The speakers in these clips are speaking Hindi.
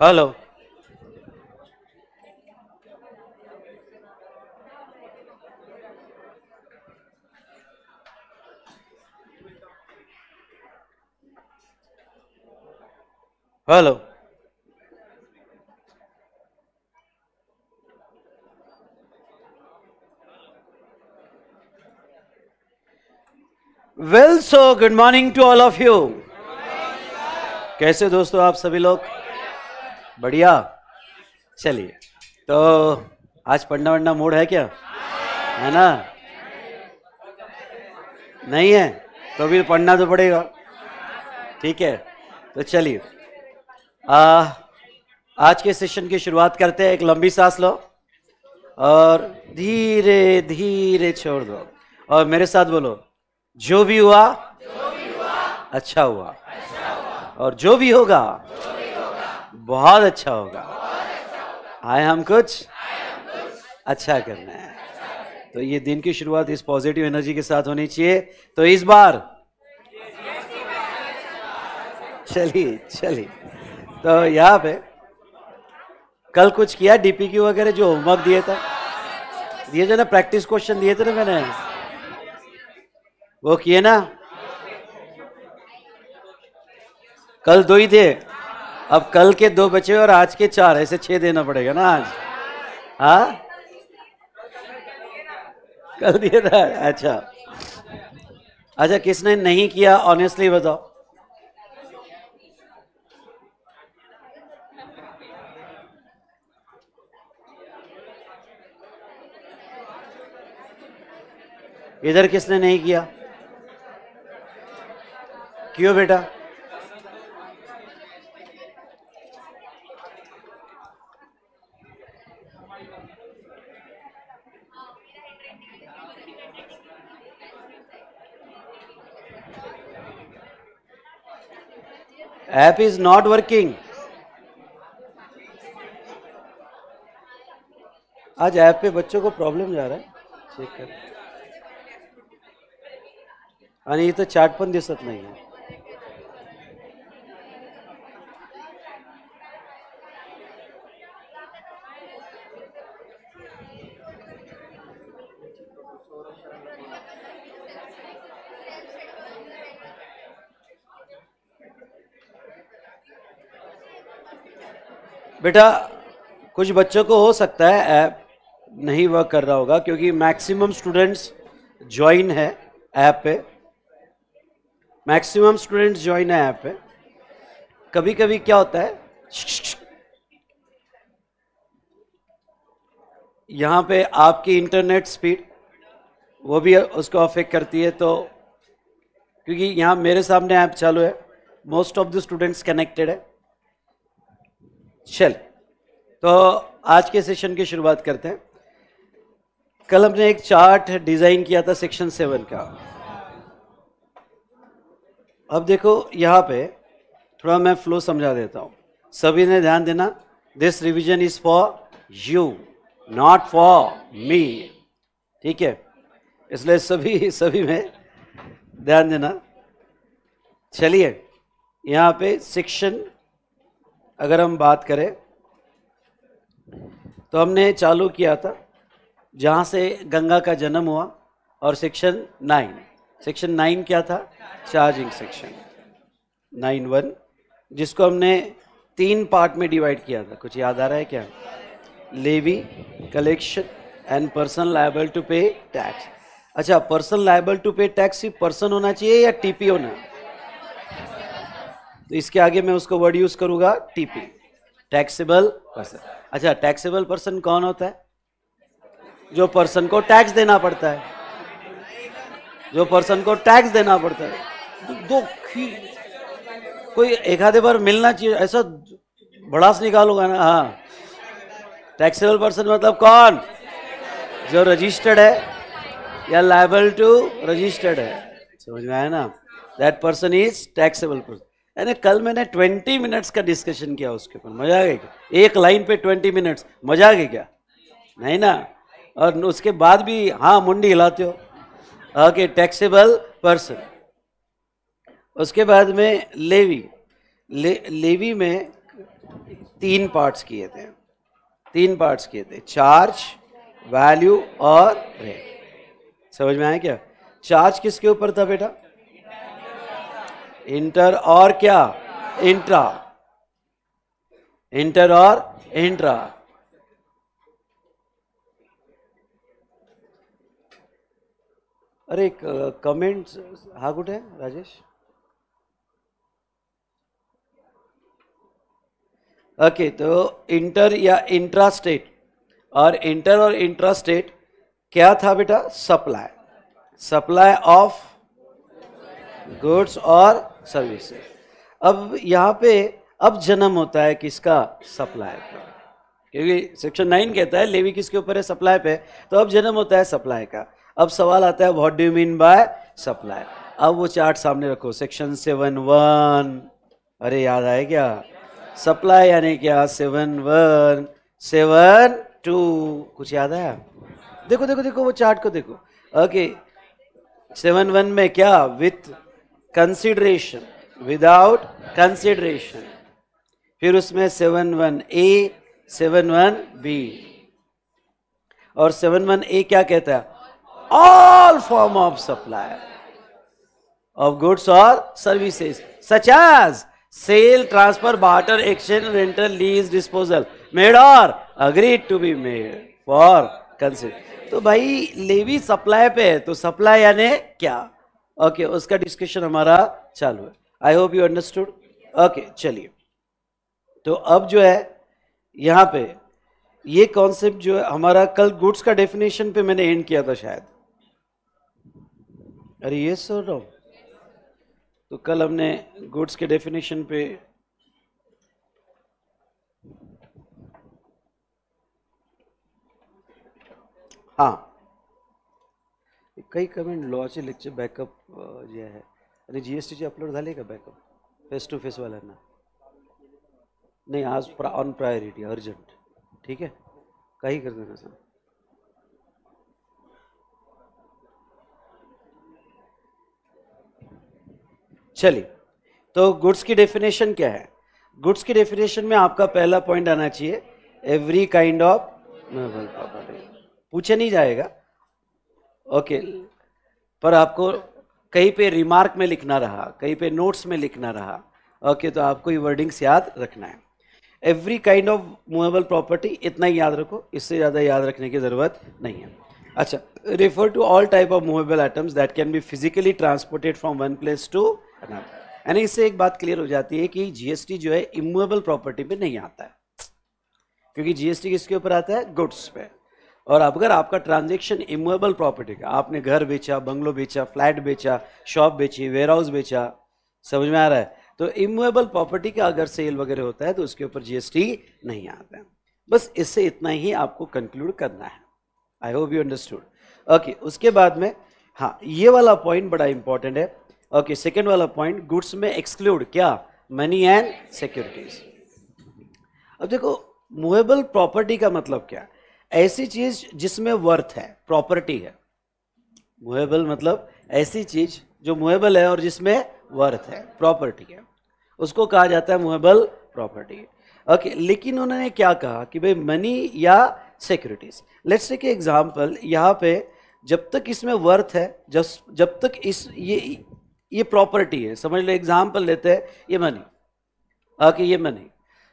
Hello. Hello. Well, so good morning to all of you. कैसे दोस्तों आप सभी लोग? बढ़िया। चलिए, तो आज पढ़ना वढ़ना मूड है क्या? है ना? नहीं है तो भी पढ़ना तो पड़ेगा। ठीक है, तो चलिए आज के सेशन की शुरुआत करते हैं। एक लंबी सांस लो और धीरे धीरे छोड़ दो और मेरे साथ बोलो, जो भी हुआ अच्छा हुआ और जो भी होगा बहुत अच्छा होगा। आए हम कुछ अच्छा करना है, तो ये दिन की शुरुआत इस पॉजिटिव एनर्जी के साथ होनी चाहिए। तो इस बार चलिए चलिए, तो यहाँ पे कल कुछ किया डीपीक्यू वगैरह जो होमवर्क दिए थे ना, प्रैक्टिस क्वेश्चन दिए थे ना मैंने, वो किए ना? कल 2 ही थे, अब कल के 2 बचे और आज के 4, ऐसे 6 देना पड़ेगा ना आज। हाँ, कल दिया था। अच्छा अच्छा, किसने नहीं किया ऑनेस्टली बताओ? इधर किसने नहीं किया? क्यों बेटा? App is not working. आज ऐप पे बच्चों को प्रॉब्लम जा रहा है, चेक कर। आणि इथं चॅट पण दिसत नाही है। बेटा कुछ बच्चों को हो सकता है ऐप नहीं वर्क कर रहा होगा, क्योंकि मैक्सिमम स्टूडेंट्स ज्वाइन है ऐप पे। मैक्सिमम स्टूडेंट्स ज्वाइन है ऐप पे। कभी कभी क्या होता है, यहाँ पे आपकी इंटरनेट स्पीड वो भी उसको अफेक्ट करती है। तो क्योंकि यहाँ मेरे सामने ऐप चालू है, most of the students connected है। चल, तो आज के सेशन की शुरुआत करते हैं। कल हमने एक चार्ट डिजाइन किया था सेक्शन 7 का। अब देखो यहाँ पे थोड़ा मैं फ्लो समझा देता हूँ, सभी ने ध्यान देना। This revision is for you, not for me, ठीक है? इसलिए सभी में ध्यान देना। चलिए, यहाँ पे सेक्शन अगर हम बात करें तो हमने चालू किया था जहाँ से गंगा का जन्म हुआ, और सेक्शन 9 क्या था? चार्जिंग सेक्शन 9(1), जिसको हमने 3 पार्ट में डिवाइड किया था। कुछ याद आ रहा है क्या? Levy, collection and person liable to pay tax. अच्छा, person liable to pay tax सिर्फ पर्सन होना चाहिए या टीपी होना? तो इसके आगे मैं उसको वर्ड यूज करूंगा टीपी, टैक्सेबल पर्सन। अच्छा, टैक्सेबल पर्सन कौन होता है? जो पर्सन को टैक्स देना पड़ता है, जो पर्सन को टैक्स देना पड़ता है। दो कोई एक आधे बार मिलना चाहिए, ऐसा भड़ास निकालूंगा ना। हाँ, टैक्सेबल पर्सन मतलब कौन? जो रजिस्टर्ड है या लायबल टू रजिस्टर्ड है। समझ में आया ना? That person is taxable person. यानी कल मैंने 20 मिनट्स का डिस्कशन किया उसके ऊपर, मजा आ गया क्या? एक लाइन पे 20 मिनट्स, मजा आ गया क्या? नहीं ना? और उसके बाद भी हाँ मुंडी हिलाते हो। Okay, taxable person. उसके बाद में लेवी। लेवी में तीन पार्ट्स किए थे, तीन पार्ट्स किए थे, चार्ज, वैल्यू और रेट। समझ में आया क्या? चार्ज किसके ऊपर था बेटा? इंटर और क्या? इंट्रा, इंटर और इंट्रा। अरे कमेंट हा कुठे आहे राजेश? ओके, तो इंटर या इंट्रा स्टेट, और इंटर और इंट्रा स्टेट क्या था बेटा? सप्लाई, सप्लाई ऑफ गुड्स और सर्विसेज। अब यहाँ पे अब जन्म होता है किसका? सप्लाई का, क्योंकि सेक्शन 9 कहता है लेवी किसके ऊपर है? सप्लाई पे। तो अब जन्म होता है सप्लाई का। अब सवाल आता है what do you mean by supply? अब वो चार्ट सामने रखो, सेक्शन 7(1). अरे याद आए क्या? सप्लाई यानी क्या? 7(1), 7(2). कुछ याद आया? देखो देखो देखो वो चार्ट को देखो। ओके, 7(1) में क्या? With consideration, without consideration. फिर उसमें 7(1)A, 7(1)B, और 7(1)A क्या कहता है? All form of supply of goods or services such as sale, transfer, barter, exchange, rental, lease, disposal made or agreed to be made for consider। तो भाई लेवी सप्लाई पे है, तो सप्लाई यानी क्या? ओके, उसका डिस्कशन हमारा चालू है। I hope you understood. Okay, चलिए, तो अब जो है यहाँ पे ये कॉन्सेप्ट जो है हमारा, कल गुड्स का डेफिनेशन पे मैंने एंड किया था शायद। अरे ये सर नो, तो कल हमने गुड्स के डेफिनेशन पे हाँ काही कमेंट लॉचे लेक्चर बॅकअप जे आहे, आणि जीएसटीचे अपलोड झाले का बॅकअप फेस टू फेस वाल्यांना? नाही, आज ऑन प्रायोरिटी अर्जंट, ठीक है, काही करते ना सर। चलिए, तो गुड्स की डेफिनेशन क्या है? गुड्स की डेफिनेशन में आपका पहला पॉइंट आना चाहिए every kind of movable property. पूछे नहीं जाएगा, ओके, पर आपको कहीं पे रिमार्क में लिखना रहा, कहीं पे नोट्स में लिखना रहा, ओके, तो आपको ये वर्डिंग्स याद रखना है। Every kind of movable property, इतना ही याद रखो, इससे ज़्यादा याद रखने की ज़रूरत नहीं है। अच्छा, refer to all type of movable items that can be physically transported from one place to another. यानी इससे एक बात क्लियर हो जाती है कि जीएसटी जो है इमूवेबल प्रॉपर्टी पे नहीं आता है, क्योंकि जीएसटी किसके ऊपर आता है? गुड्स पे। और अगर आपका ट्रांजैक्शन इमूवेबल प्रॉपर्टी का, आपने घर बेचा, बंगलो बेचा, फ्लैट बेचा, शॉप बेची, वेयर हाउस बेचा, समझ में आ रहा है? तो इमूवेबल प्रॉपर्टी का अगर सेल वगैरह होता है तो उसके ऊपर जीएसटी नहीं आता है। बस इससे इतना ही आपको कंक्लूड करना है। I hope you understood. Okay, उसके बाद में हाँ, ये वाला पॉइंट बड़ा इंपॉर्टेंट है। ओके, सेकेंड वाला पॉइंट, गुड्स में एक्सक्लूड क्या? Money and securities. अब देखो, मूवेबल प्रॉपर्टी का मतलब क्या? ऐसी चीज जिसमें वर्थ है, प्रॉपर्टी है। मूवेबल मतलब ऐसी चीज जो मूवेबल है और जिसमें वर्थ है, प्रॉपर्टी है, उसको कहा जाता है मूवेबल प्रॉपर्टी। ओके, लेकिन उन्होंने क्या कहा कि भाई मनी या सिक्योरिटीज। लेट्स टेक एग्जांपल, यहाँ पे जब तक इसमें वर्थ है, जब तक इस ये प्रॉपर्टी है, समझ लो एग्जांपल लेते हैं, ये मनी, ओके, ये मनी,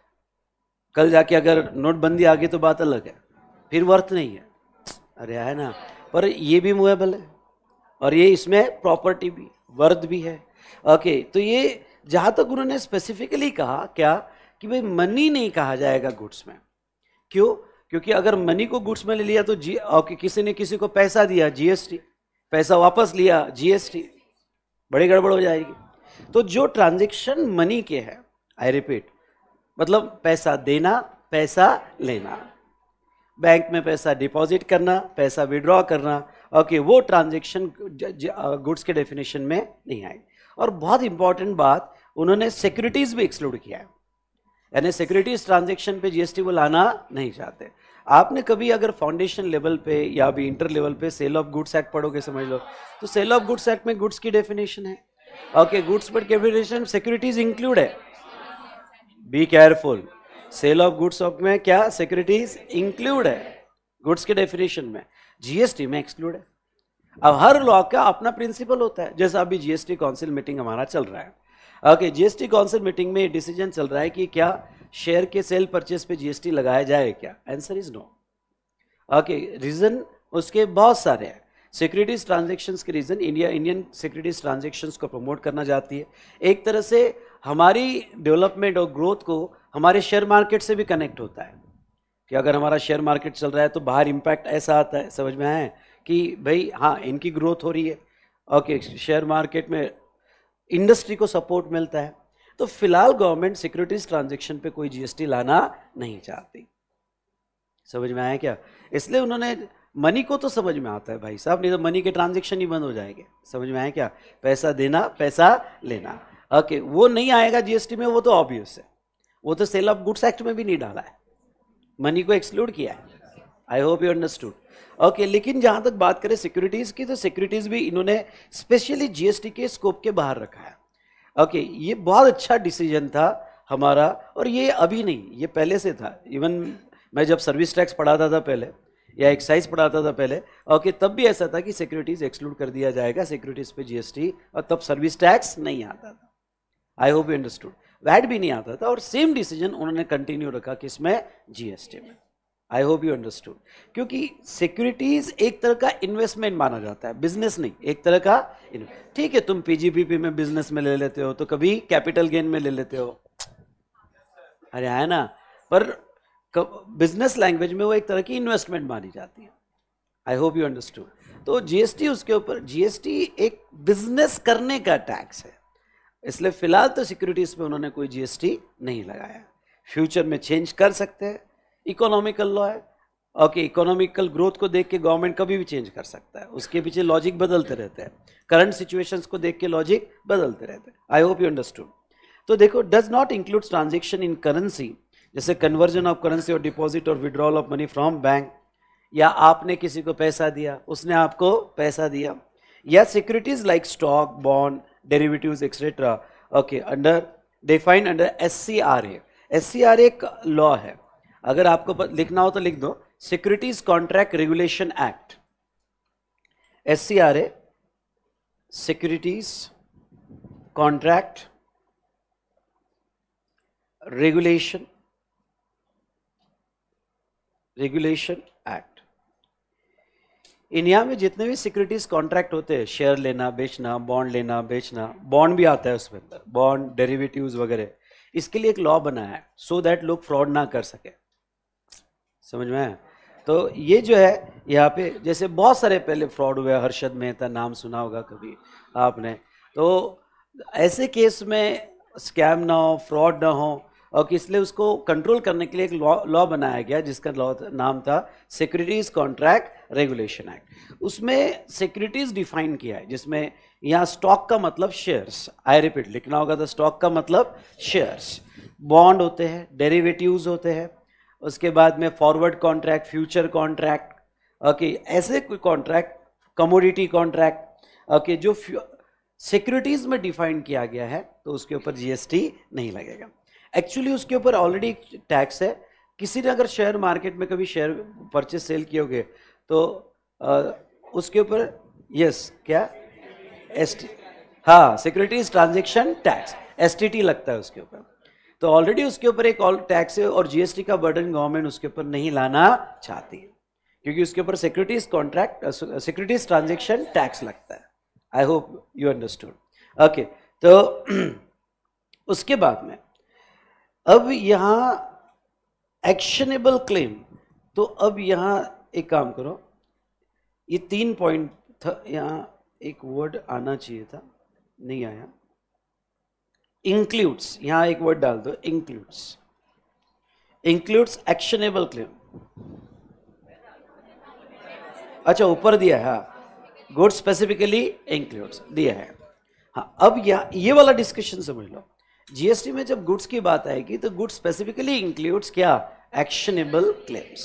कल जाके अगर नोटबंदी आ गई तो बात अलग है, फिर वर्थ नहीं है, अरे है ना, पर ये भी मूवेबल है और ये इसमें प्रॉपर्टी भी, वर्थ भी है। ओके, तो ये जहां तक उन्होंने स्पेसिफिकली कहा क्या कि भाई मनी नहीं कहा जाएगा गुड्स में। क्यों? क्योंकि अगर मनी को गुड्स में ले लिया तो ओके, किसी ने किसी को पैसा दिया, जीएसटी, पैसा वापस लिया, जीएसटी, बड़ी गड़बड़ हो जाएगी। तो जो ट्रांजैक्शन मनी के है, आई रिपीट, मतलब पैसा देना, पैसा लेना, बैंक में पैसा डिपॉजिट करना, पैसा विड्रॉ करना, ओके, वो ट्रांजैक्शन गुड्स के डेफिनेशन में नहीं आएगी। और बहुत इंपॉर्टेंट बात, उन्होंने सिक्योरिटीज भी एक्सक्लूड किया है, यानी सिक्योरिटीज ट्रांजैक्शन पे जीएसटी वो लाना नहीं चाहते। आपने कभी अगर फाउंडेशन लेवल पे या अभी इंटर लेवल पे सेल ऑफ गुड्स एक्ट पढ़ोगे, समझ लो, तो सेल ऑफ गुड्स एक्ट में गुड्स की डेफिनेशन है, ओके, गुड्स पर डेफिनेशन सिक्योरिटीज इंक्लूड है, be careful, sale of goods of में क्या सिक्योरिटीज इंक्लूड है गुड्स के डेफिनेशन में, जीएसटी में एक्सक्लूड है। अब हर लॉ का अपना प्रिंसिपल होता है, जैसा अभी जीएसटी काउंसिल मीटिंग हमारा चल रहा है। ओके, जीएसटी काउंसिल मीटिंग में डिसीजन चल रहा है कि क्या शेयर के सेल परचेस पे जीएसटी लगाया जाए क्या? Answer is no. Okay, reason उसके बहुत सारे हैं। सिक्योरिटीज ट्रांजैक्शंस के रीजन, इंडियन सिक्योरिटीज ट्रांजैक्शंस को प्रमोट करना चाहती है, एक तरह से हमारी डेवलपमेंट और ग्रोथ को हमारे शेयर मार्केट से भी कनेक्ट होता है कि अगर हमारा शेयर मार्केट चल रहा है तो बाहर इम्पैक्ट ऐसा आता है, समझ में आए कि भाई हाँ इनकी ग्रोथ हो रही है। ओके, शेयर मार्केट में इंडस्ट्री को सपोर्ट मिलता है। तो फिलहाल गवर्नमेंट सिक्योरिटीज ट्रांजैक्शन पे कोई जीएसटी लाना नहीं चाहती, समझ में आया क्या? इसलिए उन्होंने, मनी को तो समझ में आता है भाई साहब, नहीं तो मनी के ट्रांजैक्शन ही बंद हो जाएंगे, समझ में आया क्या? पैसा देना पैसा लेना, ओके, वो नहीं आएगा जीएसटी में, वो तो ऑब्वियस है, वो तो सेल ऑफ गुड्स एक्ट में भी नहीं डाला है, मनी को एक्सक्लूड किया है। I hope you understood. Okay, लेकिन जहां तक बात करें सिक्योरिटीज की, तो सिक्योरिटीज भी इन्होंने स्पेशली जीएसटी के स्कोप के बाहर रखा है। ओके, ये बहुत अच्छा डिसीजन था हमारा, और ये अभी नहीं, ये पहले से था। इवन मैं जब सर्विस टैक्स पढ़ाता था पहले या एक्साइज पढ़ाता था पहले, ओके, तब भी ऐसा था कि सिक्योरिटीज एक्सक्लूड कर दिया जाएगा सिक्योरिटीज पे जीएसटी, और तब सर्विस टैक्स नहीं आता था। I hope you understood. VAT भी नहीं आता था, और सेम डिसीजन उन्होंने कंटिन्यू रखा किसमें? जीएसटी में। I hope you understood. क्योंकि सिक्योरिटीज एक तरह का इन्वेस्टमेंट माना जाता है, बिजनेस नहीं, एक तरह का। ठीक है, तुम पीजीपीपी में बिजनेस में ले लेते हो, तो कभी कैपिटल गेन में ले लेते हो, अरे है ना, पर बिजनेस लैंग्वेज में वो एक तरह की इन्वेस्टमेंट मानी जाती है। I hope you understood. तो जीएसटी उसके ऊपर, जीएसटी एक बिजनेस करने का टैक्स है, इसलिए फिलहाल तो सिक्योरिटीज पे उन्होंने कोई जीएसटी नहीं लगाया। फ्यूचर में चेंज कर सकते हैं, इकोनॉमिकल लॉ है। ओके, इकोनॉमिकल ग्रोथ को देख के गवर्नमेंट कभी भी चेंज कर सकता है, उसके पीछे लॉजिक बदलते रहते हैं, करंट सिचुएशंस को देख के लॉजिक बदलते रहते हैं। I hope you understood. तो देखो, does not include transaction in currency, जैसे कन्वर्जन ऑफ करेंसी और डिपॉजिट और withdrawal of money from bank, या आपने किसी को पैसा दिया, उसने आपको पैसा दिया, या securities like stock, bond, derivatives etcetera. Okay, under defined under SCRA. SCRA एक लॉ है, अगर आपको लिखना हो तो लिख दो, securities contract regulation act, SCRA, securities contract regulation act. India में जितने भी सिक्योरिटीज कॉन्ट्रैक्ट होते हैं, शेयर लेना बेचना, बॉन्ड लेना बेचना, बॉन्ड भी आता है उसमें अंदर, बॉन्ड, डेरिवेटिव्स वगैरह, इसके लिए एक लॉ बना है सो दैट लोग फ्रॉड ना कर सके, समझ में आया? तो ये जो है यहाँ पे, जैसे बहुत सारे पहले फ्रॉड हुए, हर्षद मेहता नाम सुना होगा कभी आपने, तो ऐसे केस में स्कैम ना हो, फ्रॉड ना हो, और इसलिए उसको कंट्रोल करने के लिए एक लॉ बनाया गया जिसका लॉ नाम था सिक्योरिटीज कॉन्ट्रैक्ट रेगुलेशन एक्ट। उसमें सिक्योरिटीज डिफाइन किया है, जिसमें यहाँ स्टॉक का मतलब शेयर्स, आई रिपीट, लिखना होगा तो स्टॉक का मतलब शेयर्स, बॉन्ड होते हैं, डेरिवेटिव्स होते हैं, उसके बाद में forward contract, future contract, okay, ऐसे कोई कॉन्ट्रैक्ट, कमोडिटी कॉन्ट्रैक्ट, ओके, जो सिक्योरिटीज में डिफाइन किया गया है, तो उसके ऊपर जीएसटी नहीं लगेगा। एक्चुअली उसके ऊपर ऑलरेडी टैक्स है। किसी ने अगर शेयर मार्केट में कभी शेयर परचेस सेल किए होंगे तो उसके ऊपर यस क्या एसटी, हाँ, सिक्योरिटीज ट्रांजैक्शन टैक्स, एसटीटी लगता है उसके ऊपर। तो ऑलरेडी उसके ऊपर एक ऑल टैक्स है, और जीएसटी का बर्डन गवर्नमेंट उसके ऊपर नहीं लाना चाहती है, क्योंकि उसके ऊपर securities contract, securities transaction tax लगता है। I hope you understood. Okay, तो उसके बाद में अब यहां एक्शनेबल क्लेम, तो अब यहां एक काम करो, ये 3 पॉइंट था, यहां एक वर्ड आना चाहिए था, नहीं आया, इंक्लूड्स, यहां एक वर्ड डाल दो, इंक्लूड्स एक्शनेबल क्लेम। अच्छा, ऊपर दिया है, हाँ, गुड स्पेसिफिकली इंक्लूड्स दिया है। हाँ, अब ये वाला डिस्कशन समझ लो, जीएसटी में जब गुड्स की बात आएगी तो गुड्स स्पेसिफिकली इंक्लूड्स क्या? Actionable claims.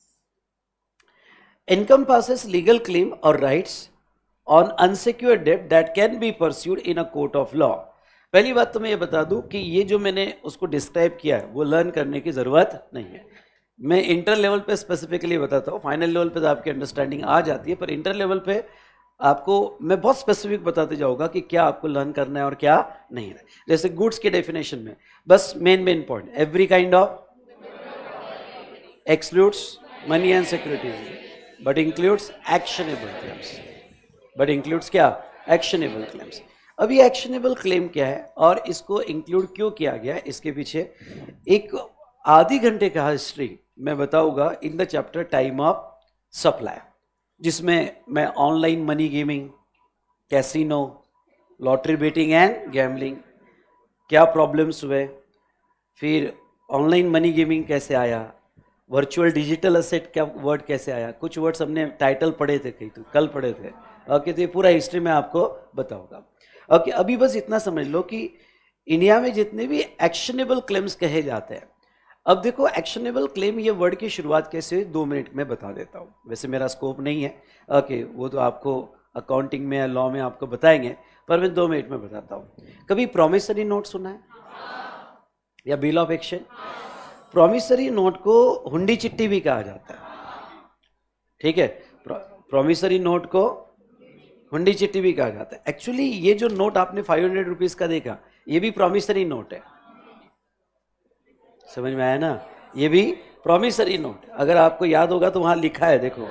encompasses legal claim or rights on unsecured debt that can be pursued in a court of law. पहली बात तो मैं ये बता दूं कि ये जो मैंने उसको डिस्क्राइब किया है वो लर्न करने की ज़रूरत नहीं है। मैं इंटर लेवल पे स्पेसिफिकली बताता हूँ, फाइनल लेवल पे तो आपकी अंडरस्टैंडिंग आ जाती है, पर इंटर लेवल पे आपको मैं बहुत स्पेसिफिक बताते जाऊंगा कि क्या आपको लर्न करना है और क्या नहीं है। जैसे गुड्स के डेफिनेशन में बस main point, every kind of excludes money and securities but includes actionable claims, but includes क्या, एक्शनेबल क्लेम्स। अब ये एक्शनेबल क्लेम क्या है और इसको इंक्लूड क्यों किया गया है, इसके पीछे एक आधी घंटे का हिस्ट्री मैं बताऊंगा in the chapter time of supply, जिसमें मैं online money gaming, casino, lottery betting and gambling क्या प्रॉब्लम्स हुए, फिर ऑनलाइन मनी गेमिंग कैसे आया, वर्चुअल डिजिटल असेट क्या वर्ड कैसे आया, कुछ वर्ड्स हमने टाइटल पढ़े थे, कहीं तो कल पढ़े थे। ओके, तो ये पूरा हिस्ट्री मैं आपको बताऊंगा। ओके, अभी बस इतना समझ लो कि इंडिया में जितने भी एक्शनेबल क्लेम्स कहे जाते हैं, अब देखो एक्शनेबल क्लेम ये वर्ड की शुरुआत कैसे, 2 मिनट में बता देता हूँ, वैसे मेरा स्कोप नहीं है। ओके, वो तो आपको अकाउंटिंग में या लॉ में आपको बताएंगे, पर मैं 2 मिनट में बताता हूँ। कभी प्रॉमिसरी नोट सुना है या bill of exchange? Promissory note को हुंडी चिट्ठी भी कहा जाता है, ठीक है। प्रॉमिसरी नोट को हुंडी चिट्ठी भी कहा जाता है। एक्चुअली ये जो नोट आपने 500 रुपीज का देखा, ये भी प्रॉमिसरी नोट है, समझ में आया ना, ये भी प्रॉमिसरी नोट। अगर आपको याद होगा तो वहां लिखा है, देखो,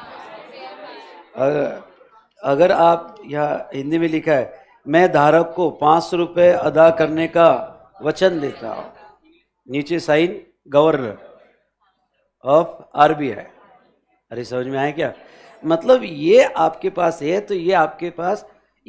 अगर आप यहाँ हिंदी में लिखा है, मैं धारक को 500 रुपये अदा करने का वचन देता हूं, नीचे साइन गवर्नर ऑफ आरबीआई। अरे समझ में आया क्या, मतलब ये आपके पास है, तो ये आपके पास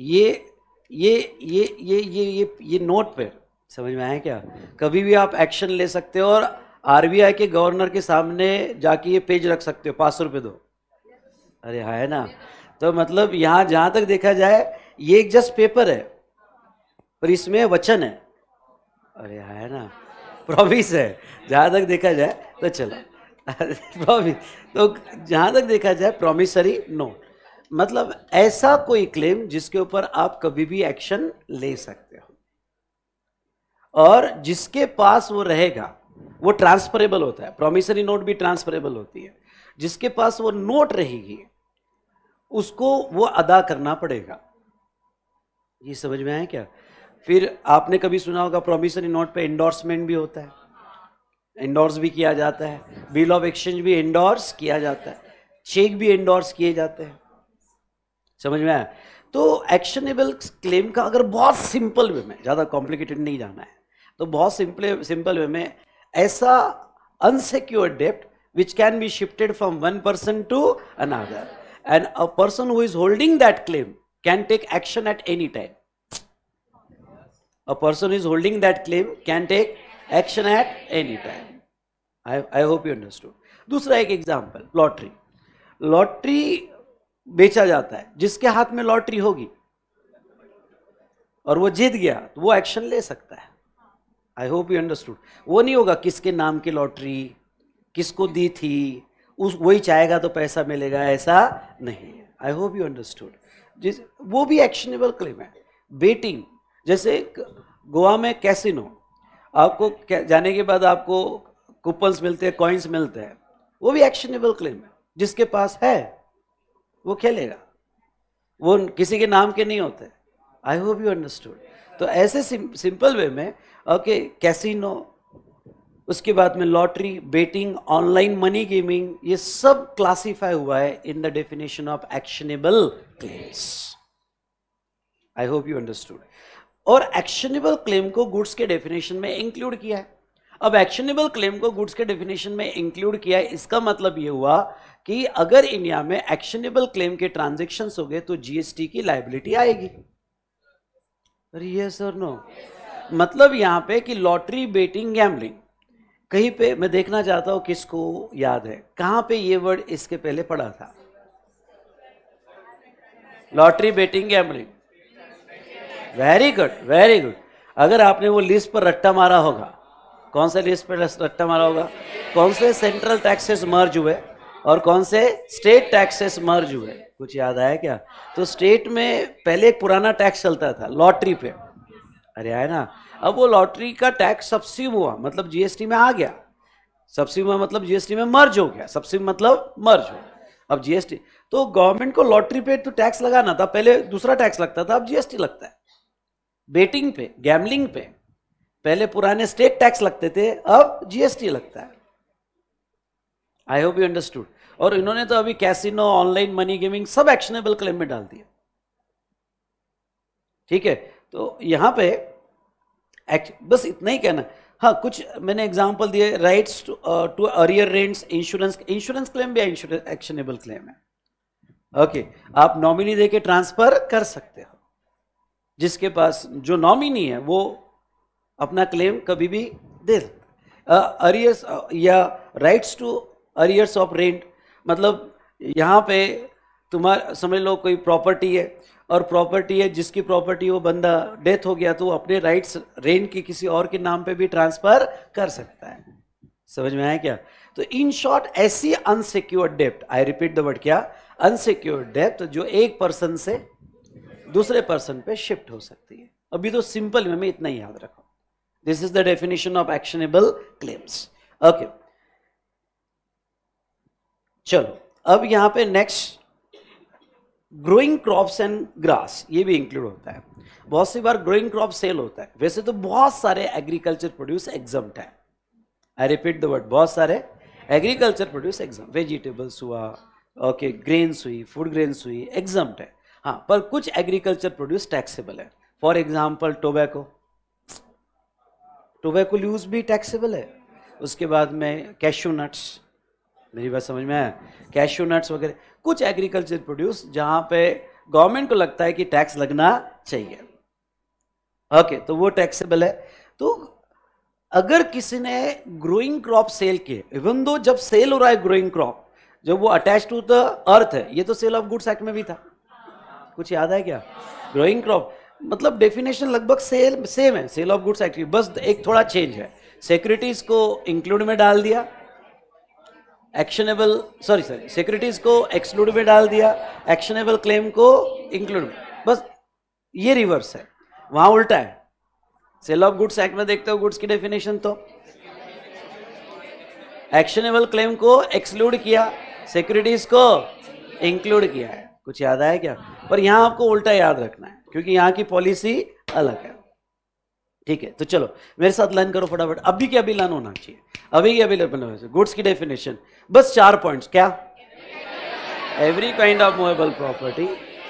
ये नोट पे, समझ में आया क्या, कभी भी आप एक्शन ले सकते हो और आरबीआई के गवर्नर के सामने जाके ये पेज रख सकते हो, 500 रुपये दो। अरे हाँ, है ना। तो मतलब यहां जहां तक देखा जाए ये एक जस्ट पेपर है, पर इसमें वचन है। अरे हाँ, है ना, प्रॉमिस है जहां तक देखा जाए, तो चलो प्रॉमिस, तो जहां तक देखा जाए प्रॉमिसरी नोट मतलब ऐसा कोई क्लेम जिसके ऊपर आप कभी भी एक्शन ले सकते हो और जिसके पास वो रहेगा वो ट्रांसफरेबल होता है। प्रॉमिसरी नोट भी ट्रांसफरेबल होती है। जिसके पास वो नोट रहेगी उसको वो अदा करना पड़ेगा। ये समझ में आया क्या? फिर आपने कभी सुना होगा प्रॉमिसरी नोट पे एंडोर्समेंट भी होता है, एंडोर्स भी किया जाता है, बिल ऑफ एक्सचेंज भी एंडोर्स किया जाता है, चेक भी एंडोर्स किए जाते हैं। समझ में आया? तो एक्शनेबल क्लेम का अगर बहुत सिंपल वे में, ज्यादा कॉम्प्लिकेटेड नहीं जाना है, तो बहुत सिंपल वे में ऐसा अनसिक्योर्ड डेब्ट which can be shifted from one person to another and a person who is holding that claim can take action at any time. A person who is holding that claim can take action at any time. I hope you understood. दूसरा एक एग्जाम्पल, लॉटरी। लॉटरी बेचा जाता है, जिसके हाथ में लॉटरी होगी और वो जीत गया तो वो एक्शन ले सकता है। I hope you understood. वो नहीं होगा किसके नाम की लॉटरी, किसको दी थी, उस वही चाहेगा तो पैसा मिलेगा, ऐसा नहीं है। I hope you understood. वो भी एक्शनेबल क्लेम है। बेटिंग, जैसे गोवा में कैसीनो, आपको जाने के बाद आपको कूपन्स मिलते हैं, कॉइन्स मिलते हैं, वो भी एक्शनेबल क्लेम है। जिसके पास है वो खेलेगा, वो किसी के नाम के नहीं होते। I hope you understood. तो ऐसे सिंपल वे में ओके, कैसीनो, उसके बाद में lottery, betting, online money gaming, ये सब क्लासिफाई हुआ है in the definition of actionable claims. I hope you understood. और एक्शनेबल क्लेम को गुड्स के डेफिनेशन में इंक्लूड किया है। अब एक्शनेबल क्लेम को गुड्स के डेफिनेशन में इंक्लूड किया है, इसका मतलब ये हुआ कि अगर इंडिया में एक्शनेबल क्लेम के ट्रांजैक्शंस हो गए तो जीएसटी की लायबिलिटी आएगी। अरे यस और नो? मतलब यहां पे कि लॉटरी, बेटिंग, गैम्बलिंग, कहीं पे मैं देखना चाहता हूं किसको याद है कहां पे ये वर्ड इसके पहले पढ़ा था? Lottery, betting, gambling. Very good, very good. अगर आपने वो लिस्ट पर रट्टा मारा होगा, कौन से लिस्ट पर रट्टा मारा होगा? कौन से सेंट्रल टैक्सेस मर्ज हुए और कौन से स्टेट टैक्सेस मर्ज हुए? कुछ याद आया क्या? तो स्टेट में पहले एक पुराना टैक्स चलता था लॉटरी पे, अरे आया ना। अब वो लॉटरी का टैक्स सब्सिम हुआ, मतलब जीएसटी में आ गया। सब्सिम हुआ मतलब जीएसटी में मर्ज हो गया, सब्सिम मतलब मर्ज हो। अब जीएसटी, तो गवर्नमेंट को लॉटरी पे तो टैक्स लगाना था, पहले दूसरा टैक्स लगता था, अब जीएसटी लगता है। बेटिंग पे, गैमलिंग पे पहले पुराने स्टेट टैक्स लगते थे, अब जीएसटी लगता है। I hope you understood. और इन्होंने तो अभी कैसीनो, ऑनलाइन मनी गेमिंग सब एक्शनेबल क्लेम में डाल दिया। ठीक है, तो यहां पे बस इतना ही कहना। हाँ, कुछ मैंने एग्जांपल दिए, rights to earlier rents, insurance claim भी एक्शनेबल क्लेम है। ओके, आप नॉमिनी देके ट्रांसफर कर सकते हो। जिसके पास जो नॉमिनी है वो अपना क्लेम कभी भी दे सकता। अरियर्स या rights to arrears of rent, मतलब यहाँ पे तुम्हारा समझ लो कोई प्रॉपर्टी है, और प्रॉपर्टी है जिसकी प्रॉपर्टी वो बंदा डेथ हो गया तो वो अपने राइट्स रेंट की किसी और के नाम पे भी ट्रांसफर कर सकता है। समझ में आया क्या? तो इन शॉर्ट ऐसी अनसिक्योर्ड डेप्ट, आई रिपीट द वर्ड, क्या? अनसिक्योर्ड डेप्ट, जो एक पर्सन से दूसरे पर्सन पे शिफ्ट हो सकती है। अभी तो सिंपल में इतना ही याद रखो। This is the definition of actionable claims. Okay, चलो अब यहां पे next, growing crops and grass, ये भी इंक्लूड होता है। बहुत सी बार ग्रोइंग क्रॉप सेल होता है, वैसे तो बहुत सारे एग्रीकल्चर प्रोड्यूस एग्जम्प्ट है। आई रिपीट द वर्ड, बहुत सारे एग्रीकल्चर प्रोड्यूस एग्जम्प्ट, वेजिटेबल्स हुआ, ओके, ग्रेन्स हुई, फूड ग्रेन्स हुई, एग्जम्प्ट है। हाँ, पर कुछ एग्रीकल्चर प्रोड्यूस टैक्सेबल है। For example tobacco, tobacco use भी टैक्सेबल है। उसके बाद में कैश्यू नट्स, मेरी बात समझ में आया? कैश्यू नट्स वगैरह कुछ एग्रीकल्चर प्रोड्यूस जहां पे गवर्नमेंट को लगता है कि टैक्स लगना चाहिए, ओके, तो वो टैक्सेबल है। तो अगर किसी ने ग्रोइंग क्रॉप सेल किए, इवन दो जब सेल हो रहा है ग्रोइंग क्रॉप, जब वो अटैच टू द अर्थ है, ये तो सेल ऑफ गुड्स एक्ट में भी था, कुछ याद है क्या? ग्रोइंग क्रॉप मतलब डेफिनेशन लगभग सेम है सेल ऑफ गुड्स एक्ट की, बस एक थोड़ा चेंज है। सिक्योरिटीज को इंक्लूड में डाल दिया, एक्शनेबल सिक्योरिटीज को एक्सक्लूड में डाल दिया, एक्शनेबल क्लेम को इंक्लूड में, बस ये रिवर्स है, वहां उल्टा है। सेल ऑफ गुड्स एक्ट में देखते हो गुड्स की डेफिनेशन तो एक्शनेबल क्लेम को एक्सक्लूड किया, सिक्योरिटीज को इंक्लूड किया है। कुछ याद आया क्या? पर यहां आपको उल्टा याद रखना है क्योंकि यहां की पॉलिसी अलग है। ठीक है, तो चलो मेरे साथ लर्न करो फटाफट, अभी के अभी लर्न होना चाहिए, अभी के अभी लर्न। गुड्स की डेफिनेशन बस 4 पॉइंट्स, क्या? Every kind of movable property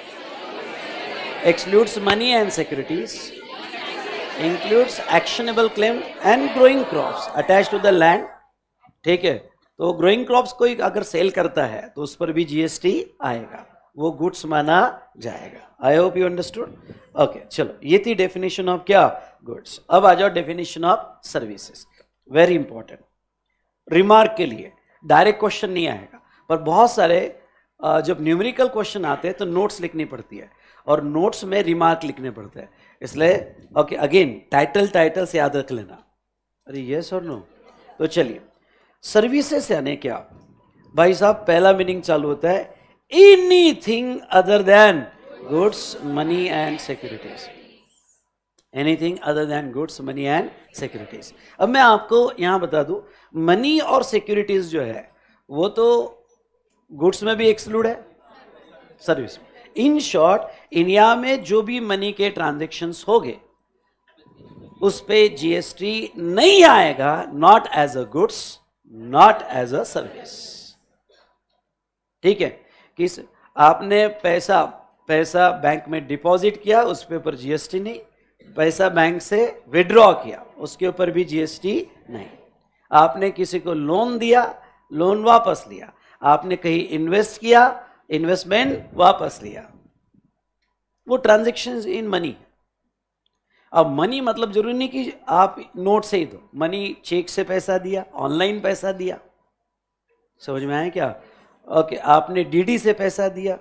excludes money and securities, includes actionable claim and growing crops attach to the land. ठीक है, तो ग्रोइंग क्रॉप्स कोई अगर सेल करता है तो उस पर भी जीएसटी आएगा, वो गुड्स माना जाएगा। I hope you understood. Okay, चलो ये थी डेफिनेशन ऑफ क्या? गुड्स। अब आ जाओ definition of services, very important. Remark के लिए डायरेक्ट क्वेश्चन नहीं आएगा, पर बहुत सारे जब न्यूमेरिकल क्वेश्चन आते हैं तो नोट्स लिखनी पड़ती है, और नोट्स में रिमार्क लिखने पड़ते हैं, इसलिए ओके अगेन टाइटल से याद रख लेना। अरे यस और नो? तो चलिए, सर्विसेज यानी क्या भाई साहब? पहला मीनिंग चालू होता है anything other than goods, money and securities. Anything other than goods, money and securities. अब मैं आपको यहां बता दूं, मनी और सिक्योरिटीज जो है वो तो गुड्स में भी एक्सक्लूड है, सर्विस में। इन शॉर्ट, इंडिया में जो भी मनी के ट्रांजेक्शन्स होंगे उस पे जीएसटी नहीं आएगा, not as a goods, not as a service. ठीक है, किस आपने पैसा बैंक में डिपॉजिट किया, उस पे ऊपर जीएसटी नहीं, पैसा बैंक से विड्रॉ किया, उसके ऊपर भी जीएसटी नहीं। आपने किसी को लोन दिया, लोन वापस लिया, आपने कहीं इन्वेस्ट किया, इन्वेस्टमेंट वापस लिया, वो ट्रांजैक्शंस इन मनी। अब मनी मतलब जरूरी नहीं कि आप नोट से ही दो, मनी चेक से पैसा दिया, ऑनलाइन पैसा दिया, समझ में आया क्या? ओके, आपने डीडी से पैसा दिया,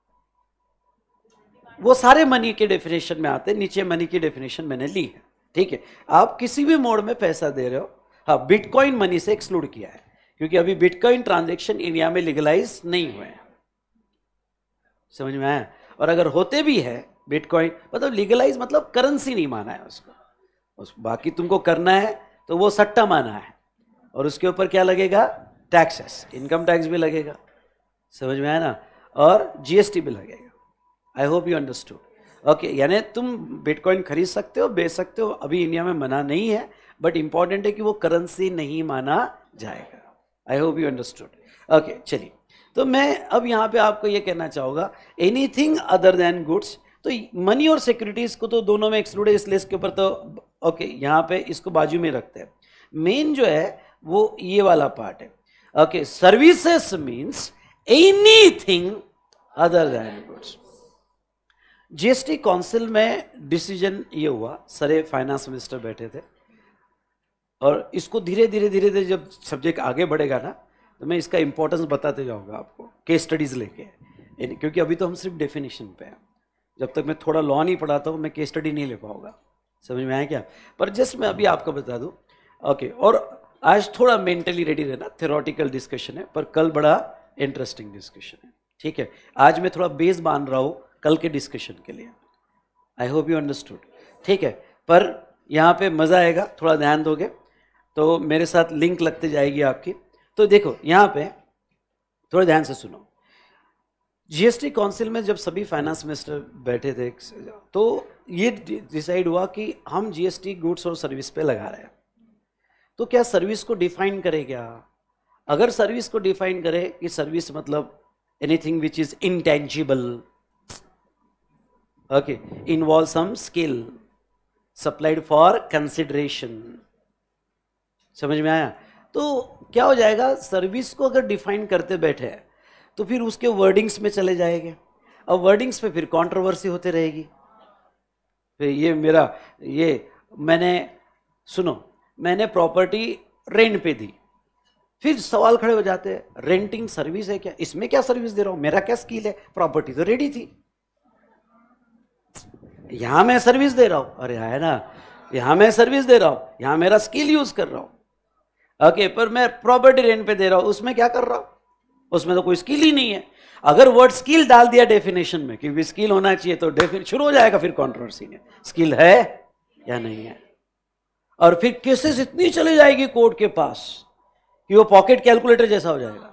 वो सारे मनी के डेफिनेशन में आते हैं, नीचे मनी की डेफिनेशन मैंने ली है। ठीक है, आप किसी भी मोड में पैसा दे रहे हो, हाँ, बिटकॉइन मनी से एक्सक्लूड किया है क्योंकि अभी बिटकॉइन ट्रांजैक्शन इंडिया में लीगलाइज नहीं हुए हैं, समझ में आया? और अगर होते भी है बिटकॉइन मतलब लीगलाइज मतलब करेंसी नहीं माना है उसको, बाकी तुमको करना है तो वो सट्टा माना है, और उसके ऊपर क्या लगेगा, टैक्सेस, इनकम टैक्स भी लगेगा, समझ में आया ना, और जीएसटी भी लगेगा। I hope you understood. Okay, यानी तुम बिटकॉइन खरीद सकते हो, बेच सकते हो, अभी इंडिया में मना नहीं है, बट इंपॉर्टेंट है कि वो करेंसी नहीं माना जाएगा। I hope you understood. Okay, चलिए, तो मैं अब यहाँ पे आपको ये कहना चाहूँगा, एनीथिंग अदर देन गुड्स, तो मनी और सिक्योरिटीज को तो दोनों में एक्सक्लूड है, इसलिए इसके ऊपर तो ओके यहाँ पे इसको बाजू में रखते हैं। मेन जो है वो ये वाला पार्ट है। Okay, services means anything other than goods. GST council में डिसीजन ये हुआ, सारे फाइनेंस मिनिस्टर बैठे थे, और इसको धीरे धीरे जब सब्जेक्ट आगे बढ़ेगा ना, तो मैं इसका इंपॉर्टेंस बताते जाऊंगा आपको केस स्टडीज लेके, क्योंकि अभी तो हम सिर्फ डेफिनेशन पे हैं। जब तक मैं थोड़ा लॉ नहीं पढ़ाता हूँ मैं केस स्टडी नहीं ले पाऊंगा, समझ में आया क्या? पर जस्ट मैं अभी आपको बता दूं। ओके, और आज थोड़ा मेंटली रेडी रहना, थ्योरेटिकल डिस्कशन है, पर कल बड़ा इंटरेस्टिंग डिस्कशन है, ठीक है? आज मैं थोड़ा बेस बांध रहा हूँ कल के डिस्कशन के लिए। आई होप यू अंडरस्टूड, ठीक है? पर यहाँ पे मज़ा आएगा, थोड़ा ध्यान दोगे तो मेरे साथ लिंक लगते जाएगी आपकी। तो देखो यहाँ पे थोड़ा ध्यान से सुनो। जीएसटी काउंसिल में जब सभी फाइनेंस मिनिस्टर बैठे थे, तो ये डिसाइड हुआ कि हम जीएसटी गुड्स और सर्विस पे लगा रहे हैं, तो क्या सर्विस को डिफाइन करे क्या? अगर सर्विस को डिफाइन करे कि सर्विस मतलब anything which is intangible, okay, involve some skill supplied for consideration, समझ में आया? तो क्या हो जाएगा, सर्विस को अगर डिफाइन करते बैठे तो फिर उसके वर्डिंग्स में चले जाएंगे, और वर्डिंग्स पे फिर कंट्रोवर्सी होते रहेगी। फिर मैंने प्रॉपर्टी रेंट पे दी, फिर सवाल खड़े हो जाते हैं, रेंटिंग सर्विस है क्या? इसमें क्या सर्विस दे रहा हूं, मेरा क्या स्किल है? प्रॉपर्टी तो रेडी थी, यहां मैं सर्विस दे रहा हूं, अरे है ना, यहां मैं सर्विस दे रहा हूं, यहां मेरा स्किल यूज कर रहा हूं। ओके, पर मैं प्रॉपर्टी रेंट पे दे रहा हूं, उसमें क्या कर रहा हूं? उसमें तो कोई स्किल ही नहीं है। अगर वर्ड स्किल डाल दिया डेफिनेशन में, क्योंकि स्किल होना चाहिए, तो डेफिनेशन शुरू हो जाएगा फिर कंट्रोवर्सी में, स्किल है या नहीं है। और फिर केसेस इतनी चली जाएगी कोर्ट के पास कि वो पॉकेट कैलकुलेटर जैसा हो जाएगा।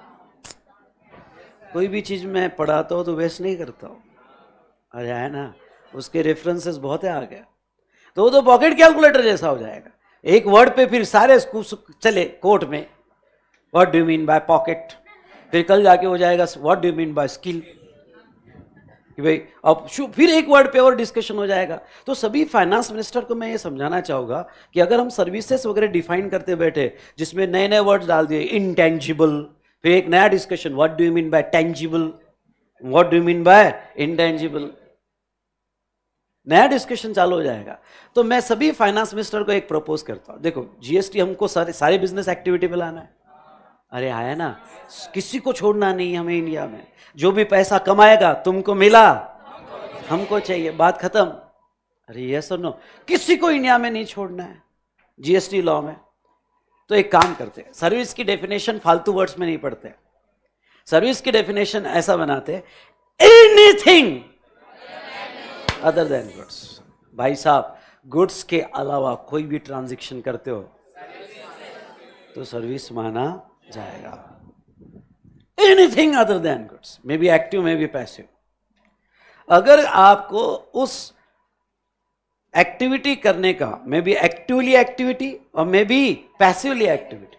कोई भी चीज मैं पढ़ाता हूं तो वेस्ट नहीं करता हूं, अरे है ना, उसके रेफरेंसेस बहुत है आगे, तो वो तो पॉकेट कैलकुलेटर जैसा हो जाएगा। एक वर्ड पे फिर सारे चले कोर्ट में, what do you mean by pocket, फिर कल जाके हो जाएगा what do you mean by skill, कि भाई अब फिर एक वर्ड पे और डिस्कशन हो जाएगा। तो सभी फाइनेंस मिनिस्टर को मैं ये समझाना चाहूंगा कि अगर हम सर्विसेज वगैरह डिफाइन करते बैठे, जिसमें नए नए वर्ड्स डाल दिए, इंटेंजिबल, फिर एक नया discussion, what do you mean by tangible, what do you mean by intangible, नया डिस्कशन चालू हो जाएगा। तो मैं सभी फाइनेंस मिनिस्टर को एक प्रपोज करता हूं, देखो जीएसटी हमको सारे बिजनेस एक्टिविटी पे लाना है, अरे आया ना, किसी को छोड़ना नहीं हमें इंडिया में, जो भी पैसा कमाएगा तुमको मिला, हमको चाहिए, बात खत्म। अरे यस और नो, किसी को इंडिया में नहीं छोड़ना है जीएसटी लॉ में। तो एक काम करते हैं, सर्विस की डेफिनेशन फालतू वर्ड्स में नहीं पढ़ते, सर्विस की डेफिनेशन ऐसा बनाते, एनीथिंग अदर देन गुड्स। भाई साहब, गुड्स के अलावा कोई भी ट्रांजैक्शन करते हो तो सर्विस माना जाएगा, anything other than goods, may be active may be passive. अगर आपको उस एक्टिविटी करने का, मे बी एक्टिवली एक्टिविटी और मे बी पैसिवली एक्टिविटी,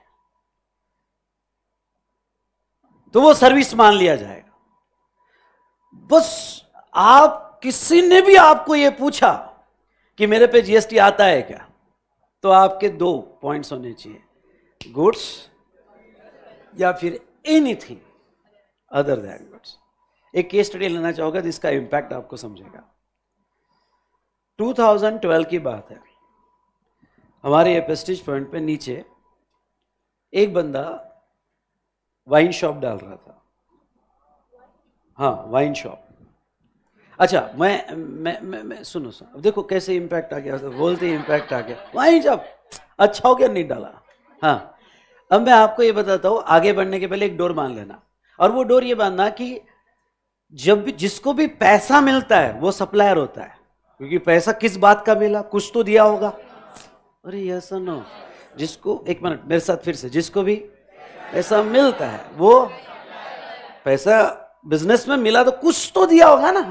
तो वो सर्विस मान लिया जाएगा। बस आप किसी ने भी आपको ये पूछा कि मेरे पे जीएसटी आता है क्या, तो आपके दो पॉइंट्स होने चाहिए, गुड्स या फिर एनीथिंग अदर देन गुड्स। एक केस स्टडी लेना चाहोगा जिसका इंपैक्ट आपको समझेगा। 2012 की बात है, हमारे ये प्रेस्टीज पॉइंट पे नीचे एक बंदा वाइन शॉप डाल रहा था, हाँ वाइन शॉप। अच्छा, मैं सुनो देखो कैसे इंपैक्ट आ गया, बोलते ही इंपैक्ट आ गया, वाइन शॉप अच्छा हो गया, नहीं डाला। हाँ, अब मैं आपको ये बताता हूं, आगे बढ़ने के पहले एक डोर बांध लेना, और वो डोर ये बांधना कि जब भी जिसको भी पैसा मिलता है वो सप्लायर होता है, क्योंकि पैसा किस बात का मिला, कुछ तो दिया होगा। अरे यस और नो? जिसको, एक मिनट मेरे साथ फिर से, जिसको भी पैसा मिलता है वो, पैसा बिजनेस में मिला तो कुछ तो दिया होगा ना,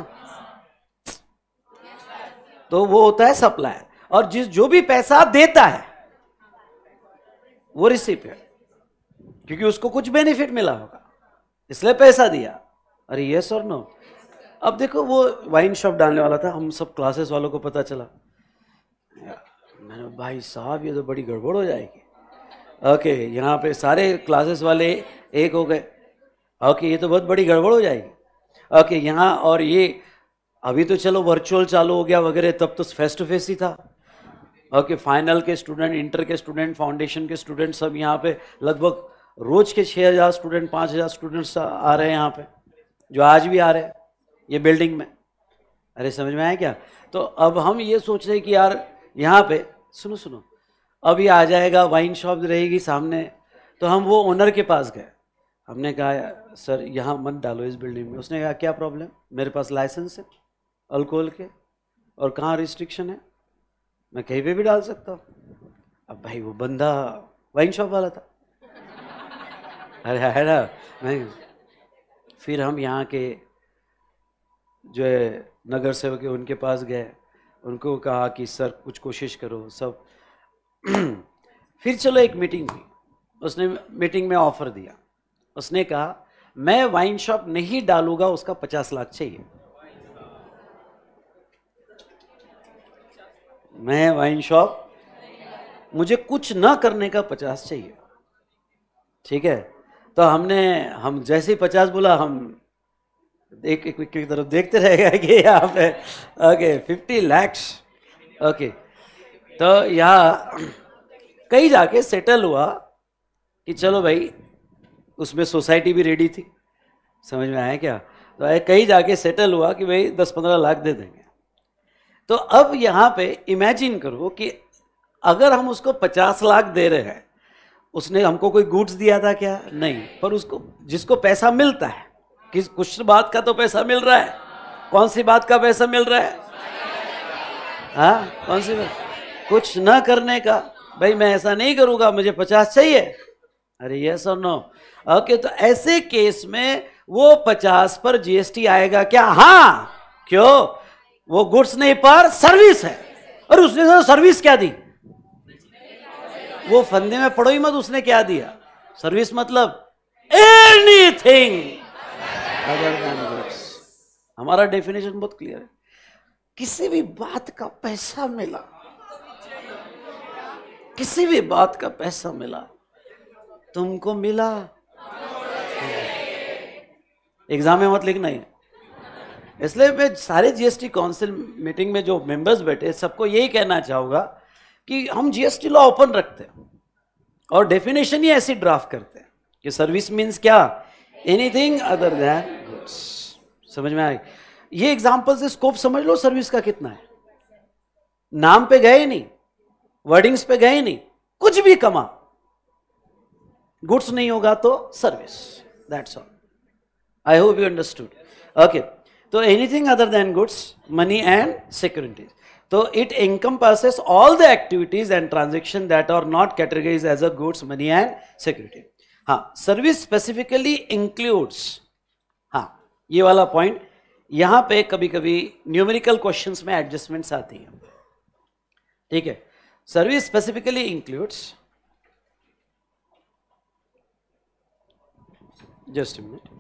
तो वो होता है सप्लायर। और जो भी पैसा देता है वो रिसिपिएंट, क्योंकि उसको कुछ बेनिफिट मिला होगा इसलिए पैसा दिया। अरे यस और नो? अब देखो, वो वाइन शॉप डालने वाला था, हम सब क्लासेस वालों को पता चला, मैंने भाई साहब ये तो बड़ी गड़बड़ हो जाएगी। ओके, यहाँ पे सारे क्लासेस वाले एक हो गए। ओके, ये तो बहुत बड़ी गड़बड़ हो जाएगी। ओके, यहाँ और ये अभी तो चलो वर्चुअल चालू हो गया वगैरह, तब तो फेस टू फेस ही था। ओके, फाइनल के स्टूडेंट, इंटर के स्टूडेंट, फाउंडेशन के स्टूडेंट, सब यहाँ पे लगभग रोज के 6000 स्टूडेंट, 5000 स्टूडेंट्स आ रहे हैं यहाँ पे, जो आज भी आ रहे हैं ये बिल्डिंग में। अरे समझ में आया क्या? तो अब हम ये सोच रहे हैं कि यार यहाँ पे सुनो, अब ये आ जाएगा, वाइन शॉप रहेगी सामने, तो हम वो ओनर के पास गए, हमने कहा सर यहाँ मत डालो इस बिल्डिंग में। उसने कहा क्या प्रॉब्लम? मेरे पास लाइसेंस है अल्कोहल के, और कहाँ रिस्ट्रिक्शन है, मैं कहीं पे भी डाल सकता हूँ। अब भाई वो बंदा वाइन शॉप वाला था, अरे है ना। मैं फिर हम यहाँ के जो है नगर सेवक है उनके पास गए, उनको कहा कि सर कुछ कोशिश करो सब। फिर चलो एक मीटिंग हुई, उसने मीटिंग में ऑफर दिया, उसने कहा मैं वाइन शॉप नहीं डालूंगा, उसका 50 लाख चाहिए। मैं वाइन शॉप, मुझे कुछ ना करने का 50 चाहिए। ठीक है, तो हम जैसे ही 50 बोला, हम एक की तरफ देखते रह गए कि यहाँ पे ओके 50 लाख। ओके, तो यहाँ कहीं जाके सेटल हुआ कि चलो भाई, उसमें सोसाइटी भी रेडी थी, समझ में आया क्या? तो कहीं जाके सेटल हुआ कि भाई 10-15 लाख दे देंगे। तो अब यहाँ पे इमेजिन करो कि अगर हम उसको 50 लाख दे रहे हैं, उसने हमको कोई गुड्स दिया था क्या? नहीं, पर उसको जिसको पैसा मिलता है, किस कुछ बात का तो पैसा मिल रहा है। कौन सी बात का पैसा मिल रहा है? हाँ, कौन सी बात? कुछ ना करने का। भाई मैं ऐसा नहीं करूंगा, मुझे 50 चाहिए। अरे यस और नो? ओके, तो ऐसे केस में वो 50 पर जीएसटी आएगा क्या? हाँ। क्यों? वो गुड्स नहीं पर सर्विस है। और उसने तो सर्विस क्या दी? वो फंदे में पड़ो ही मत, उसने क्या दिया? सर्विस मतलब एनीथिंग अदर देन गुड्स। हमारा डेफिनेशन बहुत क्लियर है। किसी भी बात का पैसा मिला, किसी भी बात का पैसा मिला, तुमको मिला, एग्जाम में मत लिखना है। इसलिए मैं सारे जीएसटी काउंसिल मीटिंग में जो मेंबर्स बैठे सबको यही कहना चाहूंगा कि हम जीएसटी लॉ ओपन रखते हैं और डेफिनेशन ही ऐसी ड्राफ्ट करते हैं कि सर्विस मीन्स क्या? Anything other than goods. समझ में आए? ये एग्जांपल से स्कोप समझ लो सर्विस का कितना है। नाम पे गए नहीं, वर्डिंग्स पे गए नहीं, कुछ भी कमा, गुड्स नहीं होगा तो service, that's all. I hope you understood. Okay, तो anything other than goods, money and securities. So it encompasses all the activities and transactions that are not categorized as a goods, money and security. हाँ, सर्विस स्पेसिफिकली इंक्लूड्स, हाँ ये वाला पॉइंट यहां पे कभी कभी न्यूमेरिकल क्वेश्चंस में एडजस्टमेंट्स आती हैं। ठीक है, service specifically includes, just a minute.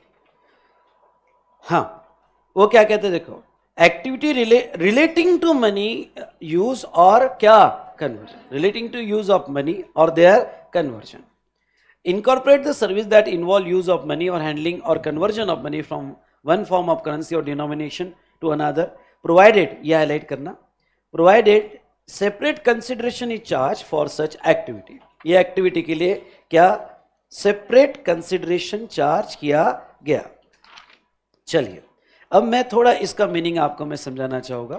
हाँ, वो क्या कहते हैं देखो, activity relating to money use और क्या conversion, relating to use of money और their conversion. Incorporate the service that involve use of money or handling or conversion of money from one form of currency or denomination to another, provided, ये हाईलाइट करना, provided separate consideration is charged for such activity। ये एक्टिविटी के लिए क्या separate consideration चार्ज किया गया। चलिए अब मैं थोड़ा इसका मीनिंग आपको मैं समझाना चाहूंगा।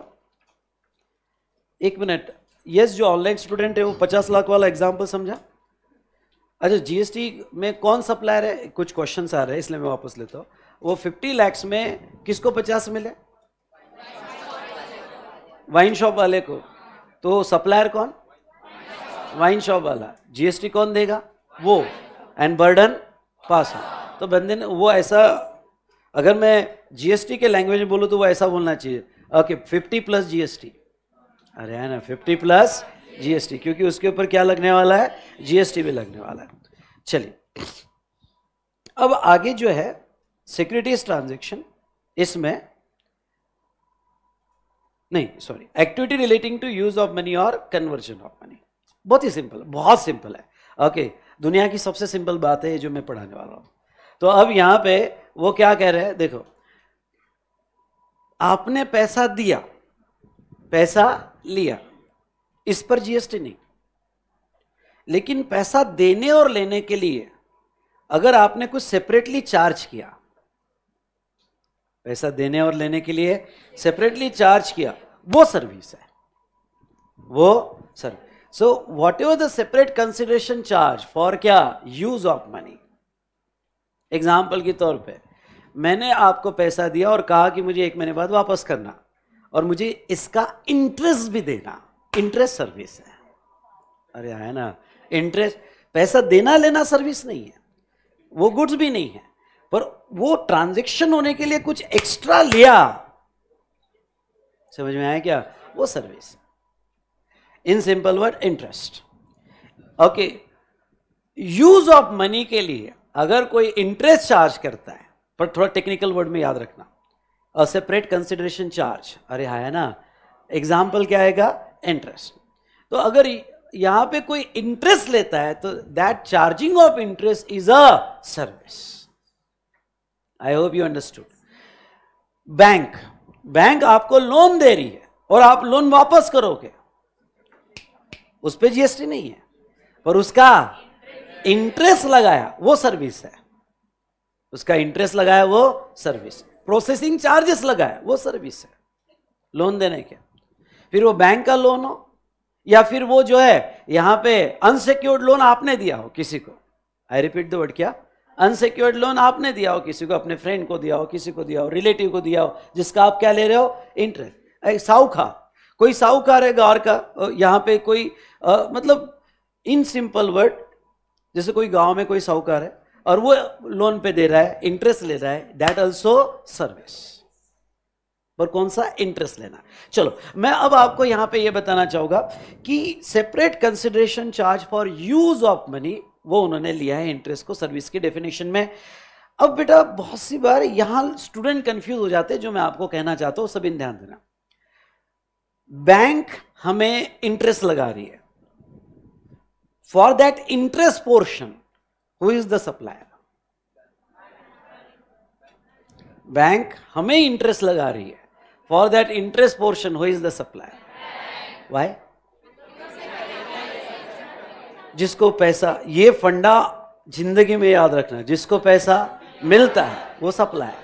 एक मिनट, यस जो ऑनलाइन स्टूडेंट है वो 50 लाख वाला एग्जाम्पल समझा? अच्छा, जीएसटी में कौन सप्लायर है? कुछ क्वेश्चंस आ रहे हैं इसलिए मैं वापस लेता हूँ। वो 50 lakhs में किसको 50 मिले? वाइन शॉप वाले को। तो सप्लायर कौन? वाइन शॉप वाला। जीएसटी कौन देगा? वो। एंड बर्डन पास हो। तो बंदे ने वो ऐसा, अगर मैं जीएसटी के लैंग्वेज में बोलूं तो वो ऐसा बोलना चाहिए, ओके 50 प्लस जीएसटी। अरे है ना, 50 प्लस जीएसटी, क्योंकि उसके ऊपर क्या लगने वाला है? जीएसटी भी लगने वाला है। चलिए अब आगे जो है सिक्योरिटीज ट्रांजैक्शन, इसमें नहीं sorry, activity relating to use of money और कन्वर्जन ऑफ मनी। बहुत ही सिंपल, बहुत सिंपल है। ओके, दुनिया की सबसे सिंपल बात है ये जो मैं पढ़ाने वाला हूं। तो अब यहां पे वो क्या कह रहे हैं, देखो आपने पैसा दिया, पैसा लिया, इस पर जीएसटी नहीं। लेकिन पैसा देने और लेने के लिए अगर आपने कुछ सेपरेटली चार्ज किया, पैसा देने और लेने के लिए सेपरेटली चार्ज किया, वो सर्विस है, वो service. So whatever the separate consideration charge for क्या? Use of money. एग्जाम्पल के तौर पे मैंने आपको पैसा दिया और कहा कि मुझे 1 महीने बाद वापस करना और मुझे इसका इंटरेस्ट भी देना, इंटरेस्ट सर्विस है। अरे है ना, इंटरेस्ट, पैसा देना लेना सर्विस नहीं है, वो गुड्स भी नहीं है, पर वो ट्रांजैक्शन होने के लिए कुछ एक्स्ट्रा लिया, समझ में आया क्या? वो service. In simple word interest. Okay, use of money के लिए अगर कोई इंटरेस्ट चार्ज करता है, पर थोड़ा टेक्निकल वर्ड में याद रखना, अ सेपरेट कंसिडरेशन चार्ज। अरे है ना, एग्जाम्पल क्या आएगा? इंटरेस्ट। तो अगर यहां पे कोई इंटरेस्ट लेता है तो that charging of interest is a service. I hope you understood. Bank आपको लोन दे रही है और आप लोन वापस करोगे, उस पर जीएसटी नहीं है, पर उसका इंटरेस्ट लगाया वो सर्विस है। उसका इंटरेस्ट लगाया वो सर्विस, प्रोसेसिंग चार्जेस लगाया वो सर्विस है लोन देने के। फिर वो बैंक का लोन हो या फिर वो जो है यहां पे अनसिक्योर्ड लोन आपने दिया हो किसी को, आई रिपीट द वर्ड, क्या? अनसिक्योर्ड लोन आपने दिया हो किसी को, अपने फ्रेंड को दिया हो, किसी को दिया हो, रिलेटिव को दिया हो, जिसका आप क्या ले रहे हो? इंटरेस्ट। साहूकार, कोई साहूकार है गांव का, यहाँ पे कोई मतलब इन सिंपल वर्ड, जैसे कोई गांव में कोई साहूकार है और वो लोन पे दे रहा है, इंटरेस्ट ले रहा है, दैट ऑल्सो सर्विस। पर कौन सा? इंटरेस्ट लेना। चलो मैं अब आपको यहां पे ये बताना चाहूंगा कि separate consideration charge for use of money, वो उन्होंने लिया है इंटरेस्ट को सर्विस की डेफिनेशन में। अब बेटा बहुत सी बार यहां स्टूडेंट कंफ्यूज हो जाते हैं, जो मैं आपको कहना चाहता हूं सभी ध्यान देना। बैंक हमें इंटरेस्ट लगा रही है, for that interest portion who is the supplier? Bank हमें इंटरेस्ट लगा रही है, for that interest portion who is the supplier? Why? जिसको पैसा, ये फंडा जिंदगी में याद रखना, जिसको पैसा मिलता है वो सप्लायर।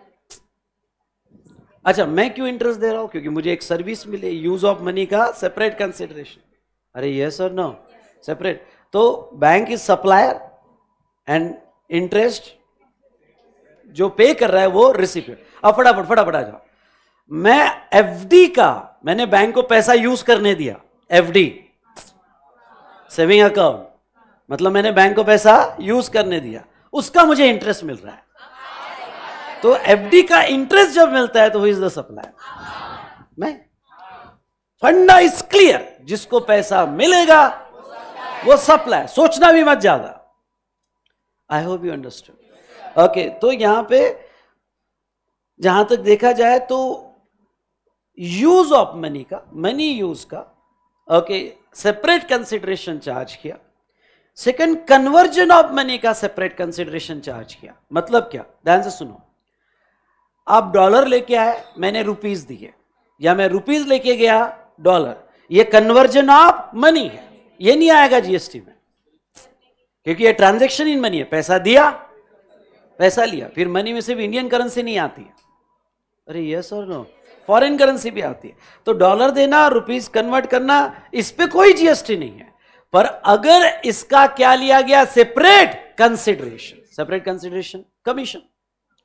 अच्छा, मैं क्यों इंटरेस्ट दे रहा हूं? क्योंकि मुझे एक सर्विस मिले, यूज ऑफ मनी का सेपरेट कंसिडरेशन। अरे यस और नो? सेपरेट। तो bank is supplier and interest जो पे कर रहा है वो रिसिपिएंट। अब फटाफट आ जाओ। मैं एफडी का, मैंने बैंक को पैसा यूज करने दिया, एफडी सेविंग अकाउंट, मतलब मैंने बैंक को पैसा यूज करने दिया, उसका मुझे इंटरेस्ट मिल रहा है। तो एफडी का इंटरेस्ट जब मिलता है तो हु इज द सप्लायर? मैं। फंडा इज क्लियर, जिसको पैसा मिलेगा वो सप्लायर, सोचना भी मत ज्यादा। I hope you understood. Okay, तो यहां पे जहां तक देखा जाए तो यूज ऑफ मनी का, मनी यूज का, ओके, सेपरेट कंसिडरेशन चार्ज किया। सेकंड, कन्वर्जन ऑफ मनी का सेपरेट कंसिडरेशन चार्ज किया। मतलब क्या? ध्यान से सुनो। आप डॉलर लेके आए, मैंने रुपीस दिए, या मैं रुपीस लेके गया डॉलर, ये कन्वर्जन ऑफ मनी है, ये नहीं आएगा जीएसटी में, क्योंकि ये ट्रांजैक्शन इन मनी है। पैसा दिया, पैसा लिया, फिर मनी में सिर्फ इंडियन करेंसी नहीं आती है, अरे यस और नो, फॉरेन करेंसी भी आती है। तो डॉलर देना, रुपीस कन्वर्ट करना, इस पे कोई जीएसटी नहीं है। पर अगर इसका क्या लिया गया? Separate consideration, separate consideration commission.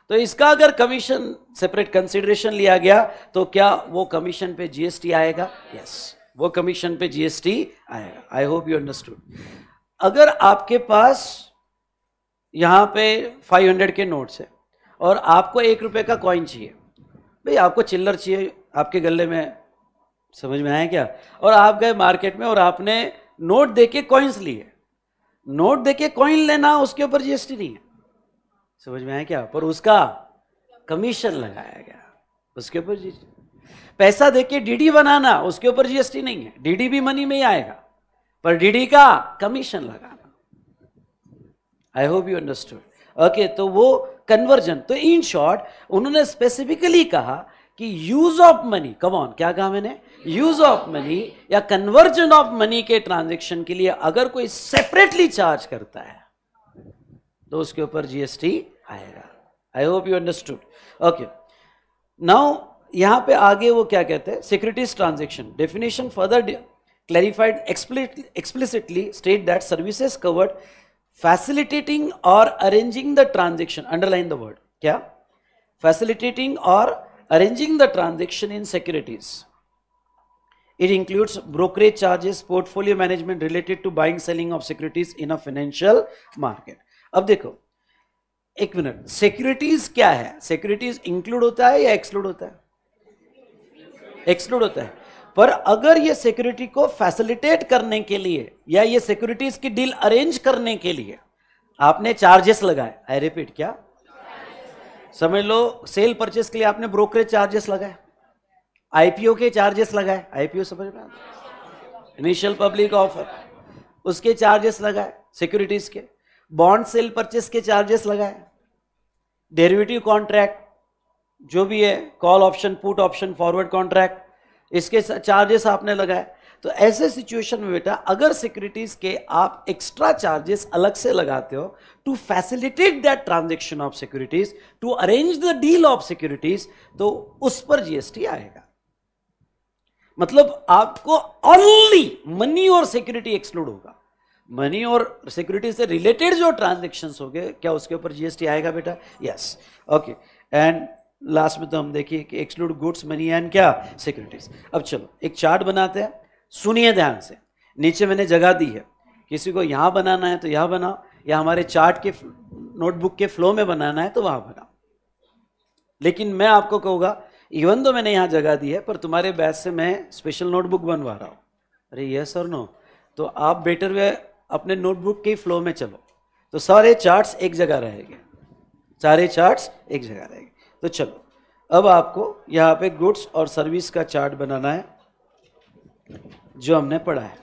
तो इसका अगर कमीशन सेपरेट कंसिडरेशन लिया गया तो क्या वो कमीशन पे जीएसटी आएगा? यस, वो कमीशन पे जीएसटी आएगा। I hope you understood. अगर आपके पास यहां पे 500 के नोट्स है और आपको 1 रुपए का कॉइन चाहिए, भाई आपको चिल्लर चाहिए आपके गले में, समझ में आया क्या? और आप गए मार्केट में और आपने नोट देके कॉइन्स लिए। नोट देके कॉइन लेना उसके ऊपर जीएसटी नहीं है, समझ में आया क्या? पर उसका कमीशन लगाया गया, उसके ऊपर जीएसटी। पैसा देके डीडी बनाना, उसके ऊपर जीएसटी नहीं है, डीडी भी मनी में ही आएगा, पर डीडी का कमीशन लगाना। I hope you understood. Okay, तो वो कन्वर्जन, तो इन शॉर्ट उन्होंने स्पेसिफिकली कहा कि use of money, come on, क्या कहा मैंने? यूज ऑफ मनी या कन्वर्जन ऑफ मनी के ट्रांजैक्शन के लिए अगर कोई सेपरेटली चार्ज करता है तो उसके ऊपर जीएसटी आएगा। I hope you understood. Okay, now यहां पे आगे वो क्या कहते हैं? Securities transaction definition further clarified explicitly state that services covered facilitating और arranging the transaction, underline the word, क्या? फैसिलिटेटिंग और arranging the transaction in securities. It includes brokerage charges, portfolio management related to buying selling of securities in a financial market. अब देखो एक मिनट, सिक्योरिटीज क्या है? सिक्योरिटीज इंक्लूड होता है या एक्सक्लूड होता है? एक्सक्लूड होता है। पर अगर ये सिक्योरिटी को फैसिलिटेट करने के लिए या ये सिक्योरिटीज की डील अरेंज करने के लिए आपने चार्जेस लगाए, आई रिपीट, क्या समझ लो? सेल परचेस के लिए आपने ब्रोकरेज चार्जेस लगाए, आईपीओ के चार्जेस लगाए, आईपीओ समझ में आता, इनिशियल पब्लिक ऑफर, उसके चार्जेस लगाए, सिक्योरिटीज के बॉन्ड सेल परचेस के चार्जेस लगाए, डेरिवेटिव कॉन्ट्रैक्ट जो भी है, call option, put option, forward contract, इसके चार्जेस आपने लगाए। तो ऐसे सिचुएशन में बेटा अगर सिक्योरिटीज के आप एक्स्ट्रा चार्जेस अलग से लगाते हो to facilitate that transaction of securities, to arrange the deal of securities, तो उस पर जीएसटी आएगा। मतलब आपको ओनली मनी और सिक्योरिटी एक्सक्लूड होगा, मनी और सिक्योरिटी से रिलेटेड जो ट्रांजैक्शंस हो गए, क्या उसके ऊपर जीएसटी आएगा बेटा? यस। ओके, एंड लास्ट में तो हम देखिए कि एक्सक्लूड गुड्स, मनी एंड क्या? सिक्योरिटीज। अब चलो एक चार्ट बनाते हैं, सुनिए ध्यान से। नीचे मैंने जगह दी है, किसी को यहां बनाना है तो यहां बनाओ, या हमारे चार्ट के नोटबुक के फ्लो में बनाना है तो वहां बनाओ। लेकिन मैं आपको कहूंगा, इवन तो मैंने यहां जगह दी है, पर तुम्हारे बैच से मैं स्पेशल नोटबुक बनवा रहा हूं। अरे यस और नो? तो आप बेटर वे अपने नोटबुक के फ्लो में चलो, तो सारे चार्ट्स एक जगह रहेंगे, सारे चार्ट्स एक जगह रहेंगे। तो चलो अब आपको यहाँ पे गुड्स और सर्विस का चार्ट बनाना है जो हमने पढ़ा है।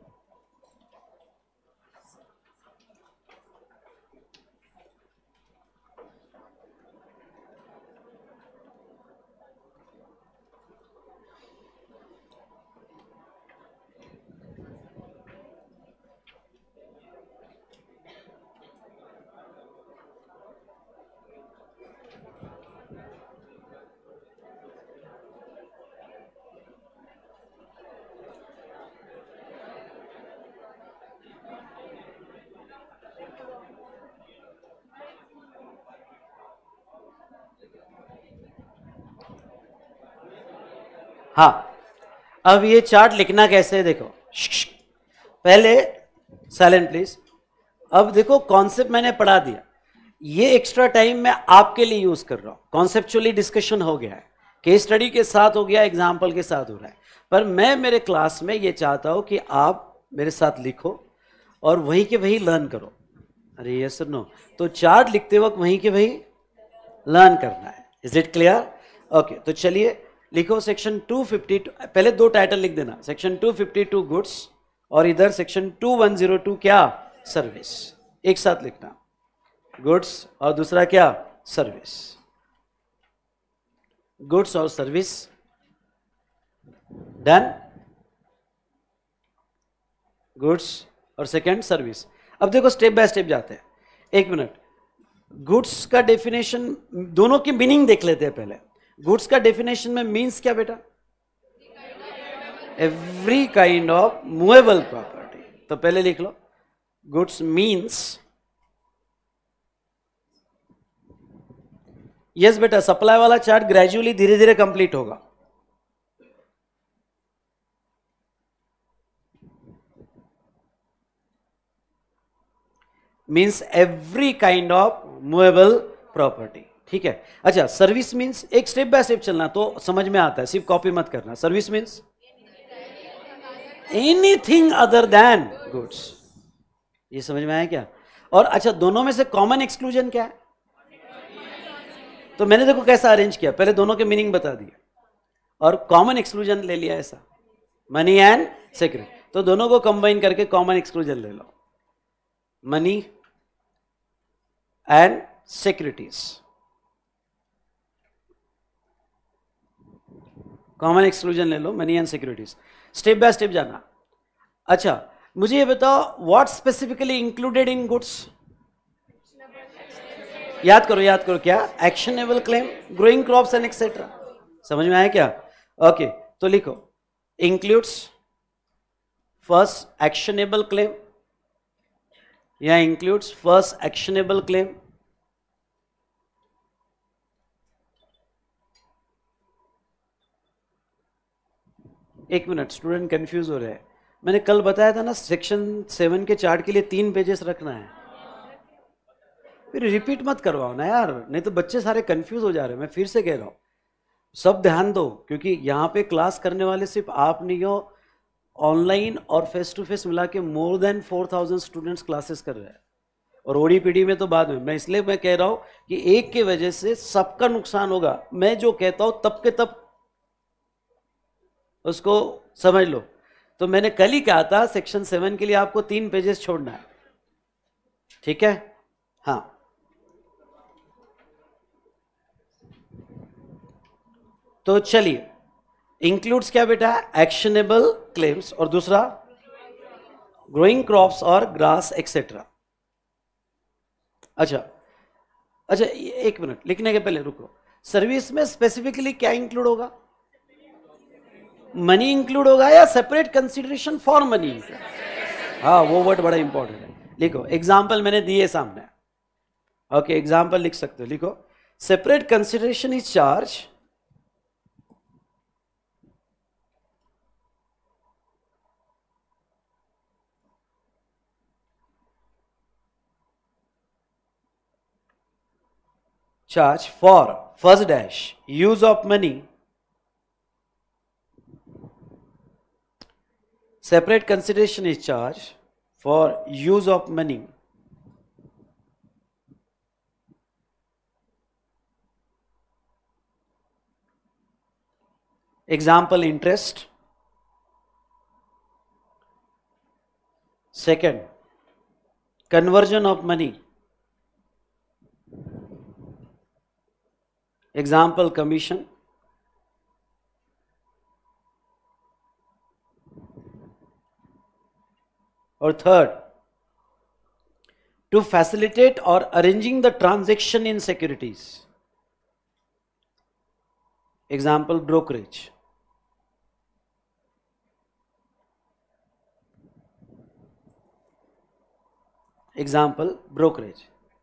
हाँ, अब ये चार्ट लिखना कैसे है देखो। पहले साइलेंट प्लीज। अब देखो कॉन्सेप्ट मैंने पढ़ा दिया, ये एक्स्ट्रा टाइम मैं आपके लिए यूज कर रहा हूं। कॉन्सेप्चुअली डिस्कशन हो गया है, केस स्टडी के साथ हो गया, एग्जाम्पल के साथ हो रहा है, पर मैं मेरे क्लास में ये चाहता हूं कि आप मेरे साथ लिखो और वही के वही लर्न करो। अरे यस और नो? तो चार्ट लिखते वक्त वही के वही लर्न करना है। Is it clear? ओके, तो चलिए लिखो सेक्शन 252, पहले दो टाइटल लिख देना, सेक्शन 252 गुड्स और इधर सेक्शन 2102 क्या? सर्विस। एक साथ लिखना, गुड्स और दूसरा क्या? सर्विस। गुड्स और सर्विस, डन। गुड्स और सेकंड सर्विस। अब देखो स्टेप बाय स्टेप जाते हैं। एक मिनट, गुड्स का डेफिनेशन, दोनों की मीनिंग देख लेते हैं पहले। गुड्स का डेफिनेशन में मीन्स क्या बेटा? Every kind of movable property. तो पहले लिख लो, गुड्स मीन्स यस बेटा, सप्लाई वाला चार्ट ग्रेजुअली धीरे धीरे कंप्लीट होगा. Means every kind of movable property. ठीक है. अच्छा, सर्विस मीन्स एक स्टेप बाय स्टेप चलना तो समझ में आता है, सिर्फ कॉपी मत करना. Service means anything other than goods. ये समझ में आया क्या? और अच्छा, दोनों में से कॉमन एक्सक्लूजन क्या है? तो मैंने देखो कैसा अरेंज किया, पहले दोनों के मीनिंग बता दिया और कॉमन एक्सक्लूजन ले लिया. ऐसा मनी एंड सिक्योरिटी, तो दोनों को कंबाइन करके कॉमन एक्सक्लूजन ले लो. Money and securities, common exclusion ले लो, money and securities. Step by step जाना. अच्छा, मुझे ये बताओ, what specifically included in goods? याद करो क्या? Actionable claim, growing crops and etcetera. समझ में आया क्या? ओके, तो लिखो इंक्लूड्स फर्स्ट एक्शनेबल क्लेम या इंक्लूड्स फर्स्ट एक्शनेबल क्लेम. एक मिनट, स्टूडेंट कंफ्यूज हो रहे हैं. मैंने कल बताया था ना, सेक्शन 7 के चार्ट के लिए 3 पेजेस रखना है. फिर रिपीट मत करवाओ ना यार, नहीं तो बच्चे सारे कंफ्यूज हो जा रहे हैं. मैं फिर से कह रहा हूं, सब ध्यान दो, क्योंकि यहां पे क्लास करने वाले सिर्फ आप नहीं हो, ऑनलाइन और फेस टू फेस मिला के मोर देन 4000 स्टूडेंट्स क्लासेस कर रहे हैं. और ओडीपीडी में तो बाद में. मैं इसलिए मैं कह रहा हूं कि एक के वजह से सबका नुकसान होगा. मैं जो कहता हूं तब के तब उसको समझ लो. तो मैंने कल ही कहा था, सेक्शन 7 के लिए आपको 3 पेजेस छोड़ना है. ठीक है? हाँ, तो चलिए, इंक्लूड्स क्या बेटा? एक्शनेबल क्लेम्स, और दूसरा ग्रोइंग क्रॉप्स और ग्रास एक्सेट्रा. अच्छा, एक मिनट, लिखने के पहले रुको. सर्विस में स्पेसिफिकली क्या इंक्लूड होगा? मनी इंक्लूड होगा या सेपरेट कंसिडरेशन फॉर मनी? हाँ, वो वर्ड बड़ा इंपॉर्टेंट है. लिखो, एग्जाम्पल मैंने दिए सामने. ओके, एग्जाम्पल लिख सकते हो. लिखो, separate consideration is charge for first dash use of money. Separate consideration is charged for use of money. Example, interest. Second, conversion of money. Example, commission. Or third, to facilitate or arranging the transaction in securities. Example, brokerage. Example, brokerage.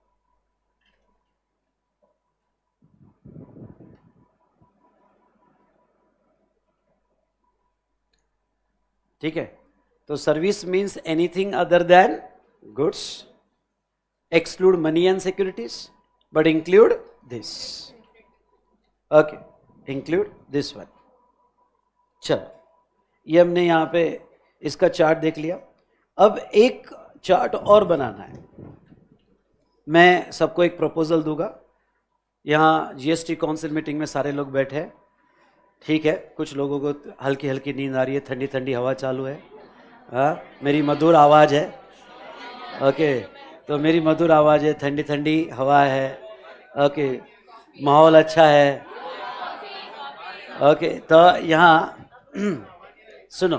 ठीक है? तो service means anything other than goods, exclude money and securities, but include this. Okay, include this one. चलो, ये हमने यहां पे इसका चार्ट देख लिया. अब एक चार्ट और बनाना है. मैं सबको एक प्रपोजल दूंगा. यहाँ जीएसटी काउंसिल मीटिंग में सारे लोग बैठे हैं. ठीक है, कुछ लोगों को हल्की हल्की नींद आ रही है, ठंडी ठंडी हवा चालू है. हाँ, मेरी मधुर आवाज़ है. ओके, तो मेरी मधुर आवाज़ है, ठंडी ठंडी हवा है. ओके, माहौल अच्छा है. ओके, तो यहाँ सुनो,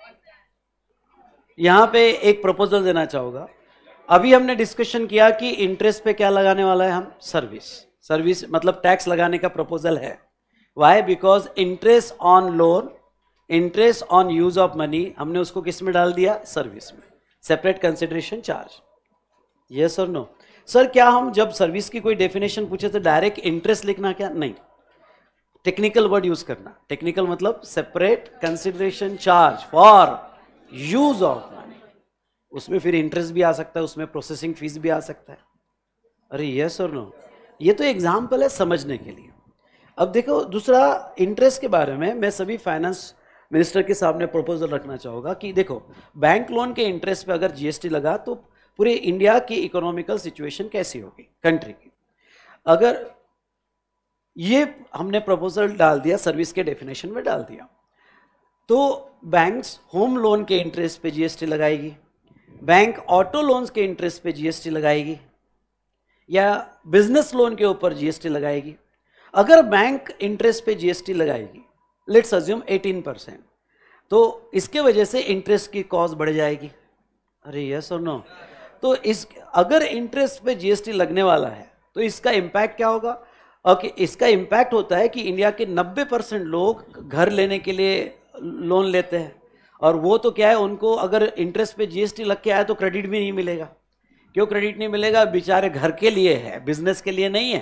यहाँ पे एक प्रपोजल देना चाहूँगा. अभी हमने डिस्कशन किया कि इंटरेस्ट पे क्या लगाने वाला है हम? सर्विस मतलब टैक्स लगाने का प्रपोजल है. Why? Because interest on loan, interest on use of money, हमने उसको किस में डाल दिया? सर्विस में. Separate consideration charge. यस और नो? सर क्या हम जब सर्विस की कोई डेफिनेशन पूछे तो डायरेक्ट इंटरेस्ट लिखना क्या? नहीं, टेक्निकल वर्ड यूज करना। टेक्निकल मतलब separate consideration charge for use of money. उसमें फिर इंटरेस्ट भी आ सकता है, उसमें प्रोसेसिंग फीस भी आ सकता है। अरे यस और नो, ये तो एग्जाम्पल है समझने के लिए। अब देखो दूसरा, इंटरेस्ट के बारे में मैं सभी फाइनेंस मिनिस्टर के सामने प्रपोजल रखना चाहूँगा कि देखो, बैंक लोन के इंटरेस्ट पे अगर जीएसटी लगा तो पूरे इंडिया की इकोनॉमिकल सिचुएशन कैसी होगी कंट्री की। अगर ये हमने प्रपोजल डाल दिया, सर्विस के डेफिनेशन में डाल दिया, तो बैंक्स होम लोन के इंटरेस्ट पे जीएसटी लगाएगी, बैंक ऑटो लोन्स के इंटरेस्ट पे जीएसटी लगाएगी, या बिजनेस लोन के ऊपर जीएसटी लगाएगी। अगर बैंक इंटरेस्ट पे जीएसटी लगाएगी, लेट्स अज्यूम 18%, तो इसके वजह से इंटरेस्ट की कॉस्ट बढ़ जाएगी। अरे यस और नो? तो इस अगर इंटरेस्ट पे जीएसटी लगने वाला है तो इसका इम्पैक्ट क्या होगा? ओके, इसका इम्पैक्ट होता है कि इंडिया के 90% लोग घर लेने के लिए लोन लेते हैं, और वो तो क्या है, उनको अगर इंटरेस्ट पे जीएसटी लग के आया तो क्रेडिट भी नहीं मिलेगा। क्यों क्रेडिट नहीं मिलेगा? बेचारे घर के लिए है, बिजनेस के लिए नहीं है।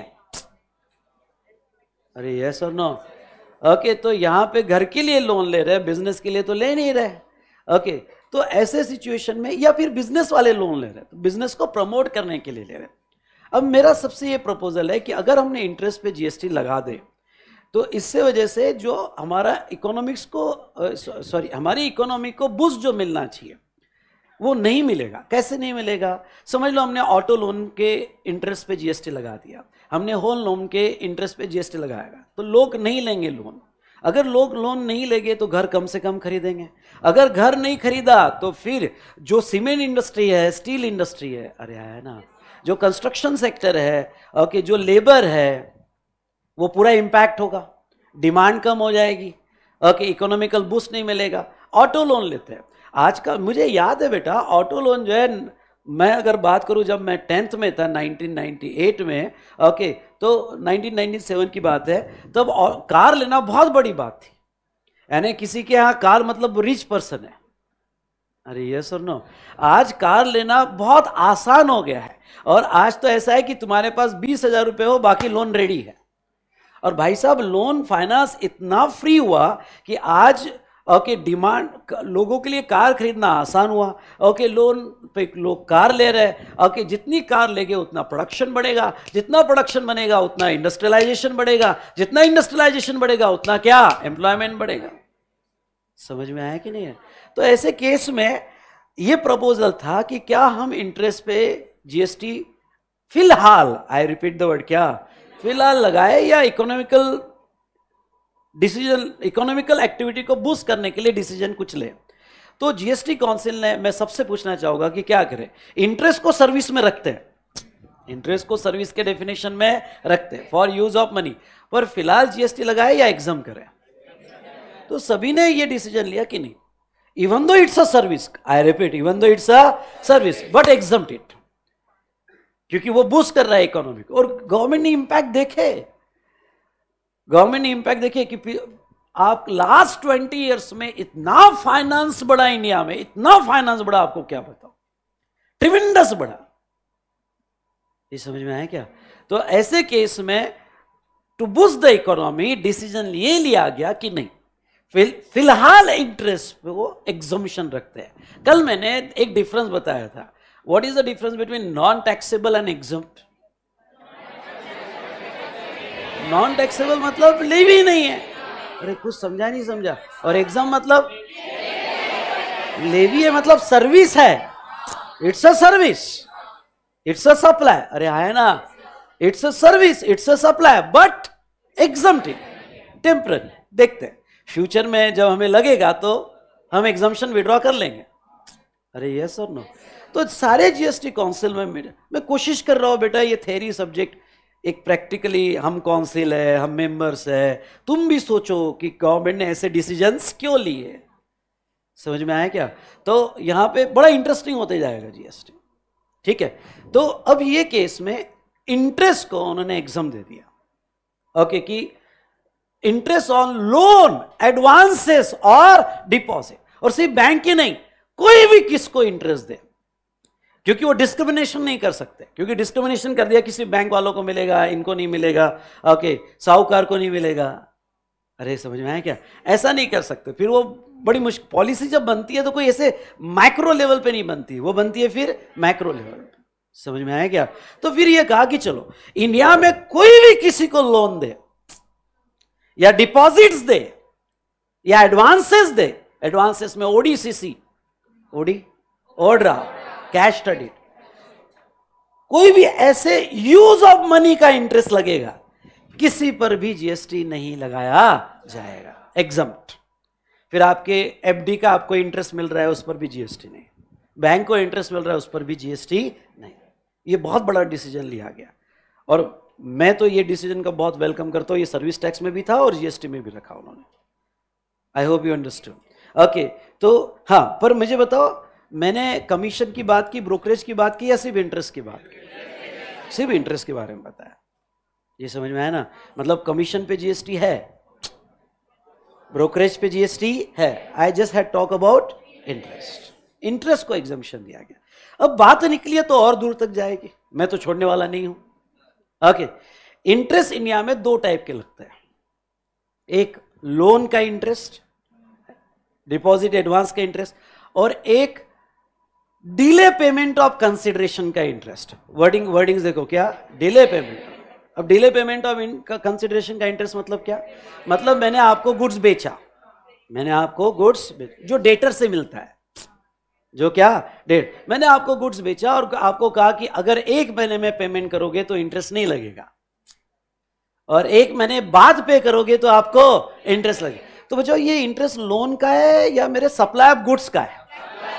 अरे यस और नो? ओके, तो यहाँ पे घर के लिए लोन ले रहे हैं, बिजनेस के लिए तो ले नहीं रहे। ओके, तो ऐसे सिचुएशन में, या फिर बिजनेस वाले लोन ले रहे हैं तो बिजनेस को प्रमोट करने के लिए ले रहे हैं। अब मेरा सबसे ये प्रपोजल है कि अगर हमने इंटरेस्ट पे जीएसटी लगा दे तो इससे वजह से जो हमारा इकोनॉमिक्स को हमारी इकोनॉमी को बूस्ट जो मिलना चाहिए वो नहीं मिलेगा। कैसे नहीं मिलेगा? समझ लो हमने ऑटो लोन के इंटरेस्ट पे जीएसटी लगा दिया, हमने होम लोन के इंटरेस्ट पे जीएसटी लगाएगा, तो लोग नहीं लेंगे लोन। अगर लोग लोन नहीं लेंगे तो घर कम से कम खरीदेंगे। अगर घर नहीं खरीदा तो फिर जो सीमेंट इंडस्ट्री है, स्टील इंडस्ट्री है, अरे है ना, जो कंस्ट्रक्शन सेक्टर है, ओके, जो लेबर है, वो पूरा इंपैक्ट होगा, डिमांड कम हो जाएगी, ओके, इकोनॉमिकल बूस्ट नहीं मिलेगा। ऑटो लोन लेते हैं आज का, मुझे याद है बेटा, ऑटो लोन जो है, मैं अगर बात करूं जब मैं 10th में था 1998 में, ओके, तो 1997 की बात है, तब कार लेना बहुत बड़ी बात थी। यानी किसी के यहाँ कार मतलब रिच पर्सन है। अरे यस और नो? आज कार लेना बहुत आसान हो गया है, और आज तो ऐसा है कि तुम्हारे पास 20,000 रुपये हो, बाकी लोन रेडी है। और भाई साहब, लोन फाइनेंस इतना फ्री हुआ कि आज ओके, डिमांड, लोगों के लिए कार खरीदना आसान हुआ। ओके, लोन पे लोग कार ले रहे हैं। ओके, जितनी कार लेंगे उतना प्रोडक्शन बढ़ेगा, जितना प्रोडक्शन बनेगा उतना इंडस्ट्रियलाइजेशन बढ़ेगा, जितना इंडस्ट्रियलाइजेशन बढ़ेगा उतना क्या, एम्प्लॉयमेंट बढ़ेगा। समझ में आया कि नहीं है? तो ऐसे केस में ये प्रपोजल था कि क्या हम इंटरेस्ट पे जीएसटी फिलहाल, आई रिपीट द वर्ड, क्या फिलहाल लगाए, या इकोनॉमिकल डिसीजन, इकोनॉमिकल एक्टिविटी को बूस्ट करने के लिए डिसीजन कुछ ले। तो जीएसटी काउंसिल ने, मैं सबसे पूछना चाहूंगा कि क्या करें? इंटरेस्ट को सर्विस में रखते हैं, इंटरेस्ट को सर्विस के डेफिनेशन में रखते हैं फॉर यूज ऑफ मनी, पर फिलहाल जीएसटी लगाए या एग्जाम करें? तो सभी ने ये डिसीजन लिया कि नहीं, even though it's a service, I repeat, even though it's a service, but exempt it, क्योंकि वो बूस्ट कर रहा है इकोनॉमी को। और गवर्नमेंट ने इंपैक्ट देखे, गवर्नमेंट ने इंपैक्ट देखे कि आप लास्ट 20 इयर्स में इतना फाइनेंस बढ़ा इंडिया में, इतना फाइनेंस बढ़ा, आपको क्या बताओ, ट्रिमेंडस बढ़ा। ये समझ में आया क्या? तो ऐसे केस में to boost the economy decision ये लिया गया कि नहीं, फिलहाल इंटरेस्ट पे वो एग्जम्पशन रखते हैं। कल मैंने एक डिफरेंस बताया था। What is the difference between non taxable and exempt? Non taxable मतलब लेवी नहीं है, अरे कुछ समझा नहीं समझा, और एग्जाम मतलब लेवी है, मतलब सर्विस है, it's a service, it's a supply. अरे है ना, it's a service, it's a supply, but exempted, temporary. देखते हैं फ्यूचर में जब हमें लगेगा तो हम एग्जम्पशन विड्रॉ कर लेंगे। अरे यस और नो? तो सारे जीएसटी काउंसिल में मैं कोशिश कर रहा हूं बेटा, ये थ्योरी सब्जेक्ट एक प्रैक्टिकली, हम काउंसिल है, हम मेंबर्स है, तुम भी सोचो कि गवर्नमेंट ने ऐसे डिसीजंस क्यों लिए। समझ में आया क्या? तो यहां पे बड़ा इंटरेस्टिंग होते जाएगा जीएसटी, ठीक है? तो अब ये केस में इंटरेस्ट को उन्होंने एग्जाम दे दिया, ओके, कि इंटरेस्ट ऑन लोन, एडवांसेस और डिपॉजिट, और सिर्फ बैंक ही नहीं, कोई भी किसको इंटरेस्ट दे, क्योंकि वो डिस्क्रिमिनेशन नहीं कर सकते, क्योंकि डिस्क्रिमिनेशन कर दिया किसी बैंक वालों को मिलेगा, इनको नहीं मिलेगा, ओके, साहूकार को नहीं मिलेगा। अरे समझ में आया क्या? ऐसा नहीं कर सकते। फिर वो बड़ी मुश्किल पॉलिसी जब बनती है तो कोई ऐसे माइक्रो लेवल पे नहीं बनती, वो बनती है फिर मैक्रो लेवल पे। समझ में आया क्या? तो फिर ये कहा कि चलो इंडिया में कोई भी किसी को लोन दे या डिपॉजिट्स दे या एडवांसेस दे, एडवांसेस में ओडीसीसी, ओडी ओड्रा, कैश क्रेडिट, कोई भी ऐसे यूज ऑफ मनी का इंटरेस्ट लगेगा, किसी पर भी जीएसटी नहीं लगाया जाएगा, एग्जम्प्ट। फिर आपके एफडी का आपको इंटरेस्ट मिल रहा है, उस पर भी जीएसटी नहीं, बैंक को इंटरेस्ट मिल रहा है, उस पर भी जीएसटी नहीं। ये बहुत बड़ा डिसीजन लिया गया और मैं तो ये डिसीजन का बहुत वेलकम करता हूँ। ये सर्विस टैक्स में भी था और जीएसटी में भी रखा उन्होंने। I hope you understood. Okay, तो हाँ, पर मुझे बताओ, मैंने कमीशन की बात की, ब्रोकरेज की बात की या सिर्फ इंटरेस्ट की बात की? सिर्फ इंटरेस्ट के बारे में बताया। ये समझ में आया ना? मतलब कमीशन पे जीएसटी है, ब्रोकरेज पे जीएसटी है। I just had talk about interest. Interest को एग्जम्पशन दिया गया। अब बात निकली है तो और दूर तक जाएगी, मैं तो छोड़ने वाला नहीं हूं। ओके, इंटरेस्ट इंडिया में दो टाइप के लगते हैं। एक लोन का इंटरेस्ट, डिपॉजिट एडवांस का इंटरेस्ट, और एक डिले पेमेंट ऑफ कंसिडरेशन का इंटरेस्ट। वर्डिंग्स देखो क्या, डिले पेमेंट। अब डिले पेमेंट ऑफ कंसिडरेशन का इंटरेस्ट मतलब क्या? मतलब मैंने आपको गुड्स बेचा, मैंने आपको गुड्स जो डेटर से मिलता है, जो क्या डेट, मैंने आपको गुड्स बेचा और आपको कहा कि अगर 1 महीने में पेमेंट करोगे तो इंटरेस्ट नहीं लगेगा, और 1 महीने बाद पे करोगे तो आपको इंटरेस्ट लगेगा। तो बच्चों, ये इंटरेस्ट लोन का है या मेरे सप्लाई ऑफ गुड्स का है?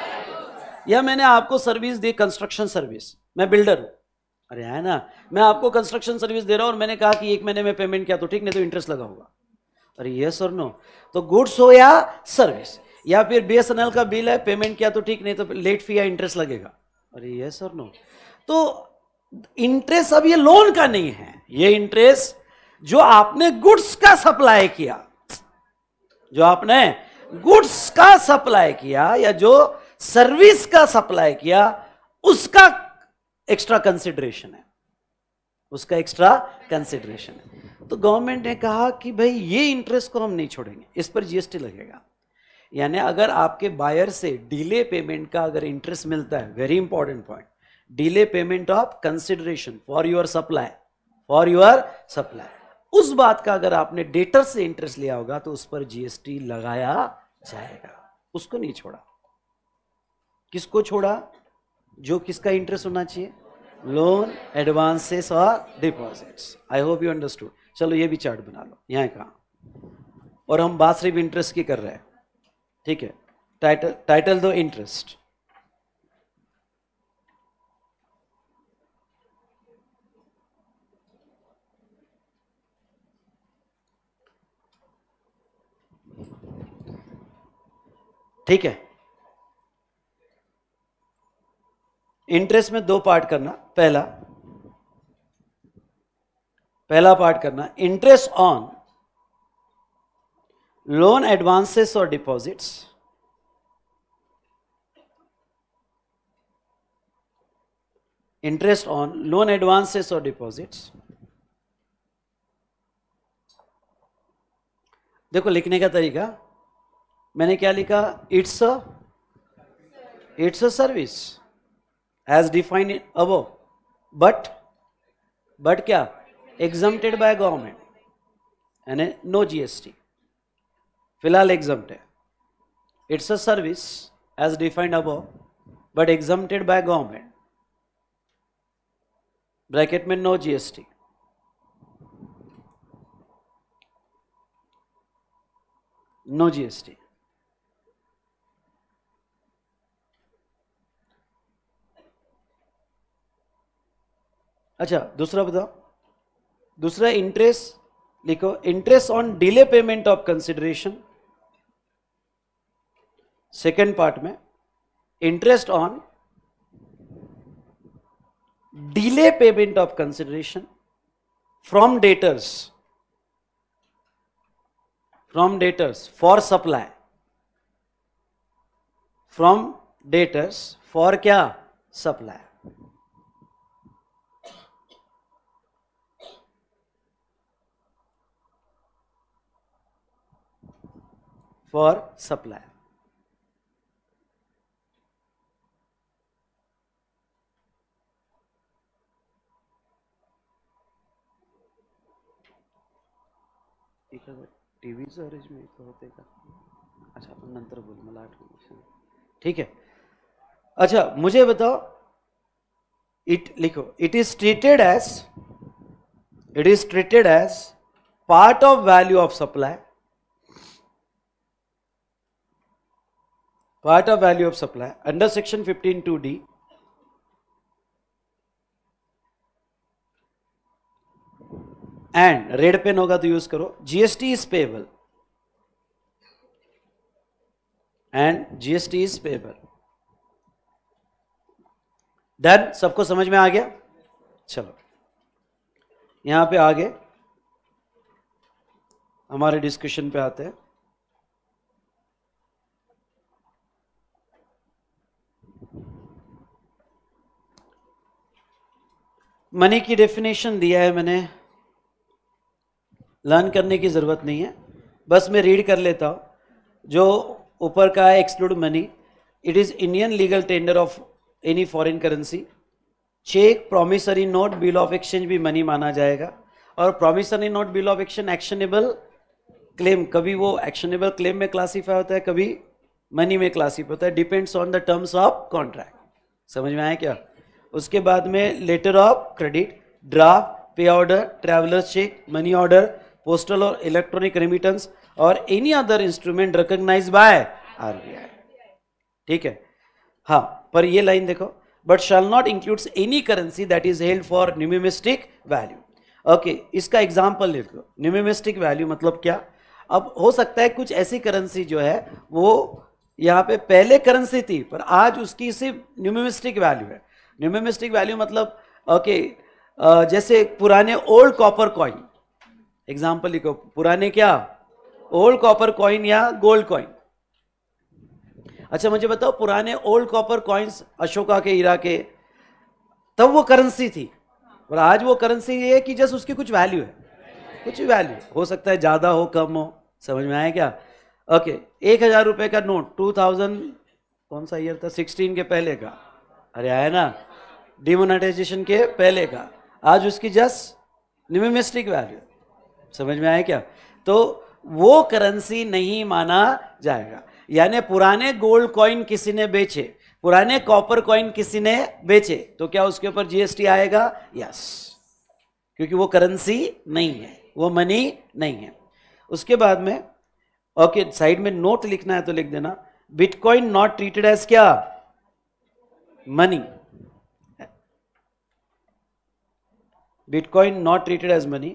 या मैंने आपको सर्विस दी, कंस्ट्रक्शन सर्विस, मैं बिल्डर हूं, अरे है ना, मैं आपको कंस्ट्रक्शन सर्विस दे रहा हूं और मैंने कहा कि 1 महीने में पेमेंट किया तो ठीक, नहीं तो इंटरेस्ट लगा होगा। अरे यस और नो? तो गुड्स हो या सर्विस, या फिर बीएसएनएल का बिल है, पेमेंट किया तो ठीक, नहीं तो लेट फी या इंटरेस्ट लगेगा। अरे यस और नो? तो इंटरेस्ट अब ये लोन का नहीं है, ये इंटरेस्ट जो आपने गुड्स का सप्लाई किया, जो आपने गुड्स का सप्लाई किया या जो सर्विस का सप्लाई किया, उसका एक्स्ट्रा कंसिडरेशन है, उसका एक्स्ट्रा कंसिडरेशन है। तो गवर्नमेंट ने कहा कि भाई ये इंटरेस्ट को हम नहीं छोड़ेंगे, इस पर जीएसटी लगेगा। यानी अगर आपके बायर से डिले पेमेंट का अगर इंटरेस्ट मिलता है, very important point, delay payment of consideration for your supply, उस बात का अगर आपने डेटर से इंटरेस्ट लिया होगा तो उस पर जीएसटी लगाया जाएगा। उसको नहीं छोड़ा। किसको छोड़ा? जो किसका इंटरेस्ट होना चाहिए, लोन, एडवांसेस और deposits. I hope you understood. चलो ये भी चार्ट बना लो, यहां कहा, और हम बात सिर्फ इंटरेस्ट की कर रहे हैं, ठीक है? टाइटल दो इंटरेस्ट। ठीक है, इंटरेस्ट में 2 पार्ट करना। पहला पार्ट करना इंटरेस्ट ऑन लोन, एडवांसेस और deposits. Interest on loan, advances और डिपॉजिट्स। देखो लिखने का तरीका, मैंने क्या लिखा? It's a service as defined above, but क्या? exempted by government, यानी no GST, फिलहाल exempt है। it's a service as defined above but exempted by government, bracket में no GST। no GST। अच्छा, दूसरा बताओ। दूसरा इंटरेस्ट लिखो, interest on delay payment of consideration. Second part में interest on delay payment of consideration from debtors for supply, from debtors for क्या? Supply, for supply. टीव्हीचं अरेंजमेंट होते का? अच्छा आपण नंतर बोल, मला आठवण। ठीक है, अच्छा मुझे बताओ, इट लिखो, it is treated as part of value of supply, part of value of supply under section 15(2)(d). And red pen होगा तो यूज करो, GST is payable, and GST is payable. Done, सबको समझ में आ गया? चलो यहां पे आगे हमारे डिस्कशन पे आते हैं। मनी की डेफिनेशन दिया है मैंने, लर्न करने की जरूरत नहीं है, बस मैं रीड कर लेता हूं। जो ऊपर का है, exclude money, it is Indian legal tender of any foreign currency. Cheque, promissory note, bill of exchange भी मनी माना जाएगा। और promissory note, bill of exchange actionable claim, कभी वो एक्शनेबल क्लेम में क्लासीफाई होता है, कभी मनी में क्लासीफाई होता है, depends on the terms of contract. समझ में आया क्या? उसके बाद में letter of credit, draft, pay order, travellers cheque, money order, postal और इलेक्ट्रॉनिक रेमिटेंस और any other instrument recognised by RBI. ठीक है, हाँ, पर ये लाइन देखो, but shall not includes any currency that is held for numismatic value. Okay, इसका एग्जांपल लिखो। न्यूमिमिस्टिक वैल्यू मतलब क्या? अब हो सकता है कुछ ऐसी करेंसी जो है वो यहाँ पे पहले करेंसी थी पर आज उसकी सिर्फ न्यूमिमिस्टिक वैल्यू है। न्यूमिमिस्टिक वैल्यू मतलब ओके, जैसे पुराने ओल्ड कॉपर कॉइन, एग्जाम्पल लिखो, पुराने क्या? ओल्ड कॉपर कॉइन या गोल्ड कॉइन। अच्छा मुझे बताओ, पुराने ओल्ड कॉपर कॉइन्स अशोका के, इरा के, तब वो करेंसी थी, और आज वो करेंसी ये है कि जस्ट उसकी कुछ वैल्यू है, कुछ वैल्यू हो सकता है, ज्यादा हो कम हो। समझ में आया क्या? ओके, 1000 रुपए का नोट 2000 कौन सा ईयर था? 16 के पहले का, अरे आया ना, डिमोनेटाइजेशन के पहले का, आज उसकी जस्ट न्यूमिमिस्टिक वैल्यू। समझ में आया क्या? तो वो करेंसी नहीं माना जाएगा। यानी पुराने गोल्ड कॉइन किसी ने बेचे, पुराने कॉपर कॉइन किसी ने बेचे, तो क्या उसके ऊपर जीएसटी आएगा? यस, क्योंकि वो करेंसी नहीं है, वो मनी नहीं है। उसके बाद में ओके, साइड में नोट लिखना है तो लिख देना, बिटकॉइन नॉट ट्रीटेड एज क्या? Money. Bitcoin not treated as money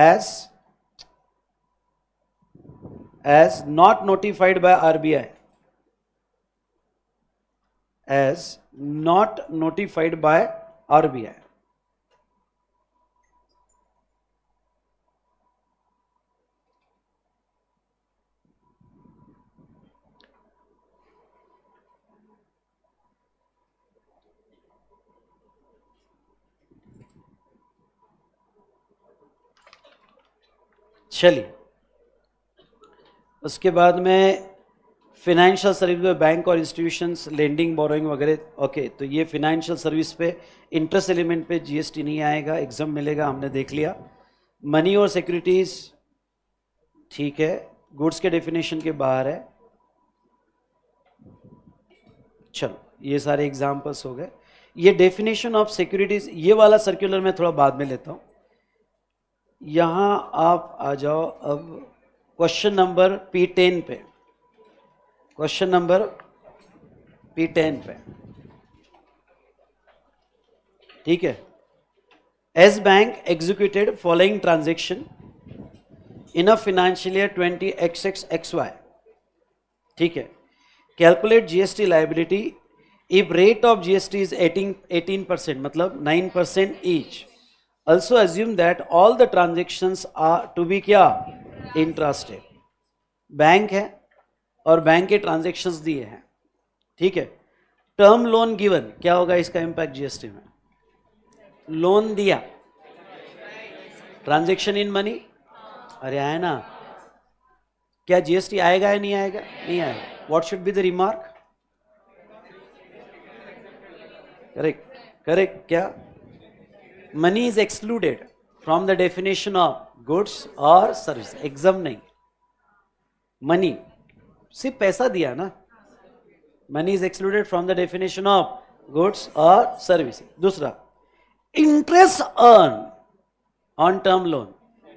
as not notified by RBI, as not notified by RBI. चलिए, उसके बाद में फिनेंशियल सर्विस में बैंक और इंस्टीट्यूशंस, लेंडिंग, बोरोइंग वगैरह। ओके, तो ये फिनेंशियल सर्विस पे इंटरेस्ट एलिमेंट पे जीएसटी नहीं आएगा, एग्जाम मिलेगा, हमने देख लिया। मनी और सिक्योरिटीज ठीक है, गुड्स के डेफिनेशन के बाहर है। चलो ये सारे एग्जांपल्स हो गए। ये डेफिनेशन ऑफ सिक्योरिटीज, ये वाला सर्कुलर में थोड़ा बाद में लेता हूं। यहां आप आ जाओ अब क्वेश्चन नंबर P10 पे, क्वेश्चन नंबर P10 पे। ठीक है, S bank executed following transaction in a financial year 20XX/XY। ठीक है, calculate GST liability if rate of GST is 18%, मतलब 9% each. Also assume that all the transactions are to be क्या? इंट्रास्टेट। बैंक है और बैंक के ट्रांजेक्शंस दिए हैं। ठीक है, टर्म लोन गिवन, क्या होगा इसका इंपैक्ट जीएसटी में? लोन दिया, ट्रांजैक्शन इन मनी, अरे आए ना, क्या जीएसटी आएगा या नहीं आएगा? नहीं आएगा। What should be the remark? Correct, correct. क्या? Money is excluded from the definition of goods और सर्विस, एग्जाम नहीं। मनी सिर्फ पैसा दिया ना, money is excluded from the definition of goods और सर्विस। दूसरा, interest earn on term loan,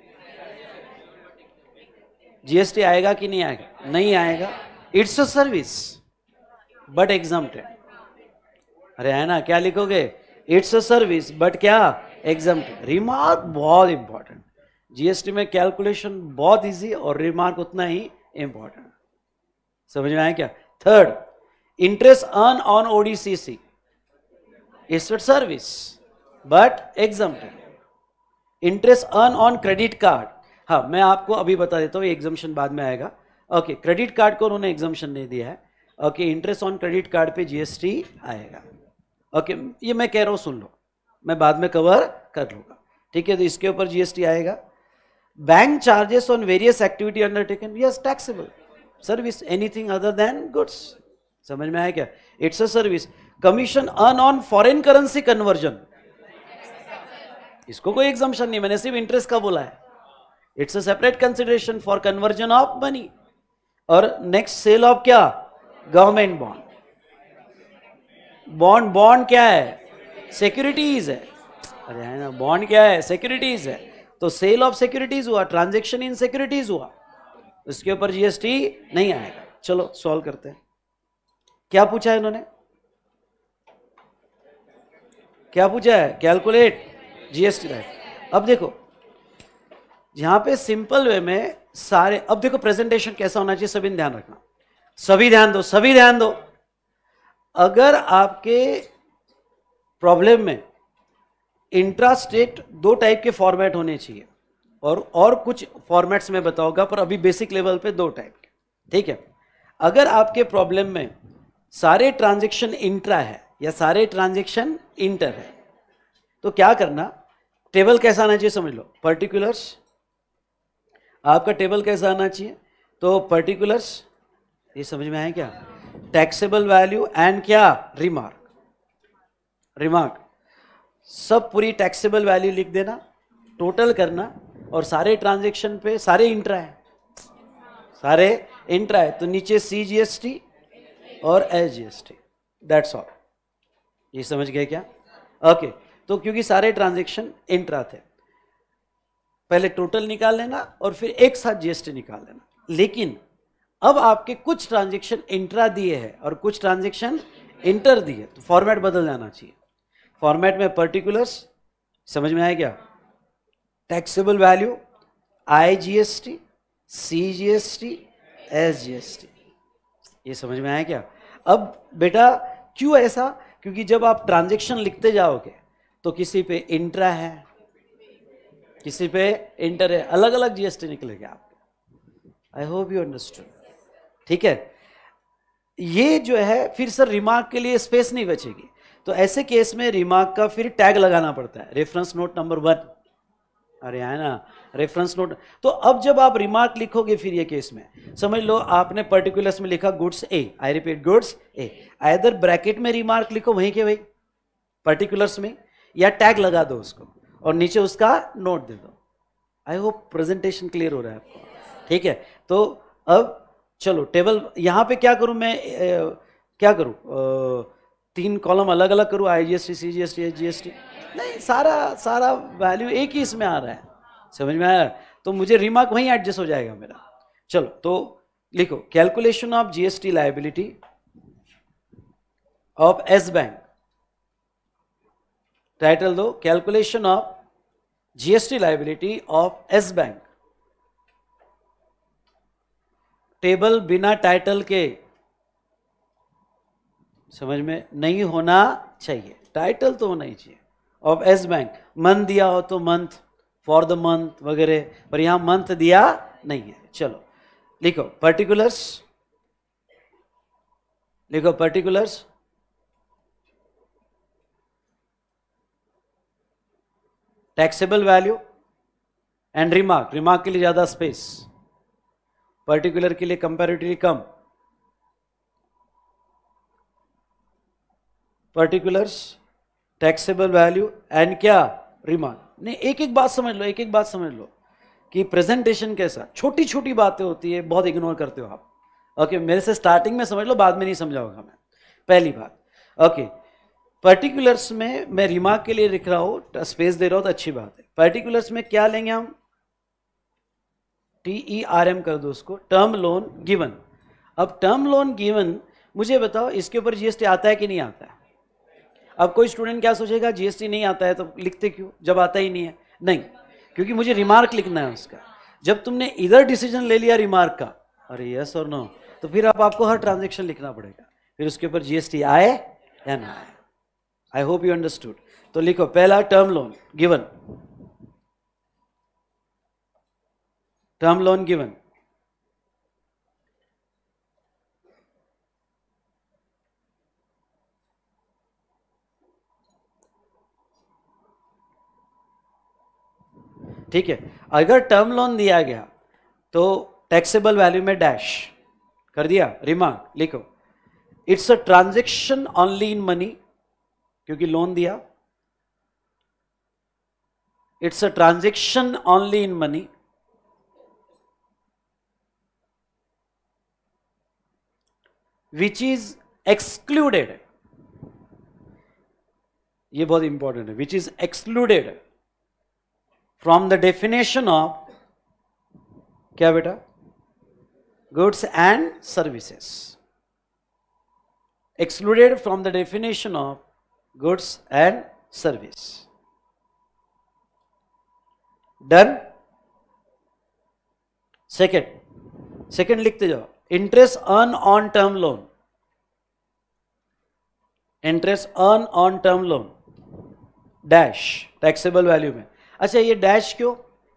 GST आएगा कि नहीं आएगा? नहीं आएगा। It's a service but exempted. अरे है ना, क्या लिखोगे? इट्स अ सर्विस बट क्या? एग्जम्प्टेड। रिमार्क बहुत इंपॉर्टेंट, जीएसटी में कैलकुलेशन बहुत इजी और रिमार्क उतना ही इंपॉर्टेंट। समझ में आया क्या? Third, interest earn on ODCC, it's a service but exempted. Interest earn on credit card, हाँ मैं आपको अभी बता देता हूँ, एग्जाम्शन बाद में आएगा। ओके, क्रेडिट कार्ड को उन्होंने एग्जाम्शन नहीं दिया है। Okay, interest on credit card पे जीएसटी आएगा। ओके, ये मैं कह रहा हूँ, सुन लो, मैं बाद में कवर कर लूंगा, ठीक है? तो इसके ऊपर जीएसटी आएगा। Bank charges on various activity undertaken, yes taxable. Service, anything other than goods. समझ में आया क्या? It's a service. Commission earn on foreign currency conversion, इसको कोई एग्जाम्शन नहीं, मैंने सिर्फ इंटरेस्ट का बोला है। It's a separate consideration for conversion of money. और नेक्स्ट, सेल ऑफ क्या? Government bond. बॉन्ड, बॉन्ड क्या है? सिक्योरिटीज है। अरे है ना, बॉन्ड क्या है? सिक्योरिटीज है। तो सेल ऑफ सिक्योरिटीज हुआ, ट्रांजैक्शन इन सिक्योरिटीज हुआ, उसके ऊपर जीएसटी नहीं आएगा। चलो सॉल्व करते हैं। क्या पूछा है इन्होंने? क्या पूछा है? Calculate GST right. अब देखो, यहां पे सिंपल वे में सारे, अब देखो प्रेजेंटेशन कैसा होना चाहिए, सभी ध्यान रखना, सभी ध्यान दो, सभी ध्यान दो। अगर आपके प्रॉब्लम में इंट्रा स्टेट दो टाइप के फॉर्मेट होने चाहिए, और कुछ फॉर्मेट्स में बताऊंगा, पर अभी बेसिक लेवल पे दो टाइप के, ठीक है? अगर आपके प्रॉब्लम में सारे ट्रांजैक्शन इंट्रा है या सारे ट्रांजैक्शन इंटर है, तो क्या करना, टेबल कैसा आना चाहिए समझ लो। पर्टिकुलर्स, आपका टेबल कैसा आना चाहिए? तो पर्टिकुलर्स, ये समझ में आया क्या? टैक्सेबल वैल्यू एंड क्या? रिमार्क। रिमार्क सब पूरी टैक्सेबल वैल्यू लिख देना, टोटल करना, और सारे ट्रांजैक्शन पे सारे इंट्रा है, सारे इंट्रा है, तो नीचे सीजीएसटी और एसजीएसटी, दैट्स ऑल। ये समझ गए क्या? ओके, तो क्योंकि सारे ट्रांजैक्शन इंट्रा थे, पहले टोटल निकाल लेना और फिर एक साथ जीएसटी निकाल लेना। लेकिन अब आपके कुछ ट्रांजैक्शन इंट्रा दिए हैं और कुछ ट्रांजैक्शन इंटर दिए, तो फॉर्मेट बदल जाना चाहिए। फॉर्मेट में पर्टिकुलर्स, समझ में आया क्या? Taxable value, IGST, CGST, SGST, ये समझ में आया क्या? अब बेटा क्यों ऐसा? क्योंकि जब आप ट्रांजैक्शन लिखते जाओगे तो किसी पे इंट्रा है, किसी पे इंटर है, अलग अलग जीएसटी निकलेगा आपके। आई होप यू अंडरस्टूड, ठीक है? ये जो है, फिर सर रिमार्क के लिए स्पेस नहीं बचेगी, तो ऐसे केस में रिमार्क का फिर टैग लगाना पड़ता है, रेफरेंस नोट नंबर 1। अरे है ना, रेफरेंस नोट। तो अब जब आप रिमार्क लिखोगे, फिर ये केस में समझ लो आपने पर्टिकुलर्स में लिखा goods A, I repeat goods A, either bracket में रिमार्क लिखो वहीं के वहीं पर्टिकुलर्स में, या टैग लगा दो उसको और नीचे उसका नोट दे दो। आई होप प्रेजेंटेशन क्लियर हो रहा है आपको, ठीक है? तो अब चलो टेबल, यहां पे क्या करूं मैं, क्या करूं, 3 कॉलम अलग अलग करूं, आईजीएसटी, सीजीएसटी, एसजीएसटी? नहीं, सारा वैल्यू एक ही इसमें आ रहा है, समझ में आया? तो मुझे रिमार्क वहीं एडजस्ट हो जाएगा मेरा। चलो तो लिखो, calculation of GST liability of S bank, title दो, calculation of GST liability of S bank. Table बिना टाइटल के समझ में नहीं होना चाहिए, टाइटल तो होना ही चाहिए। ऑफ एस बैंक, मंथ दिया हो तो मंथ, फॉर द मंथ वगैरह, पर यहां मंथ दिया नहीं है। चलो लिखो पर्टिकुलर्स, लिखो particulars, taxable value and remark, remark के लिए ज्यादा स्पेस, पर्टिकुलर के लिए कंपैरेटिवली कम, पर्टिकुलर्स, टैक्सेबल वैल्यू एंड क्या, रिमार्क। नहीं, एक एक बात समझ लो, एक एक बात समझ लो कि प्रेजेंटेशन कैसा, छोटी छोटी बातें होती है, बहुत इग्नोर करते हो आप। ओके, मेरे से स्टार्टिंग में समझ लो, बाद में नहीं समझाऊंगा मैं। पहली बात, ओके, पर्टिकुलर्स में मैं रिमार्क के लिए लिख रहा हूं, स्पेस दे रहा हूं तो अच्छी बात है। पर्टिकुलर्स में क्या लेंगे हम, TERM कर दो उसको, टर्म लोन गिवन। अब टर्म लोन गिवन, मुझे बताओ इसके ऊपर GST आता है कि नहीं आता है? अब कोई स्टूडेंट क्या सोचेगा, GST नहीं आता है तो लिखते क्यों जब आता ही नहीं है? नहीं, क्योंकि मुझे रिमार्क लिखना है उसका। जब तुमने इधर डिसीजन ले लिया रिमार्क का, अरे यस और नो, तो फिर आपको हर ट्रांजेक्शन लिखना पड़ेगा, फिर उसके ऊपर GST आए या ना आए। I hope you understood. तो लिखो पहला term loan given, term loan given, ठीक है। अगर टर्म लोन दिया गया तो टैक्सेबल वैल्यू में डैश कर दिया, रिमार्क लिखो, it's a transaction only in money, क्योंकि लोन दिया, it's a transaction only in money, which is excluded, ये बहुत इंपॉर्टेंट है, which is excluded from the definition of, क्या बेटा, goods and services, excluded from the definition of goods and service. Done? Second लिखते जाओ, interest earn on term loan, interest earn on term loan dash taxable value में। अच्छा, ये डैश क्यों,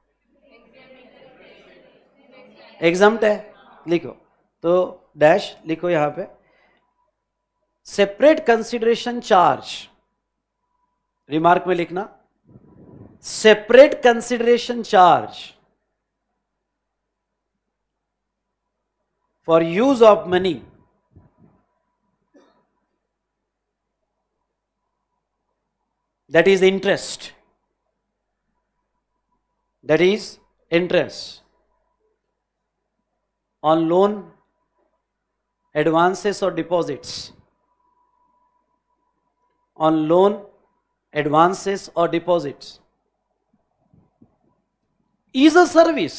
एग्जाम्प्ट है, लिखो तो डैश लिखो यहां पे, सेपरेट कंसिडरेशन चार्ज, रिमार्क में लिखना, separate consideration charge for use of money, that is interest, that is interest on loan, advances or deposits, on loan, advances or deposits, is a service,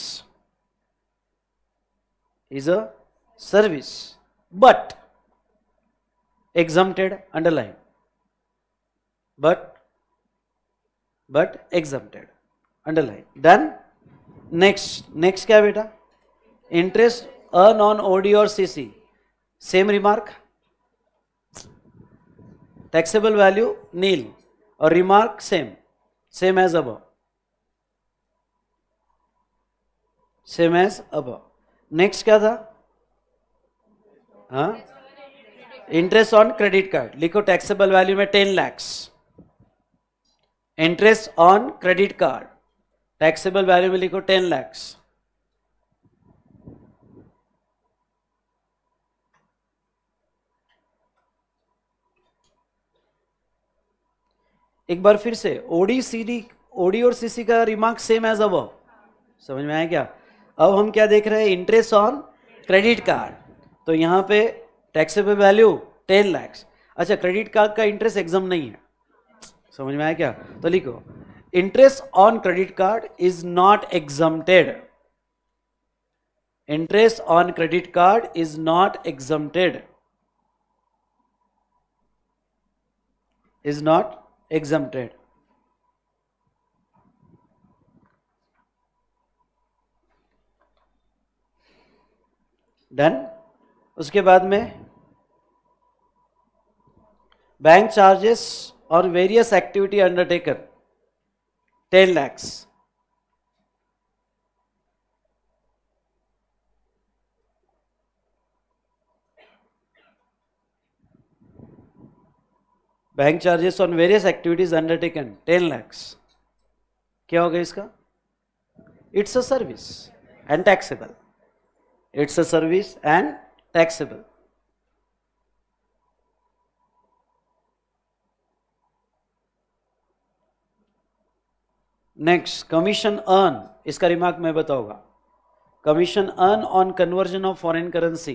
is a service, but exempted, underline, but exempted, underline। Done? next क्या बेटा, interest earn on OD और CC, same remark, taxable value nil और remark same as above, same as above। next क्या था, हाँ, इंटरेस्ट ऑन क्रेडिट कार्ड, लिखो टैक्सेबल वैल्यू में 10 lakhs, interest on credit card taxable value में लिखो 10 lakhs। एक बार फिर से, ओडी और सीसी का रिमार्क सेम एज अबव, समझ में आया क्या? अब हम क्या देख रहे हैं, इंटरेस्ट ऑन क्रेडिट कार्ड, तो यहां पे टैक्सेबल वैल्यू 10 lakhs। अच्छा, क्रेडिट कार्ड का इंटरेस्ट एग्जाम नहीं है, समझ में आया क्या? तो लिखो, interest on credit card is not exempted, interest on credit card is not exempted, is not exempted। Done? उसके बाद में बैंक चार्जेस और various activity undertaken 10 lakhs, bank charges on various activities undertaken 10 lakhs। क्या होगा इसका? It's a service and taxable. It's a service and taxable. Next, commission earn. इसका रिमार्क मैं बताऊंगा. Commission earn on conversion of foreign currency.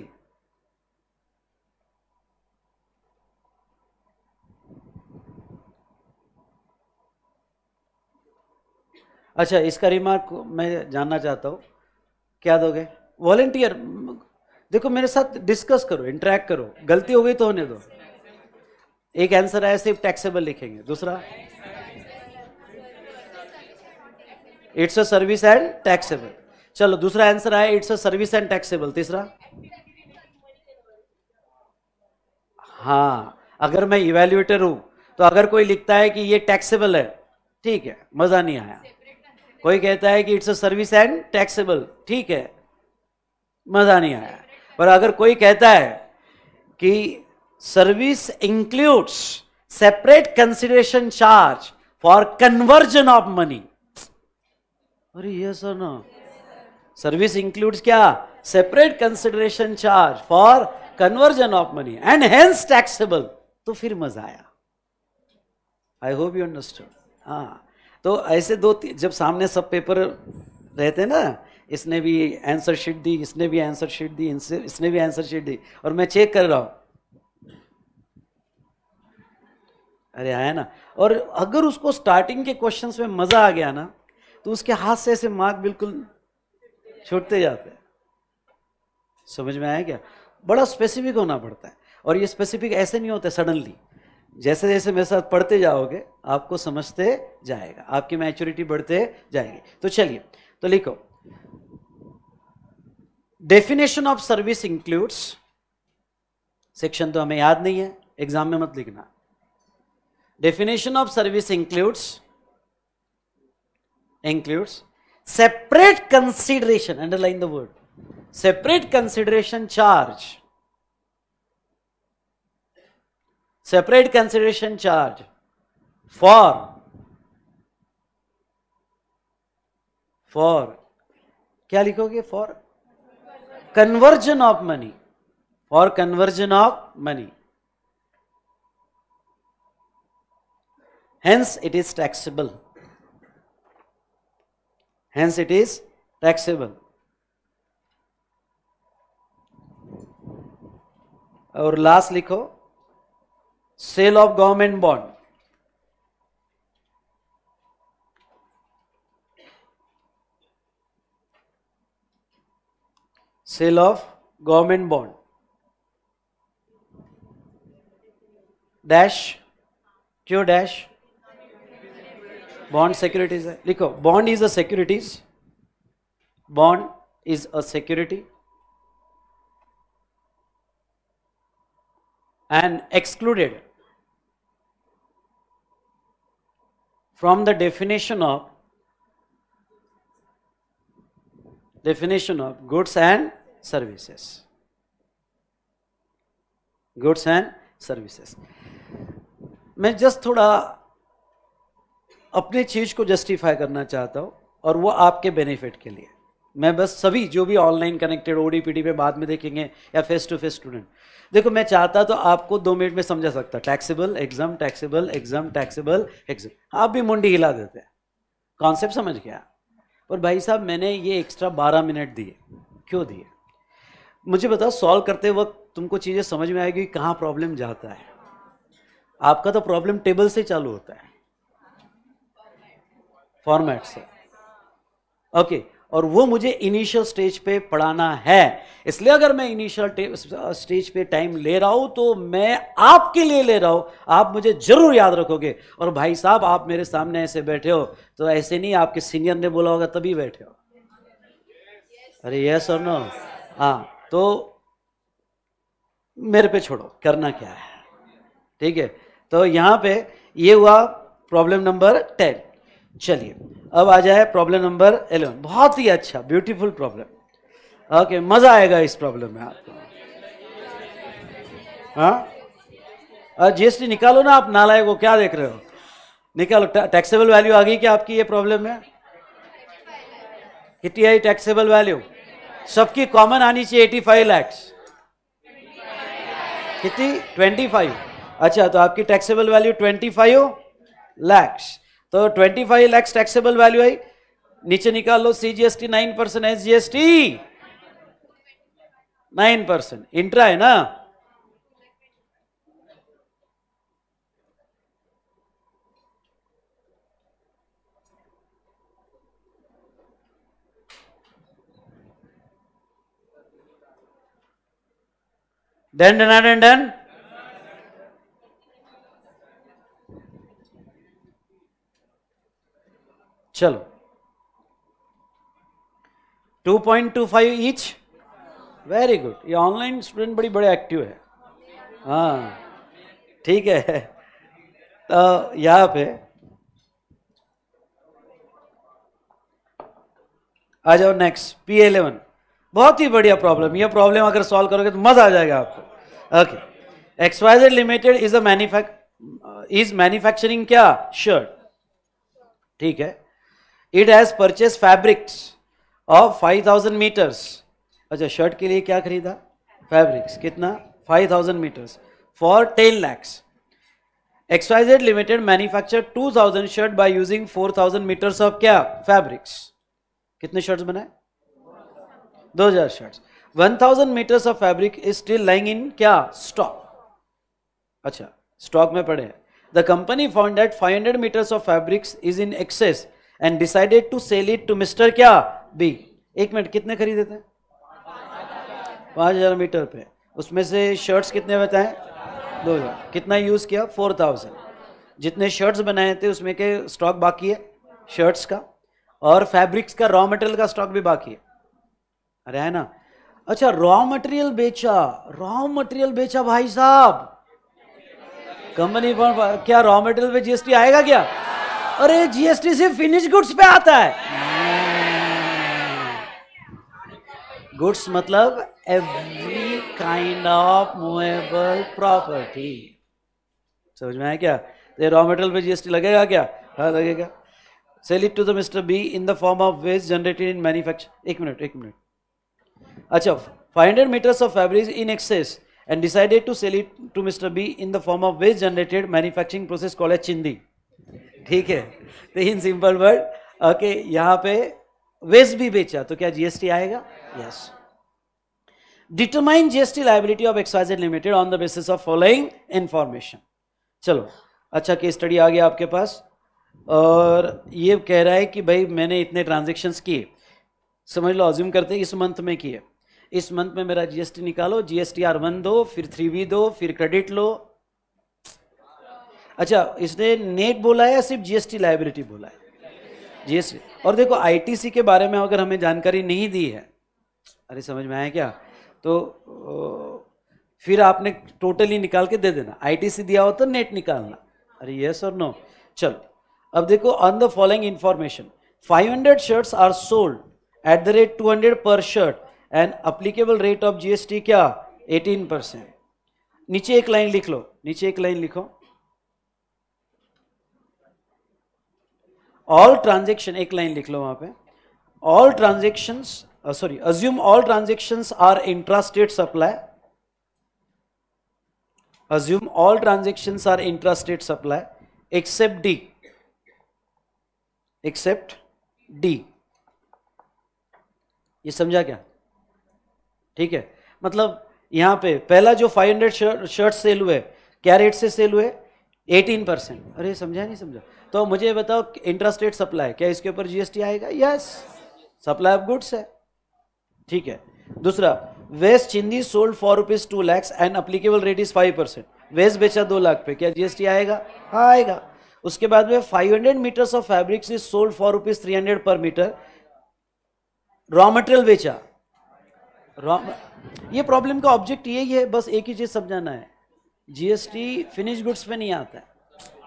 अच्छा, इसका रिमार्क मैं जानना चाहता हूं, क्या दोगे? वॉलेंटियर. देखो मेरे साथ डिस्कस करो, इंटरेक्ट करो. गलती हो गई तो होने दो. एक आंसर है, सिर्फ टैक्सेबल लिखेंगे. दूसरा, it's a service and taxable. चलो दूसरा आंसर आया, it's a service and taxable. तीसरा, हाँ, अगर मैं इवेल्युएटर हूं तो अगर कोई लिखता है कि ये टैक्सेबल है, ठीक है, मजा नहीं आया. कोई कहता है कि it's a service and taxable, ठीक है, मजा नहीं आया. पर अगर कोई कहता है कि service includes separate consideration charge for conversion of money, अरे यस और नो? सर्विस इंक्लूड्स क्या? Separate consideration charge for conversion of money and hence taxable, तो फिर मजा आया. I hope you understood. हाँ, तो ऐसे दो जब सामने सब पेपर रहते हैं ना, इसने भी आंसर शीट दी, इसने भी आंसर शीट दी, इसने भी आंसर शीट दी, और मैं चेक कर रहा हूं, अरे आया ना. और अगर उसको स्टार्टिंग के क्वेश्चंस में मजा आ गया ना, तो उसके हाथ से ऐसे मार्क बिल्कुल छूटते जाते हैं. समझ में आया क्या? बड़ा स्पेसिफिक होना पड़ता है. और ये स्पेसिफिक ऐसे नहीं होता सडनली. जैसे जैसे मेरे साथ पढ़ते जाओगे आपको समझते जाएगा, आपकी मैच्योरिटी बढ़ते जाएगी. तो चलिए, तो लिखो, definition of service includes. Section तो हमें याद नहीं है, एग्जाम में मत लिखना. Definition of service includes separate consideration, underline the word, separate consideration charge, separate consideration charge for क्या लिखोगे? for conversion of money, for conversion of money, hence it is taxable, hence it is taxable. और लास्ट लिखो, sale of government bond. Sale of government bond dash. क्यों डैश? बॉन्ड सिक्योरिटीज है. लिखो, bond is a securities, bond is a security and excluded from the definition of goods and services. Goods and services. मैं जस्ट थोड़ा अपने चीज को जस्टिफाई करना चाहता हूं, और वो आपके बेनिफिट के लिए. मैं बस सभी जो भी ऑनलाइन कनेक्टेड, ओडीपीडी पे बाद में देखेंगे, या फेस टू फेस स्टूडेंट, देखो मैं चाहता तो आपको 2 मिनट में समझा सकता. Taxable exam, taxable exam, taxable exam. आप भी मुंडी हिला देते हैं, कॉन्सेप्ट समझ गया. और भाई साहब, मैंने ये एक्स्ट्रा 12 मिनट दिए. क्यों दिए? मुझे बताओ, सॉल्व करते वक्त तुमको चीजें समझ में आएगी कहाँ प्रॉब्लम जाता है. आपका तो प्रॉब्लम टेबल से चालू होता है, फॉर्मेट से. ओके, और वो मुझे इनिशियल स्टेज पे पढ़ाना है. इसलिए अगर मैं इनिशियल स्टेज पे टाइम ले रहा हूं तो मैं आपके लिए ले रहा हूं. आप मुझे जरूर याद रखोगे. और भाई साहब, आप मेरे सामने ऐसे बैठे हो तो ऐसे नहीं आपके सीनियर ने बोला होगा तभी बैठे हो. अरे यस और नो? हाँ, तो मेरे पे छोड़ो, करना क्या है. ठीक है, तो यहां पे ये हुआ प्रॉब्लम नंबर 10. चलिए, अब आ जाए प्रॉब्लम नंबर 11. बहुत ही अच्छा, ब्यूटीफुल प्रॉब्लम. ओके, मजा आएगा इस प्रॉब्लम में आपको. हाँ, जीएसटी निकालो ना आप, नालायक को क्या देख रहे हो? निकालो, टैक्सेबल वैल्यू आ गई क्या आपकी ये प्रॉब्लम में? कितनी आई टैक्सेबल वैल्यू? सबकी कॉमन आनी चाहिए 85 लाख। कितनी? 25। अच्छा, तो आपकी टैक्सेबल वैल्यू 25 लाख। तो 25 लाख टैक्सेबल वैल्यू आई। नीचे निकाल लो, CGST 9%, SGST 9%, इंट्रा है ना? Done done done done. चलो 2.25 ईच। वेरी गुड, ये ऑनलाइन स्टूडेंट बड़ी बड़े एक्टिव है। हाँ ठीक है। तो यहां पे आ जाओ नेक्स्ट, P11। बहुत ही बढ़िया प्रॉब्लम, ये प्रॉब्लम अगर सॉल्व करोगे तो मजा आ जाएगा आपको। Okay, XYZ limited is manufacturing क्या? शर्ट। ठीक है। It has purchase fabrics of 5000 meters. अच्छा, शर्ट के लिए क्या खरीदा? फैब्रिक्स। कितना? 5000 meters for 10 lakhs। XYZ limited manufacture 2000 shirt by using 4000 meters of क्या? फैब्रिक्स। कितने शर्ट्स बनाए? 2000 shirts. 1000 meters of fabric is still lying in क्या? स्टॉक। अच्छा, स्टॉक में पड़े हैं। The company found that 500 meters of fabrics is in excess and decided to sell it to mister क्या? बी। एक मिनट, कितने खरीदे थे? 5000 मीटर पे। उसमें से शर्ट्स कितने बताएं? 2000। कितना यूज किया? 4000। जितने शर्ट्स बनाए थे उसमें के स्टॉक बाकी है शर्ट्स का, और फैब्रिक्स का रॉ मटेरियल का स्टॉक भी बाकी है। अरे है ना? अच्छा, रॉ मटेरियल बेचा, रॉ मटेरियल बेचा भाई साहब। कंपनी क्या रॉ मटेरियल पे GST आएगा क्या? अरे GST सिर्फ फिनिश गुड्स पे आता है। गुड्स मतलब every kind of movable property. समझ में आया क्या? ये रॉ मटेरियल पे GST लगेगा क्या? हाँ लगेगा। Sell it to the mister B in the form of waste generated in manufacture. एक मिनट। अच्छा, 500 meters of fabric in excess and decided to sell it to Mr. B in the form of waste generated manufacturing process called as चिंदी। ठीक है, तो इन सिंपल वर्ड, ओके, यहां पे वेस्ट भी बेचा तो क्या GST आएगा? Yes. Determine GST liability of XYZ limited on the basis of following information. चलो, अच्छा केस स्टडी आ गया आपके पास, और ये कह रहा है कि भाई मैंने इतने ट्रांजेक्शन्स किए, समझ लो अज्यूम करते हैं इस मंथ में किए, इस मंथ में मेरा GST निकालो, GSTR1 दो, फिर 3B दो, फिर क्रेडिट लो। अच्छा, इसने नेट बोला है या सिर्फ GST लायबिलिटी बोला है? GST। और देखो ITC के बारे में अगर हमें जानकारी नहीं दी है, अरे समझ में आया क्या, तो फिर आपने टोटली निकाल के दे देना। ITC दिया हो तो नेट निकालना। अरे यस और नो? चलो, अब देखो, on the following information 500 shirts are sold at the rate 200 per shirt and applicable rate of GST क्या? 18%। नीचे एक लाइन लिख लो, नीचे एक लाइन लिखो, ऑल ट्रांजेक्शन, एक लाइन लिख लो वहां पे, all transactions, sorry, assume all transactions are intrastate supply, assume all transactions are intrastate supply except D, except D. ये समझा क्या? ठीक है, मतलब यहां पे पहला जो 500 शर्ट सेल हुए, क्या रेट से सेल हुए? 18%। अरे समझा नहीं समझा? तो मुझे बताओ, इंट्रास्टेट सप्लाई, क्या इसके ऊपर GST आएगा? यस, सप्लाई ऑफ गुड्स है। ठीक है। दूसरा, वेस्ट चिंदी sold for ₹2 lakhs and applicable rate is 5%। Waste बेचा 2 लाख पे, क्या GST आएगा? हाँ आएगा। उसके बाद में 500 meters of fabrics is sold for ₹300 per metre, raw material बेचा। ये प्रॉब्लम का ऑब्जेक्ट यही है, बस एक ही चीज समझाना है, GST फिनिश गुड्स पे नहीं आता है,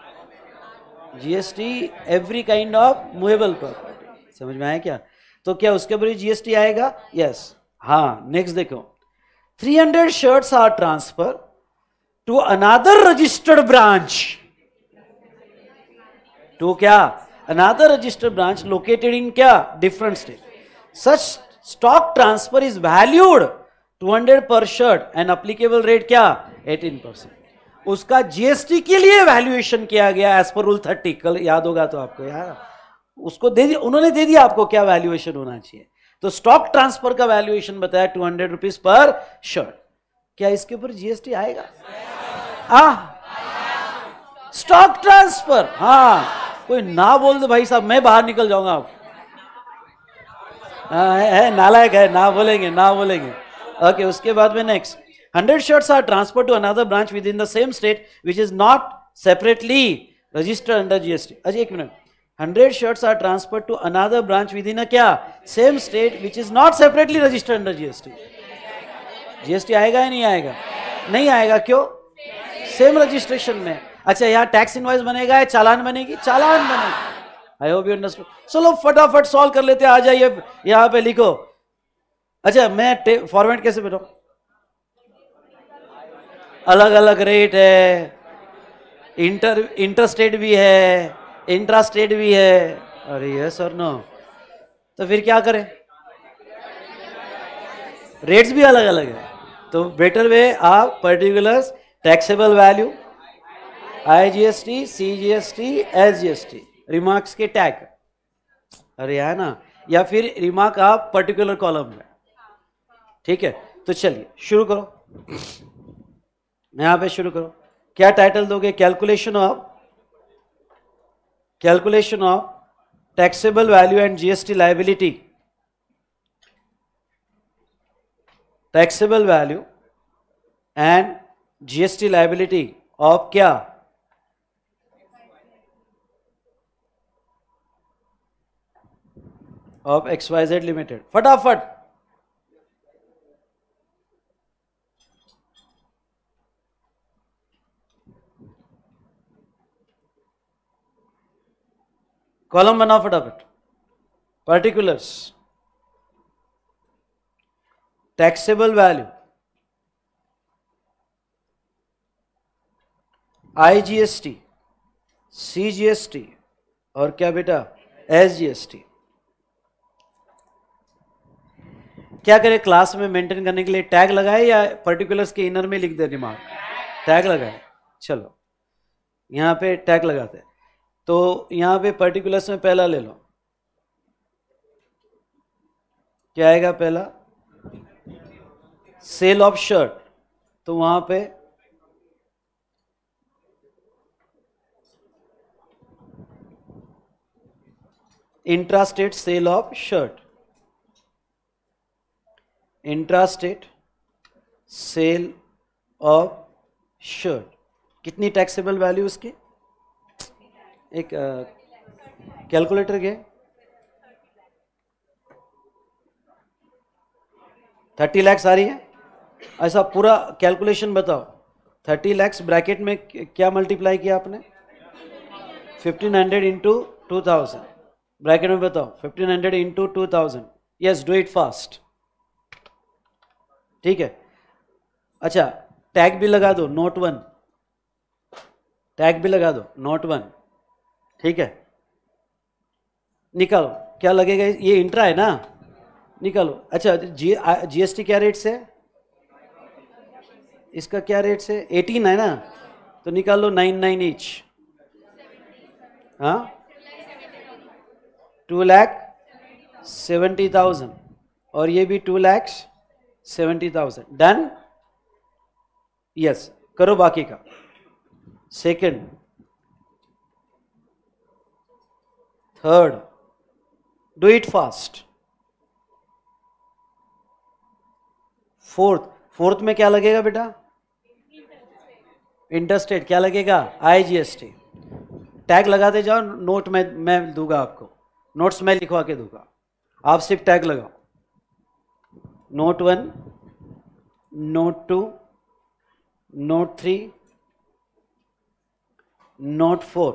GST every kind of movable property. समझ में आया क्या? तो क्या उसके ऊपर GST आएगा? यस। हाँ, नेक्स्ट देखो, 300 shirts are transfer to another registered branch. To क्या, another registered branch located in क्या, different state. Such stock transfer is valued 200 per shirt and applicable rate क्या, 18%. उसका जीएसटी के लिए वैल्यूएशन किया गया एज पर रूल 30. कल याद होगा तो आपको यार, उसको दे दिया, उन्होंने दे दिया आपको क्या वैल्यूएशन होना चाहिए. तो स्टॉक ट्रांसफर का वैल्यूएशन बताया 200 रुपीज पर शर्ट. क्या इसके ऊपर जीएसटी आएगा? Stock transfer. हाँ, कोई ना बोल दे भाई साहब, मैं बाहर निकल जाऊंगा. आप है नालायक है, ना बोलेंगे ना बोलेंगे. ओके, उसके बाद में next, 100 shirts are transferred to another branch within the same state which is not separately registered under GST. Ajay एक minute, 100 shirts are transferred to another branch within a क्या, same state which is not separately registered under GST. GST आएगा या नहीं आएगा? नहीं आएगा. क्यों? सेम रजिस्ट्रेशन में. अच्छा, यहाँ टैक्स इनवॉइस बनेगा या चालान बनेगी? चालान बनेगी. I hope you understood. चलो फटाफट सॉल्व कर लेते हैं. आ जाइए यहाँ पे लिखो. अच्छा, मैं फॉर्मेट कैसे बनाऊं? अलग अलग रेट है, इंटर स्टेट भी है, इंट्रा स्टेट भी है. अरे यस और नो? तो फिर क्या करें? रेट्स भी अलग अलग है. तो बेटर वे आप particulars, taxable value, IGST, CGST, SGST, remarks के टैग. अरे है ना? या फिर रिमार्क आप पर्टिकुलर कॉलम में. ठीक है, तो चलिए शुरू करो. यहां पे शुरू करो. क्या टाइटल दोगे? Calculation of taxable value and GST liability. Taxable value and GST liability of क्या, ऑफ XYZ लिमिटेड. फटाफट. कॉलम बनाओ फटाफट. Particulars, taxable value, IGST, CGST और क्या बेटा, एसजीएसटी. क्या करें क्लास में मेंटेन करने के लिए? टैग लगाए या पर्टिकुलर्स के इनर में लिख दे रिमार्क? टैग लगाए. चलो यहां पे टैग लगाते हैं. तो यहां पे पर्टिकुलर्स में पहला ले लो. क्या आएगा पहला? Sale of shirt. तो वहां पे intrastate sale of shirt, intrastate sale of shirt. कितनी टैक्सेबल वैल्यू उसकी? एक कैलकुलेटर के 30 लाख आ रही है. ऐसा पूरा कैलकुलेशन बताओ. 30 लाख ब्रैकेट में क्या मल्टीप्लाई किया आपने? 1500 इंटू 2000. ब्रैकेट में बताओ 1500 into 2000. Yes, do it fast. ठीक है. अच्छा, टैग भी लगा दो, नोट 1. टैग भी लगा दो, नोट 1. ठीक है, निकालो क्या लगेगा. ये इंट्रा है ना, निकालो. अच्छा, जीएसटी क्या रेट से? इसका क्या रेट से? 18 है ना, तो निकालो 99 ईच. हाँ, 2,70,000 और ये भी 2,70,000. डन. यस, करो बाकी का. Second, third, do it fast. Fourth में क्या लगेगा बेटा? इंटरस्टेट. क्या लगेगा? आईजीएसटी. टैग लगाते जाओ. नोट में मैं दूंगा आपको, नोट्स में लिखवा के दूंगा. आप सिर्फ टैग लगाओ. Note 1, note 2, note 3, note 4.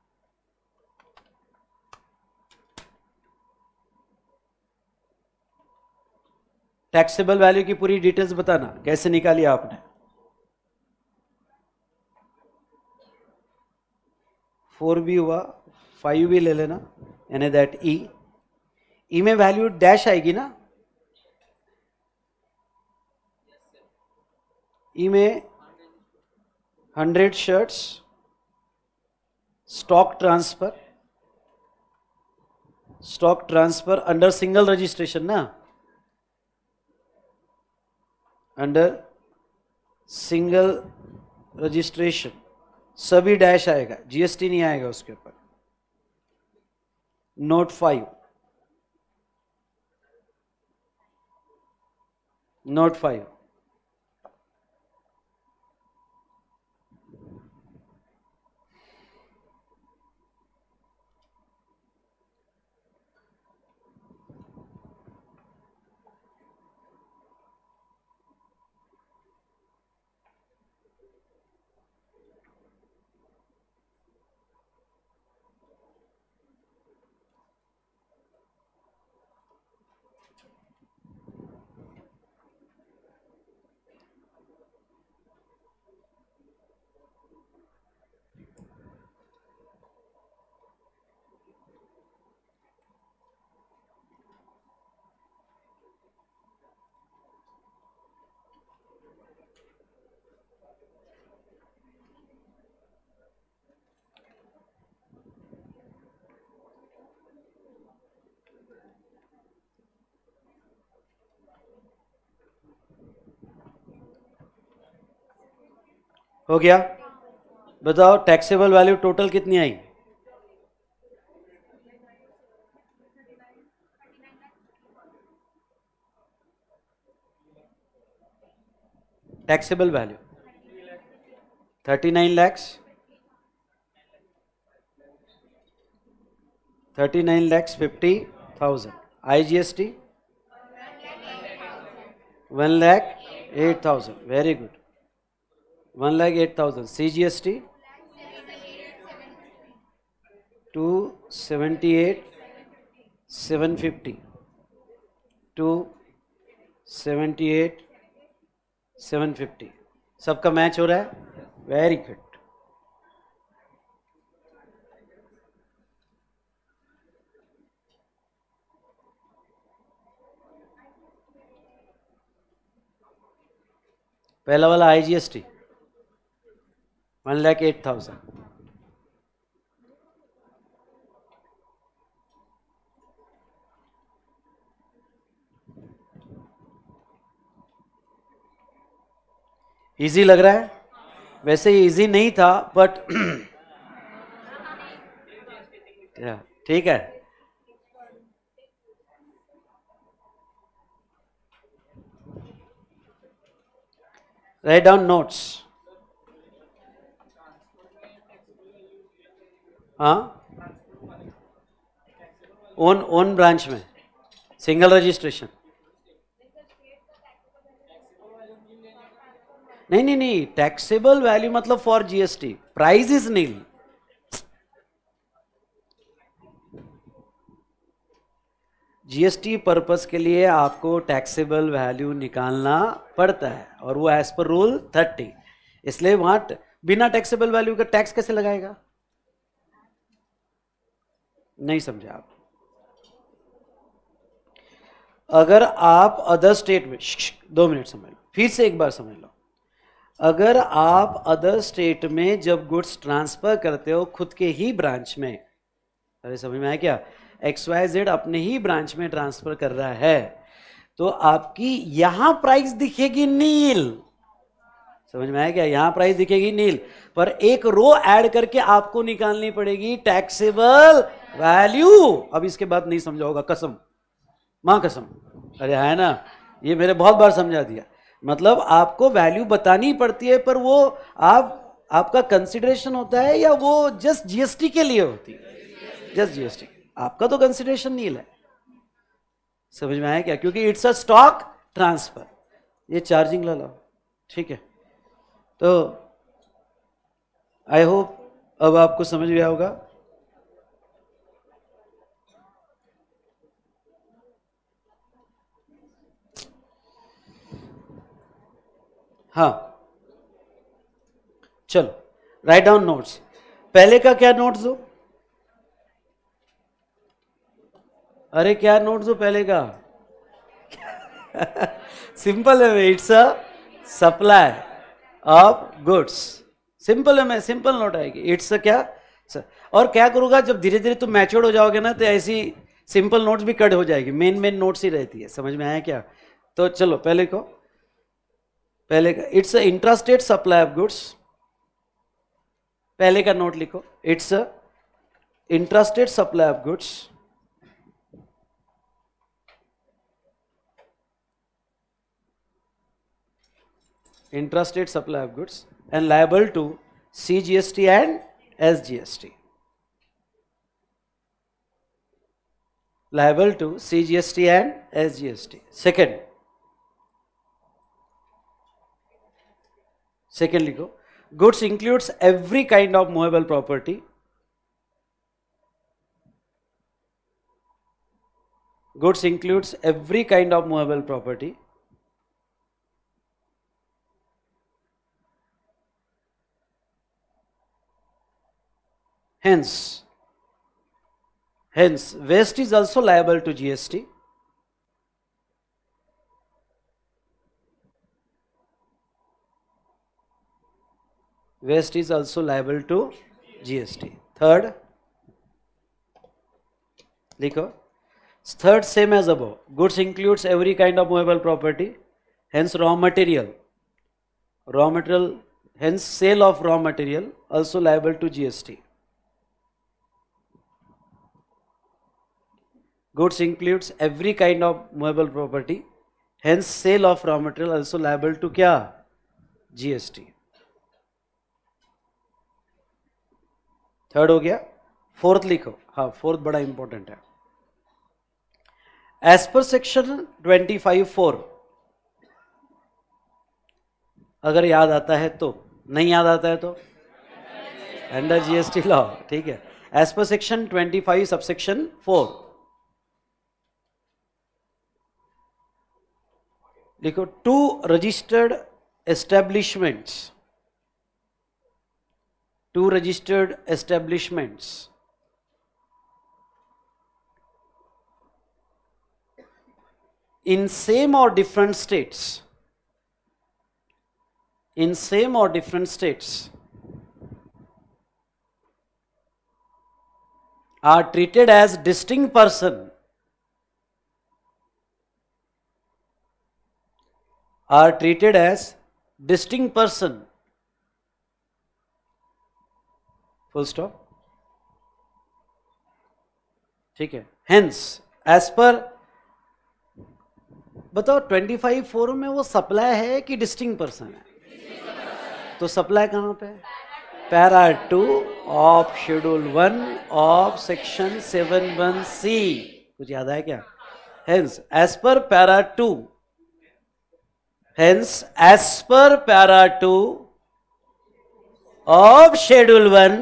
Taxable value की पूरी डिटेल्स बताना, कैसे निकाली आपने. 4 भी हुआ, 5 भी ले लेना, यानी दैट ई में वैल्यू डैश आएगी ना, ई में 100 shirts, stock transfer under single registration ना, अंडर सिंगल रजिस्ट्रेशन सभी डैश आएगा, जीएसटी नहीं आएगा उसके ऊपर। नोट 5, नोट 5, हो गया? बताओ टैक्सेबल वैल्यू टोटल कितनी आई? Taxable value 39 lakhs, 39 lakhs 50,000. IGST 1,08,000. Very good. 1,08,000. CGST 278,750. 278,750. सबका मैच हो रहा है? Very good. पहला वाला IGST 1,08,000. इजी लग रहा है? वैसे ये इजी नहीं था बट ठीक है. Right down notes. हाँ, ओन ब्रांच में सिंगल रजिस्ट्रेशन. नहीं, टैक्सेबल वैल्यू मतलब for GST. Price is nil. GST purpose के लिए आपको टैक्सेबल वैल्यू निकालना पड़ता है और वो एज पर रूल 30. इसलिए वहां बिना टैक्सेबल वैल्यू का टैक्स कैसे लगाएगा? नहीं समझे आप? अगर आप अदर स्टेट में 2 मिनट समझ लो, फिर से एक बार समझ लो. अगर आप अदर स्टेट में जब गुड्स ट्रांसफर करते हो खुद के ही ब्रांच में, अरे समझ में आया क्या? XYZ अपने ही ब्रांच में ट्रांसफर कर रहा है तो आपकी यहां प्राइस दिखेगी नील. समझ में आया क्या? यहां प्राइस दिखेगी नील, पर एक रो ऐड करके आपको निकालनी पड़ेगी टैक्सेबल वैल्यू. अब इसके बाद नहीं समझा होगा, कसम मां कसम. अरे है ना, ये मेरे बहुत बार समझा दिया. मतलब आपको वैल्यू बतानी पड़ती है, पर वो आपका कंसिडरेशन होता है या वो जस्ट जीएसटी के लिए होती है? Just GST. आपका तो कंसिडरेशन नील है. समझ में आया क्या? क्योंकि इट्स अ स्टॉक ट्रांसफर. ये चार्जिंग ला लो. ठीक है, तो आई होप अब आपको समझ गया होगा. हाँ, चलो राइट डाउन नोट्स. पहले का क्या नोट्स दो? अरे क्या नोट दो पहले का? सिंपल है, it's a supply of goods. Simple है, मैं सिंपल नोट आएगी, इट्स क्या। और क्या करूंगा, जब धीरे धीरे तुम मैच्योर हो जाओगे ना, तो ऐसी सिंपल नोट्स भी कट हो जाएगी, मेन मेन नोट्स ही रहती है। समझ में आया क्या? तो चलो पहले का it's a intrastate supply of goods. पहले का नोट लिखो, it's a intrastate supply of goods intrastate supply of goods and liable to CGST and SGST. Liable to CGST and SGST. Second लिखो, goods includes every kind of movable property. Goods includes every kind of movable property. Hence, waste is also liable to GST. Waste is also liable to GST. Third, लिखो, third same as above. Goods includes every kind of movable property. Hence raw material. Hence sale of raw material also liable to GST. Goods includes every kind of movable property. Hence sale of raw material also liable to क्या? GST. थर्ड हो गया। फोर्थ लिखो, हाँ फोर्थ बड़ा इंपॉर्टेंट है। एज पर सेक्शन 25(4), अगर याद आता है तो, नहीं याद आता है तो अंडर GST लॉ, ठीक है। एज पर सेक्शन 25 सबसेक्शन 4 लिखो, two registered establishments in same or different states are treated as distinct person full stop, ठीक है। Hence as per, बताओ 25(4) में वो सप्लाई है कि डिस्टिंक्ट पर्सन है? तो सप्लाई कहां पे? Para 2 of schedule 1 of section 71C। कुछ याद है क्या? Hence as per para 2 of schedule 1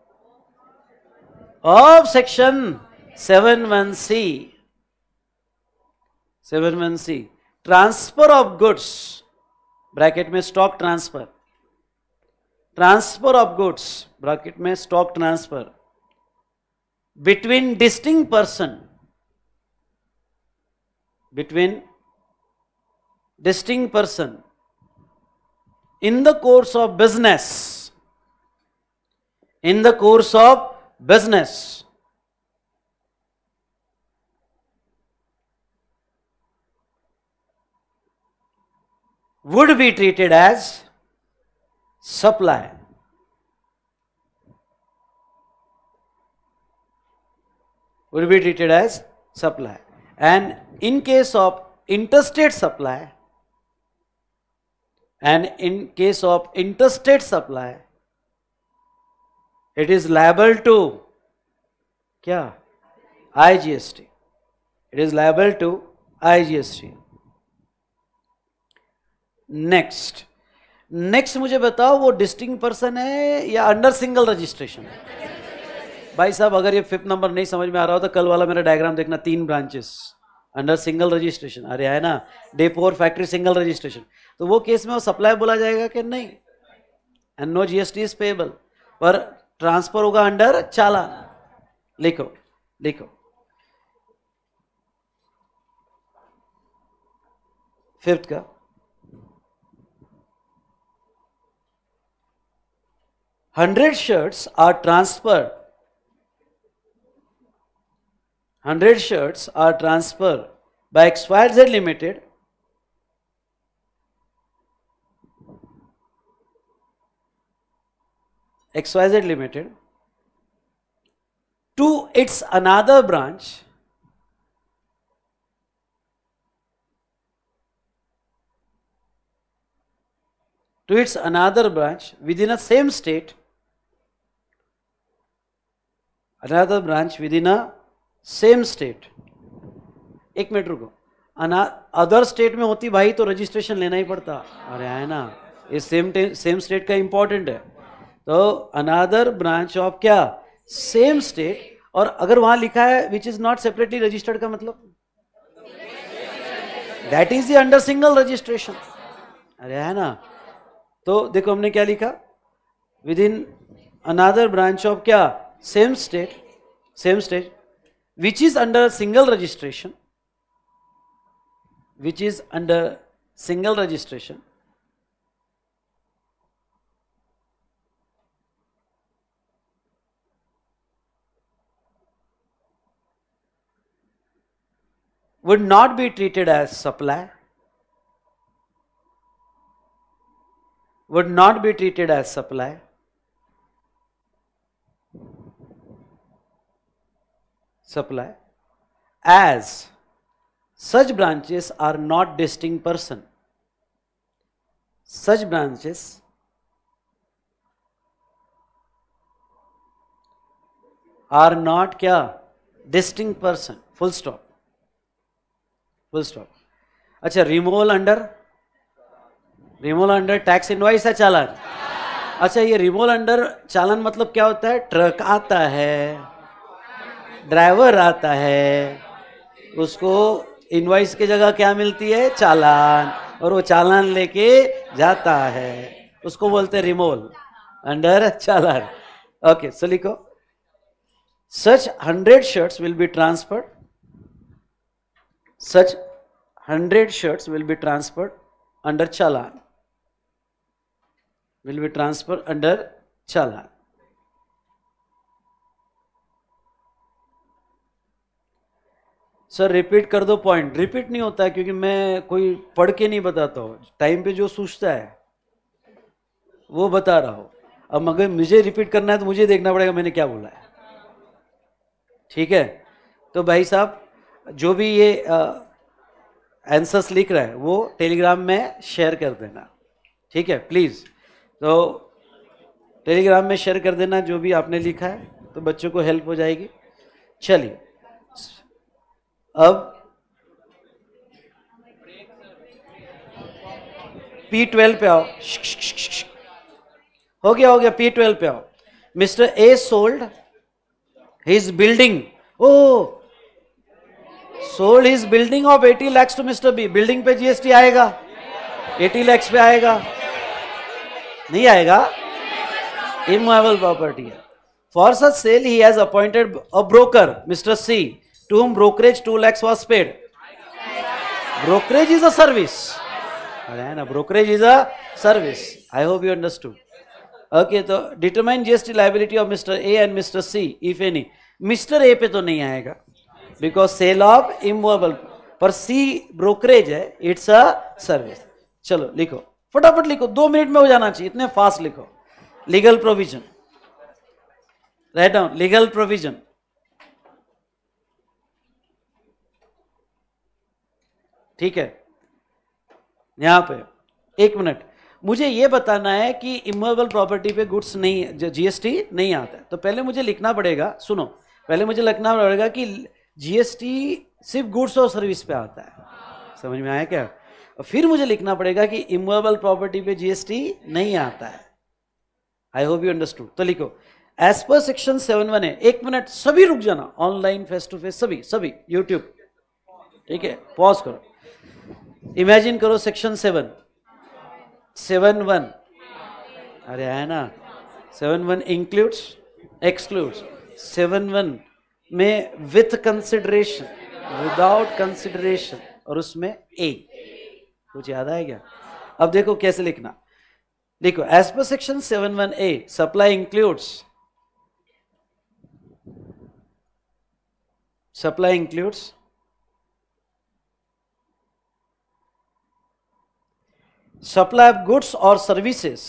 of section 71C, transfer of goods, bracket में stock transfer of goods, bracket में stock transfer between distinct person in the course of business would be treated as supply. And in case of interstate supply, it is liable to क्या? IGST. It is liable to IGST. Next मुझे बताओ, वो डिस्टिंक्ट पर्सन है या अंडर सिंगल रजिस्ट्रेशन है? भाई साहब अगर ये 5th नंबर नहीं समझ में आ रहा हो तो कल वाला मेरा डायग्राम देखना, 3 ब्रांचेस अंडर सिंगल रजिस्ट्रेशन, अरे है ना, डेपो और फैक्ट्री सिंगल रजिस्ट्रेशन, तो वो केस में वो सप्लाई बोला जाएगा कि नहीं? And no GST is payable, पर ट्रांसफर होगा अंडर चालान। लिखो फिफ्थ का, hundred shirts are transferred, 100 shirts are transferred by XYZ Limited to its another branch within a same state, same state. एक मिनट रुको, अदर स्टेट में होती भाई तो रजिस्ट्रेशन लेना ही पड़ता. अरे है ना, ये सेम स्टेट का इंपॉर्टेंट है. तो अनदर ब्रांच ऑफ क्या, सेम स्टेट. और अगर वहां लिखा है which is not separately registered का मतलब that is the under single registration. अरे है ना. तो देखो हमने क्या लिखा, within another branch of क्या, same state which is under single registration, would not be treated as supply, as such branches are not distinct person. Such branches are not क्या, distinct person. Full stop. अच्छा, रिमूवल अंडर टैक्स इनवॉइस है चालान. अच्छा, ये रिमूवल अंडर चालान मतलब क्या होता है, ट्रक आता है, ड्राइवर आता है, उसको इनवॉइस की जगह क्या मिलती है, चालान, और वो चालान लेके जाता है, उसको बोलते हैं removal under challan. Okay, so लिखो, such 100 shirts will be transferred, such 100 shirts will be transferred under challan, sir repeat कर दो पॉइंट. रिपीट नहीं होता है क्योंकि मैं कोई पढ़ के नहीं बताता हूँ, टाइम पे जो सूझता है वो बता रहा हूँ. अब अगर मुझे रिपीट करना है तो मुझे देखना पड़ेगा मैंने क्या बोला है. ठीक है, तो भाई साहब जो भी ये आंसर्स लिख रहा है वो टेलीग्राम में शेयर कर देना. ठीक है, प्लीज. तो टेलीग्राम में शेयर कर देना जो भी आपने लिखा है, तो बच्चों को हेल्प हो जाएगी. चलिए, अब P12 पे आओ. हो गया P12 पे आओ. Mister A sold his building, sold his building of 80 lakhs to mister B. Building पे जीएसटी आएगा, 80 lakhs पे आएगा, नहीं आएगा, इमूवेबल प्रॉपर्टी है. For such sale he has appointed a broker mister C, to whom brokerage 2 lakhs was paid. Brokerage is a service. Brokerage is a service. I hope you understood. Okay, तो determine GST liability of Mr. A and Mr. C, if any. Mr. A पे तो नहीं आएगा, because sale of immovable. पर C brokerage है, it's a service. चलो लिखो, फटाफट लिखो, 2 मिनट में हो जाना चाहिए, इतने फास्ट लिखो. Legal provision. Write down legal provision. ठीक है, यहां पे 1 मिनट मुझे ये बताना है कि इमूवेबल प्रॉपर्टी पे गुड्स नहीं, जीएसटी नहीं आता है. तो पहले मुझे लिखना पड़ेगा, सुनो, पहले मुझे लिखना पड़ेगा कि जीएसटी सिर्फ गुड्स और सर्विस पे आता है. समझ में आया क्या? और फिर मुझे लिखना पड़ेगा कि इमूवेबल प्रॉपर्टी पे जीएसटी नहीं आता है. I hope you understood. तो लिखो, एज पर सेक्शन 7(1) है. 1 मिनट, सभी रुक जाना, ऑनलाइन फेस टू फेस सभी यूट्यूब. ठीक है, पॉज करो, इमेजिन करो सेक्शन 7(1). अरे है ना, 7(1) इंक्लूड्स एक्सक्लूड्स. 7(1) में विथ कंसिडरेशन, विदाउट कंसिडरेशन, और उसमें ए. कुछ याद आया क्या? अब देखो कैसे लिखना, देखो as per section 71A supply includes, supply includes supply of goods or services,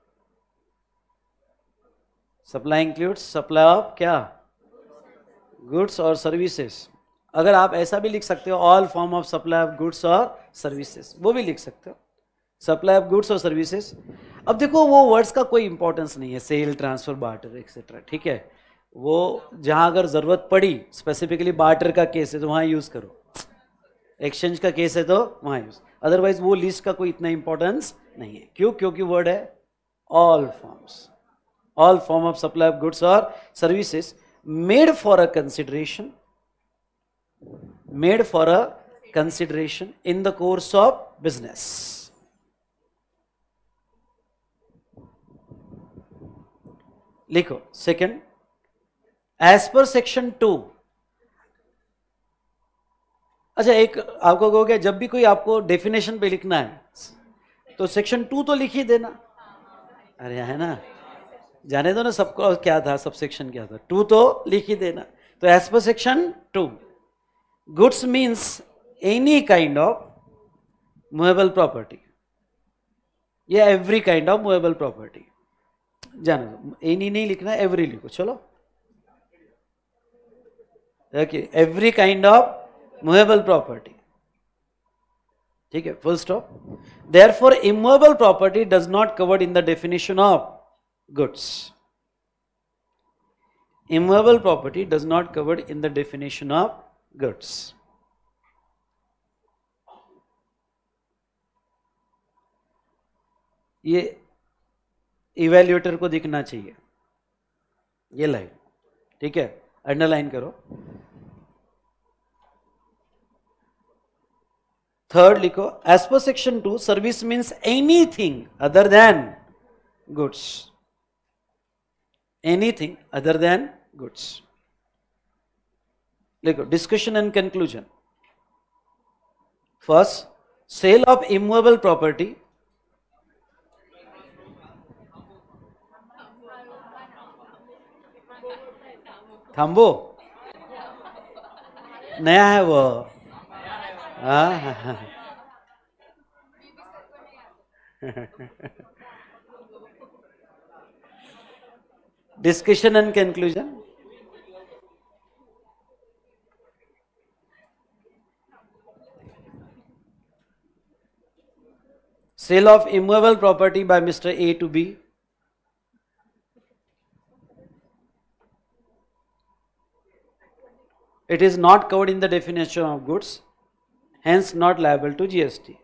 supply includes supply of क्या, goods और services। अगर आप ऐसा भी लिख सकते हो all form of supply of goods और services, वो भी लिख सकते हो, supply of goods और services। अब देखो वो वर्ड्स का कोई इंपॉर्टेंस नहीं है, सेल, ट्रांसफर, बार्टर एक्सेट्रा, ठीक है, वो जहां अगर जरूरत पड़ी, स्पेसिफिकली बार्टर का केस है तो वहां यूज करो, एक्सचेंज का केस है तो वहां यूज, अदरवाइज वो लिस्ट का कोई इतना इंपॉर्टेंस नहीं है। क्यों? क्योंकि वर्ड है all forms, all form of supply of goods और services made for a consideration, made for a consideration in the course of business. लिखो सेकंड, एज पर सेक्शन 2। अच्छा, एक आपको कहोगे जब भी कोई आपको डेफिनेशन पे लिखना है तो सेक्शन 2 तो लिख ही देना, अरे है ना, जाने दो ना सबको क्या था, सब सेक्शन क्या था, 2 तो लिख ही देना। तो as per section 2 goods means any kind of movable property, या every kind of movable property, जाने दो, एनी नहीं लिखना, एवरी लिखो, चलो okay, every kind of movable property, ठीक है, full stop. Therefore immovable property does not covered in the definition of goods, immovable property does not covered in the definition of goods. ये इवैल्यूएटर को दिखना चाहिए ये लाइन, ठीक है, अंडरलाइन करो। थर्ड लिखो, as per section 2 service means anything other than goods, anything other than goods. लिखो discussion and conclusion. First, sale of immovable property, थाम्बो, नया है वो, discussion and conclusion. Sale of immovable property by Mr. A to B. It is not covered in the definition of goods, hence not liable to GST.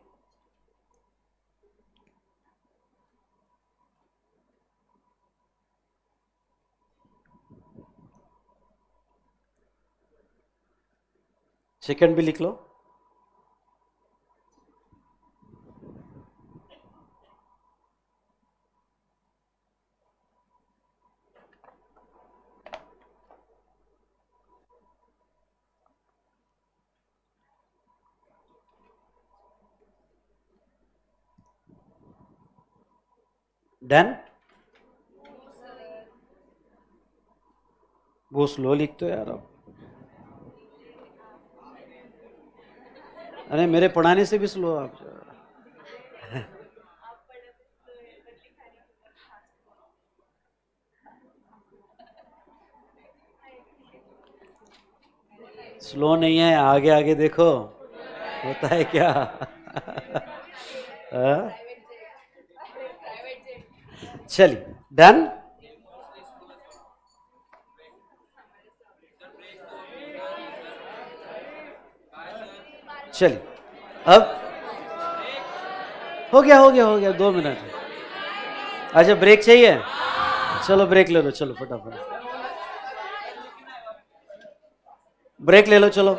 Second भी लिख लो। डन। वो स्लो लिखते हो यार आप, अरे मेरे पढ़ाने से भी स्लो आप। स्लो नहीं है, आगे आगे देखो होता है क्या। चलिए डन। चलिए अब हो गया 2 मिनट। अच्छा ब्रेक चाहिए, चलो ब्रेक ले लो, चलो फटाफट ब्रेक ले लो, चलो।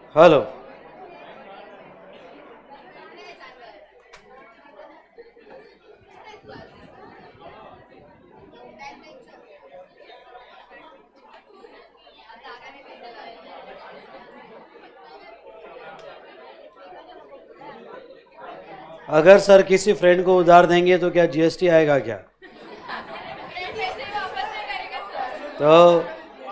हेलो, अगर सर किसी फ्रेंड को उधार देंगे तो क्या जीएसटी आएगा क्या? तो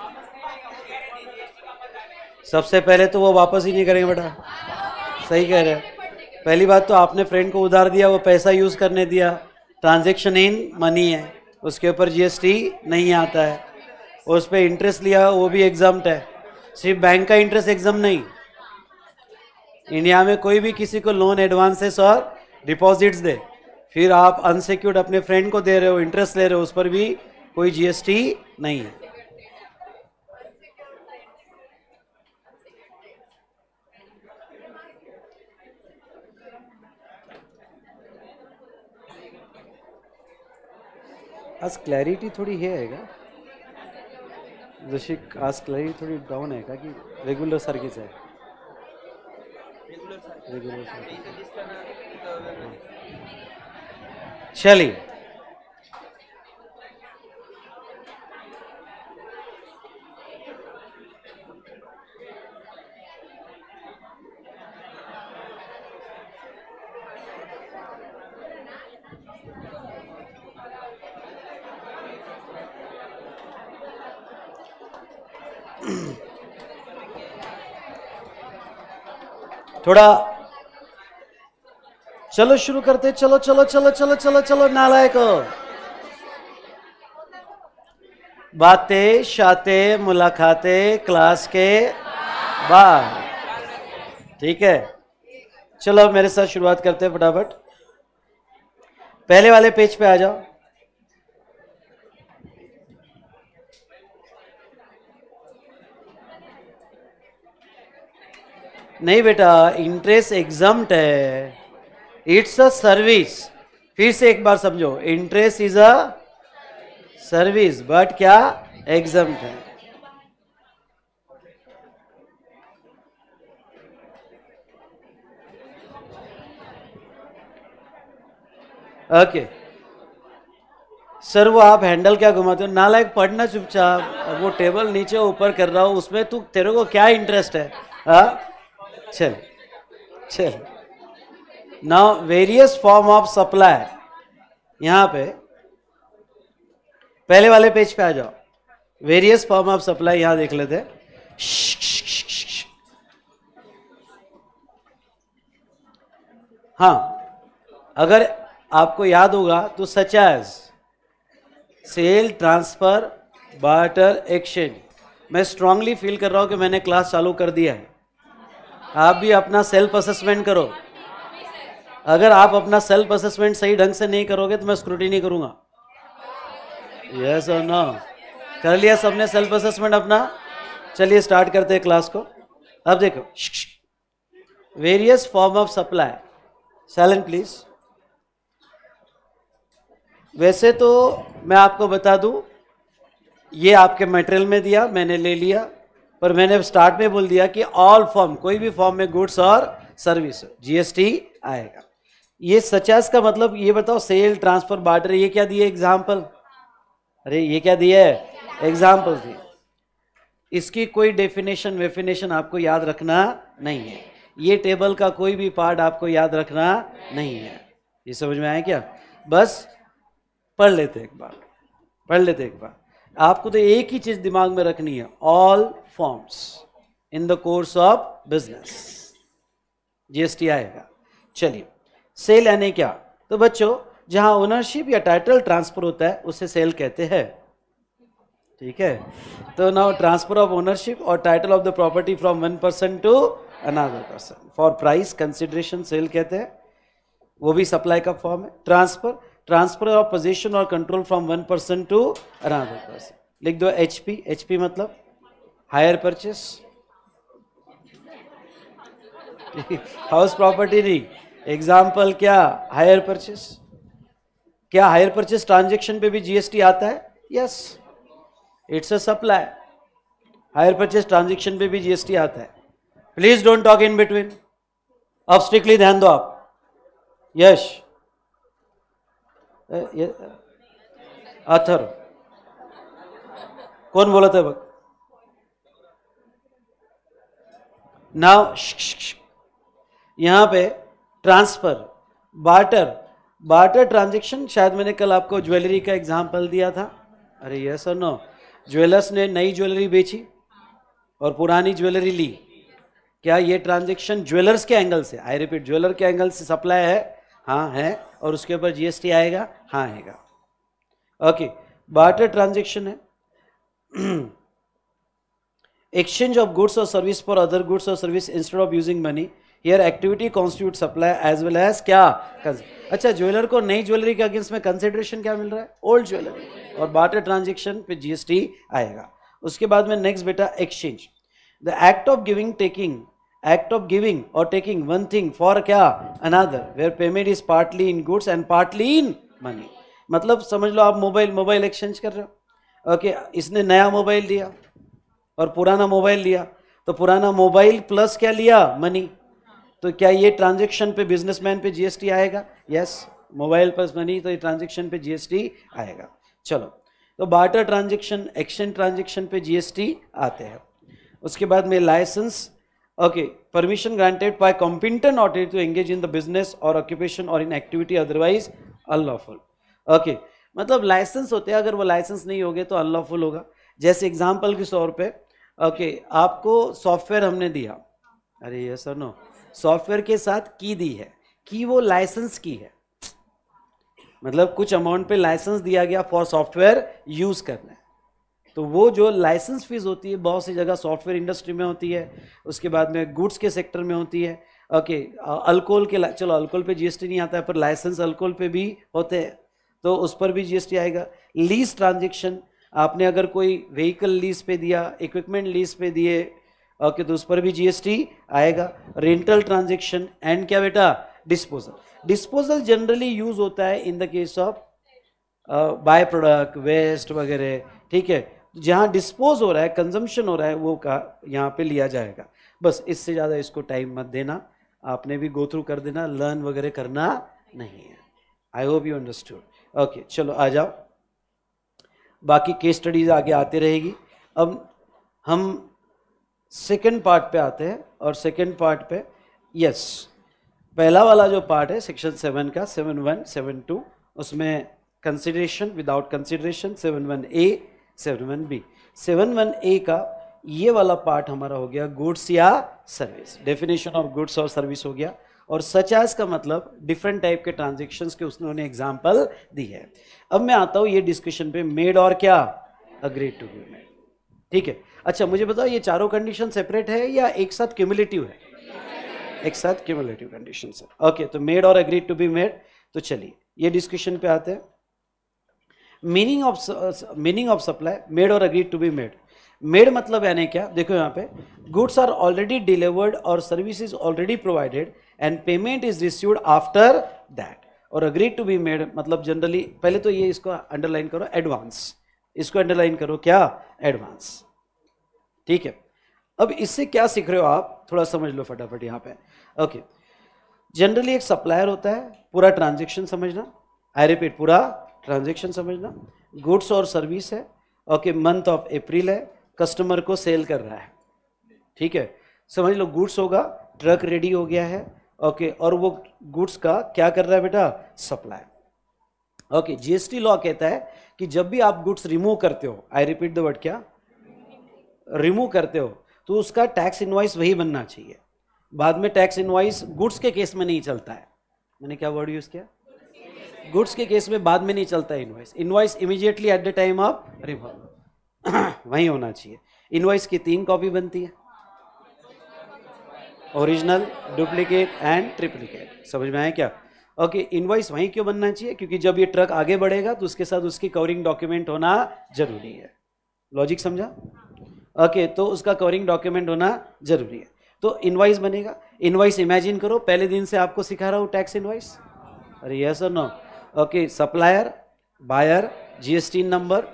सबसे पहले तो वो वापस ही नहीं करेंगे बेटा। सही कह रहे हैं। पहली बात तो आपने फ्रेंड को उधार दिया, वो पैसा यूज करने दिया, ट्रांजैक्शन इन मनी है, उसके ऊपर जीएसटी नहीं आता है। उस पर इंटरेस्ट लिया, वो भी एग्जाम्प्ट है। सिर्फ बैंक का इंटरेस्ट एग्जाम नहीं, इंडिया में कोई भी किसी को लोन एडवांसेस और डिपॉजिट्स दे, फिर आप अनसिक्योर्ड अपने फ्रेंड को दे रहे हो, इंटरेस्ट ले रहे हो, उस पर भी कोई जीएसटी नहीं है। आज क्लैरिटी थोड़ी है क्या ऋषिक? आज क्लैरिटी थोड़ी डाउन है क्या कि रेगुलर सर्किट है? रेगुलर चलिए, थोड़ा चलो शुरू करते। चलो चलो चलो चलो चलो चलो नालायको, बातें शातें मुलाकातें क्लास के बाद, ठीक है? चलो मेरे साथ शुरुआत करते हैं फटाफट। पहले वाले पेज पे आ जाओ। नहीं बेटा, इंटरेस्ट एग्जम्प्ट है, इट्स अ सर्विस। फिर से एक बार समझो, interest is a service but क्या एग्जम्प्ट है। ओके सर, वो आप हैंडल क्या घुमाते हो? नालायक, पढ़ना चुपचाप। वो टेबल नीचे ऊपर कर रहा हूं, उसमें तू तेरे को क्या इंटरेस्ट है? हाँ चल चल। Now various form of supply, यहां पे पहले वाले पेज पे आ जाओ। वेरियस फॉर्म ऑफ सप्लाई यहां देख लेते हैं। हाँ, अगर आपको याद होगा तो such as sale, transfer, barter, exchange. मैं स्ट्रांगली फील कर रहा हूं कि मैंने क्लास चालू कर दिया है। आप भी अपना सेल्फ असेसमेंट करो। अगर आप अपना सेल्फ असेसमेंट सही ढंग से नहीं करोगे तो मैं स्क्रूटिनी करूंगा। यस और नो? कर लिया सबने सेल्फ असेसमेंट अपना? चलिए स्टार्ट करते हैं क्लास को। अब देखो, various form of supply. Silent please. वैसे तो मैं आपको बता दूं, ये आपके मटेरियल में दिया, मैंने ले लिया, पर मैंने स्टार्ट में बोल दिया कि ऑल फॉर्म, कोई भी फॉर्म में गुड्स और सर्विस जीएसटी आएगा। ये सचास का मतलब ये बताओ, सेल, ट्रांसफर, बार्टर, ये क्या दिए एग्जाम्पल? अरे ये क्या दिए? एग्जाम्पल दिए। इसकी कोई डेफिनेशन वेफिनेशन आपको याद रखना नहीं है। ये टेबल का कोई भी पार्ट आपको याद रखना नहीं है। ये समझ में आया क्या? बस पढ़ लेते एक बार, पढ़ लेते एक बार। आपको तो एक ही चीज दिमाग में रखनी है, all forms in the course of business GST आएगा। चलिए, सेल यानी क्या? तो बच्चों, जहां ओनरशिप या टाइटल ट्रांसफर होता है उसे सेल कहते हैं, ठीक है? तो नाउ ट्रांसफर ऑफ ओनरशिप और title of the property from one person to another person for price consideration sale कहते हैं। वो भी सप्लाई का फॉर्म है। ट्रांसफर ऑफ पोजीशन और control from one person to another person. लिख दो एचपी। एचपी मतलब हायर परचेस। हाउस प्रॉपर्टी नहीं, एग्जाम्पल क्या? Hire purchase. क्या हायर परचेस ट्रांजेक्शन पे भी जीएसटी आता है? Yes, it's a supply. Higher purchase transaction पे भी जीएसटी आता है। Please don't talk in between. अब स्ट्रिक्टली ध्यान दो आप। यश, अथर, कौन बोला था बक? नाउ यहां पे ट्रांसफर, बार्टर, बार्टर ट्रांजेक्शन, शायद मैंने कल आपको ज्वेलरी का एग्जांपल दिया था। अरे यस और नो? ज्वेलर्स ने नई ज्वेलरी बेची और पुरानी ज्वेलरी ली, क्या ये ट्रांजेक्शन ज्वेलर्स के एंगल से, आई रिपीट, ज्वेलर के एंगल से सप्लाई है? हाँ है। और उसके ऊपर जीएसटी आएगा? हाँ आएगा। ओके, बार्टर ट्रांजेक्शन है exchange of goods or service for other goods or service instead of using money. Here activity constitutes supply as well as क्या? अच्छा, ज्वेलर को नई ज्वेलरी के अगेंस्ट में कंसिडरेशन क्या मिल रहा है? Old jewellery. और बार्टर ट्रांजेक्शन पे जीएसटी आएगा। उसके बाद में नेक्स्ट बेटा exchange, the act of giving taking, act of giving और टेकिंग वन थिंग फॉर क्या? Another, where payment is partly in goods and partly in money. मतलब समझ लो आप मोबाइल एक्सचेंज कर रहे हो। ओके, इसने नया मोबाइल दिया और पुराना मोबाइल लिया, तो पुराना मोबाइल प्लस क्या लिया? मनी। तो क्या ये ट्रांजैक्शन पे बिजनेसमैन पे जीएसटी आएगा? यस, मोबाइल प्लस मनी, तो ये ट्रांजैक्शन पे जीएसटी आएगा। चलो, तो बार्टर ट्रांजैक्शन, एक्सचेंज ट्रांजैक्शन पे जीएसटी आते हैं। उसके बाद में license, okay, permission granted by competent authority to engage in the business और ऑक्यूपेशन और in activity otherwise unlawful. Okay, मतलब लाइसेंस होते हैं, अगर वो लाइसेंस नहीं होगे तो अनलॉफुल होगा। जैसे एग्जाम्पल के तौर पे, ओके, आपको सॉफ्टवेयर हमने दिया, अरे ये सर नो, सॉफ्टवेयर के साथ की दी है, की वो लाइसेंस की है, मतलब कुछ अमाउंट पे लाइसेंस दिया गया फॉर सॉफ्टवेयर यूज करना है। तो वो जो लाइसेंस फीस होती है बहुत सी जगह सॉफ्टवेयर इंडस्ट्री में होती है, उसके बाद में गुड्स के सेक्टर में होती है। ओके, अल्कोहल के, चलो अल्कोहल पे जीएसटी नहीं आता है, पर लाइसेंस अल्कोहल पे भी होते हैं, तो उस पर भी जीएसटी आएगा। लीज ट्रांजेक्शन, आपने अगर कोई व्हीकल लीज पे दिया, इक्विपमेंट लीज पे दिए, ओके, तो उस पर भी जीएसटी आएगा। रेंटल ट्रांजेक्शन एंड क्या बेटा? डिस्पोजल। डिस्पोजल जनरली यूज होता है in the case of by product, waste वगैरह, ठीक है, जहां डिस्पोज हो रहा है, कंजम्पशन हो रहा है, वो का यहाँ पे लिया जाएगा। बस, इससे ज़्यादा इसको टाइम मत देना, आपने भी गो थ्रू कर देना, लर्न वगैरह करना नहीं है। I hope you understood. Okay, चलो आ जाओ, बाकी केस स्टडीज आगे आते रहेगी। अब हम सेकंड पार्ट पे आते हैं, और सेकंड पार्ट पे यस, पहला वाला जो पार्ट है सेक्शन 7 का, 7.1, 7.2, उसमें consideration, without consideration, 7.1A, 7.1B। 7.1A का ये वाला पार्ट हमारा हो गया गुड्स या सर्विस, डेफिनेशन ऑफ गुड्स और सर्विस हो गया, और सच एज का मतलब डिफरेंट टाइप के ट्रांजेक्शन्स के उसने एग्जांपल दी है। अब मैं आता हूं ये डिस्कशन पे, मेड और क्या? अग्रीड टू बी मेड, ठीक है। अच्छा, मुझे बताओ ये चारों कंडीशन सेपरेट है या एक साथ क्यूमुलेटिव है? एक साथ क्यूमुलेटिव कंडीशन है। ओके, तो मेड और अग्रीड टू बी मेड। तो चलिए ये डिस्कशन पे आते हैं। मीनिंग ऑफ सप्लाई, मेड और agreed to be made. Made मतलब यानी क्या? देखो यहाँ पे, गुड्स आर ऑलरेडी डिलीवर्ड और service is already provided and payment is received after that. और अग्रीड टू बी मेड मतलब जनरली, पहले तो ये इसको अंडरलाइन करो, एडवांस, इसको अंडरलाइन करो, क्या? एडवांस, ठीक है। अब इससे क्या सीख रहे हो आप, थोड़ा समझ लो फटाफट यहाँ पे। ओके, जनरली एक सप्लायर होता है, पूरा ट्रांजेक्शन समझना, आई रिपीट, पूरा ट्रांजेक्शन समझना। गुड्स और सर्विस है, ओके, मंथ ऑफ अप्रैल है, कस्टमर को सेल कर रहा है, ठीक है, समझ लो गुड्स होगा, ट्रक रेडी हो गया है, ओके, और वो गुड्स का क्या कर रहा है बेटा? सप्लाई। ओके, जीएसटी लॉ कहता है कि जब भी आप गुड्स रिमूव करते हो, आई रिपीट द वर्ड, क्या? रिमूव करते हो, तो उसका टैक्स इनवॉइस वही बनना चाहिए। बाद में टैक्स इनवॉइस गुड्स के केस में नहीं चलता है, मैंने क्या वर्ड यूज किया? गुड्स के केस में बाद में नहीं चलता है invoice, invoice immediately at the time of removal वही होना चाहिए। इनवॉइस की 3 कॉपी बनती है, ओरिजिनल, डुप्लीकेट एंड ट्रिप्लीकेट, समझ में आया क्या? ओके, इनवॉइस वहीं क्यों बनना चाहिए? क्योंकि जब ये ट्रक आगे बढ़ेगा तो उसके साथ उसकी कवरिंग डॉक्यूमेंट होना जरूरी है। लॉजिक समझा? ओके, तो उसका कवरिंग डॉक्यूमेंट होना जरूरी है, तो इनवॉइस बनेगा। इनवॉइस इमेजिन करो, पहले दिन से आपको सिखा रहा हूँ टैक्स इनवॉइस, अरे यस और no? Okay, supplier, buyer, GST number,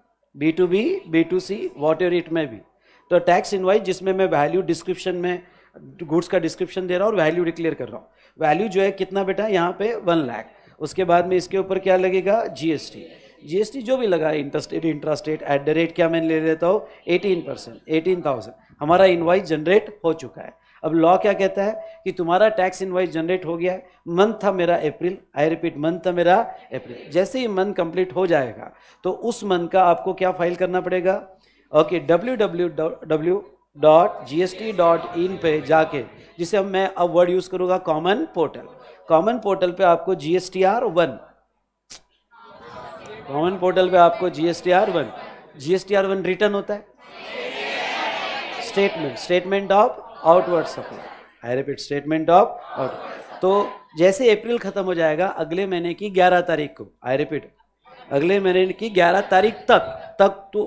B2B, B2C, whatever it में भी, तो टैक्स इनवॉइस जिसमें मैं वैल्यू डिस्क्रिप्शन में गुड्स का डिस्क्रिप्शन दे रहा हूँ और वैल्यू डिक्लेयर कर रहा हूँ। वैल्यू जो है कितना बेटा, यहाँ पे 1 लाख। उसके बाद में इसके ऊपर क्या लगेगा, जीएसटी। जीएसटी जो भी लगा है, interstate intrastate, at the rate क्या मैं ले लेता हूँ 18%, 18,000। हमारा इनवाइस जनरेट हो चुका है। अब लॉ क्या कहता है कि तुम्हारा टैक्स इनवाइस जनरेट हो गया है। मंथ था मेरा अप्रैल, आई रिपीट मंथ था मेरा अप्रैल। जैसे ही मंथ कंप्लीट हो जाएगा तो उस मंथ का आपको क्या फाइल करना पड़ेगा, ओके, www.gst.in पे जाके, जिसे अब मैं अब वर्ड यूज करूंगा कॉमन पोर्टल। कॉमन पोर्टल पे आपको GSTR1, कॉमन पोर्टल पे आपको GSTR1, GSTR1 रिटर्न होता है, statement, statement of outward supply, I repeat statement of outward. तो जैसे अप्रैल खत्म हो जाएगा, अगले महीने की 11 तारीख को, आई रिपीट अगले महीने की 11 तारीख तक तो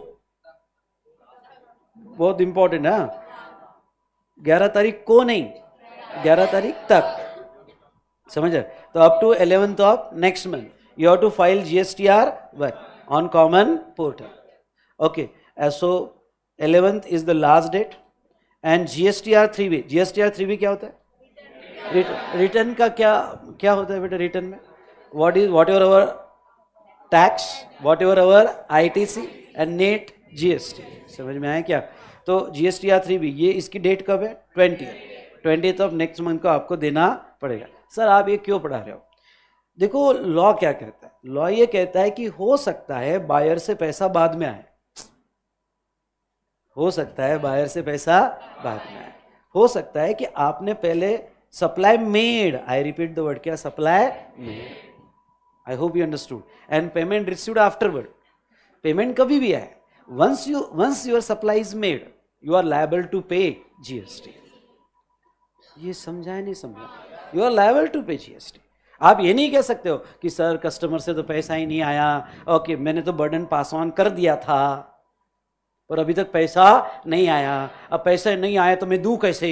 बहुत इंपॉर्टेंट है, 11 तारीख को नहीं, 11 तारीख तक, समझ रहे? तो up to 11th of next month you have to file GSTR1 on common portal. Okay, so 11th is the last date and GSTR3B, GSTR3B क्या होता है, रिटर्न का क्या होता है बेटा रिटर्न में, whatever our tax, whatever our ITC and net GST, समझ में आया क्या? तो GSTR3B ये इसकी डेट कब है, 20th ऑफ नेक्स्ट मंथ को आपको देना पड़ेगा। सर आप ये क्यों पढ़ा रहे हो? देखो लॉ क्या कहता है, लॉ ये कहता है कि हो सकता है बायर से पैसा बाद में आए, हो सकता है बायर से पैसा बाद में आए, हो सकता है कि आपने पहले supply made, I repeat the word, क्या supply made, I hope you understood, and payment received afterward. Payment कभी भी आए, once your supply is made you are liable to pay GST। ये समझा है नहीं समझा? You are liable to pay GST। आप ये नहीं कह सकते हो कि सर कस्टमर से तो पैसा ही नहीं आया, ओके मैंने तो बर्डन पास ऑन कर दिया था और अभी तक पैसा नहीं आया, अब पैसा नहीं आया तो मैं दूं कैसे?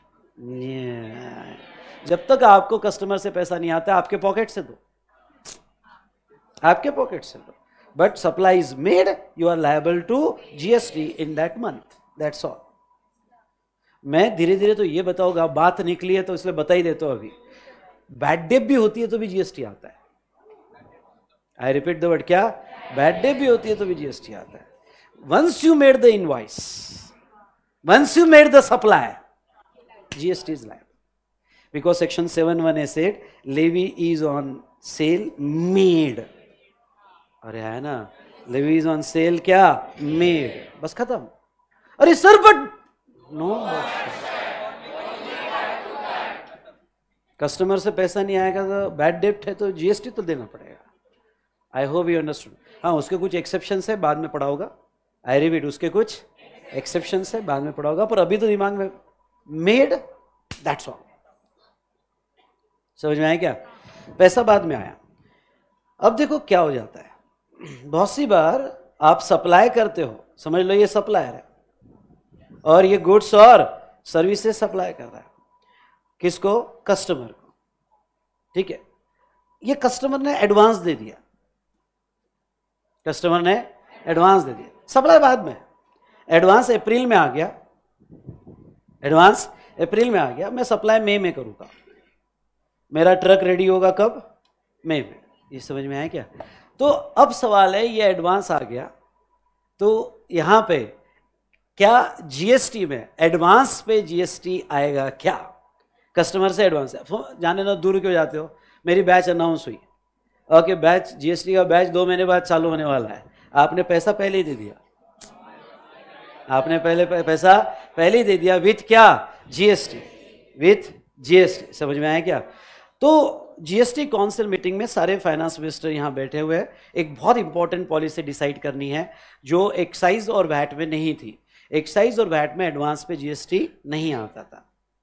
जब तक आपको कस्टमर से पैसा नहीं आता आपके पॉकेट से दो, आपके पॉकेट से दो, but supply is made you are liable to GST in that month, that's all. मैं धीरे धीरे तो ये बताऊंगा, बात निकली है तो इसलिए बता ही देता हूं। अभी बैड डेट भी होती है तो भी GST आता है, आई रिपीट द वर्ड, क्या बैड डेट भी होती है तो भी GST आता है। Once you made the invoice, once you made the supply, GST is liable because section 7(1) said levy is on sale made, अरे है ना, लेवी इज ऑन सेल क्या मेड, बस खत्म। अरे सर बट नो, कस्टमर से पैसा नहीं आएगा तो बैड डेट है तो GST तो देना पड़ेगा। I hope you understood. हाँ उसके कुछ एक्सेप्शंस है, बाद में पढ़ा होगा, आई रिपीट उसके कुछ एक्सेप्शंस है, बाद में पढ़ा होगा, पर अभी तो दिमाग में मेड, दैट्स ऑल। समझ में आया क्या? पैसा बाद में आया। अब देखो क्या हो जाता है, बहुत सी बार आप सप्लाई करते हो, समझ लो ये सप्लायर है और ये गुड्स और सर्विसेज सप्लाई कर रहा है, किसको? कस्टमर को, ठीक है। ये कस्टमर ने एडवांस दे दिया, कस्टमर ने एडवांस दे दिया, सप्लाई बाद में, एडवांस अप्रैल में आ गया, एडवांस अप्रैल में आ गया, मैं सप्लाई मई में करूंगा, मेरा ट्रक रेडी होगा कब? मई में। ये समझ में आया क्या? तो अब सवाल है, ये एडवांस आ गया तो यहां पे क्या GST में एडवांस पे GST आएगा क्या? कस्टमर से एडवांस है, जाने दो, दूर क्यों जाते हो, मेरी बैच अनाउंस हुई, ओके बैच GST का बैच 2 महीने बाद चालू होने वाला है, आपने पैसा पहले ही दे दिया, आपने पहले पैसा पहले ही दे दिया, विथ क्या? GST, with GST। समझ में आया क्या? तो GST काउंसिल मीटिंग में सारे फाइनेंस मिनिस्टर यहाँ बैठे हुए हैं, एक बहुत इंपॉर्टेंट पॉलिसी डिसाइड करनी है जो एक्साइज और वैट में नहीं थी। एक्साइज और वैट में एडवांस पे GST नहीं आता था,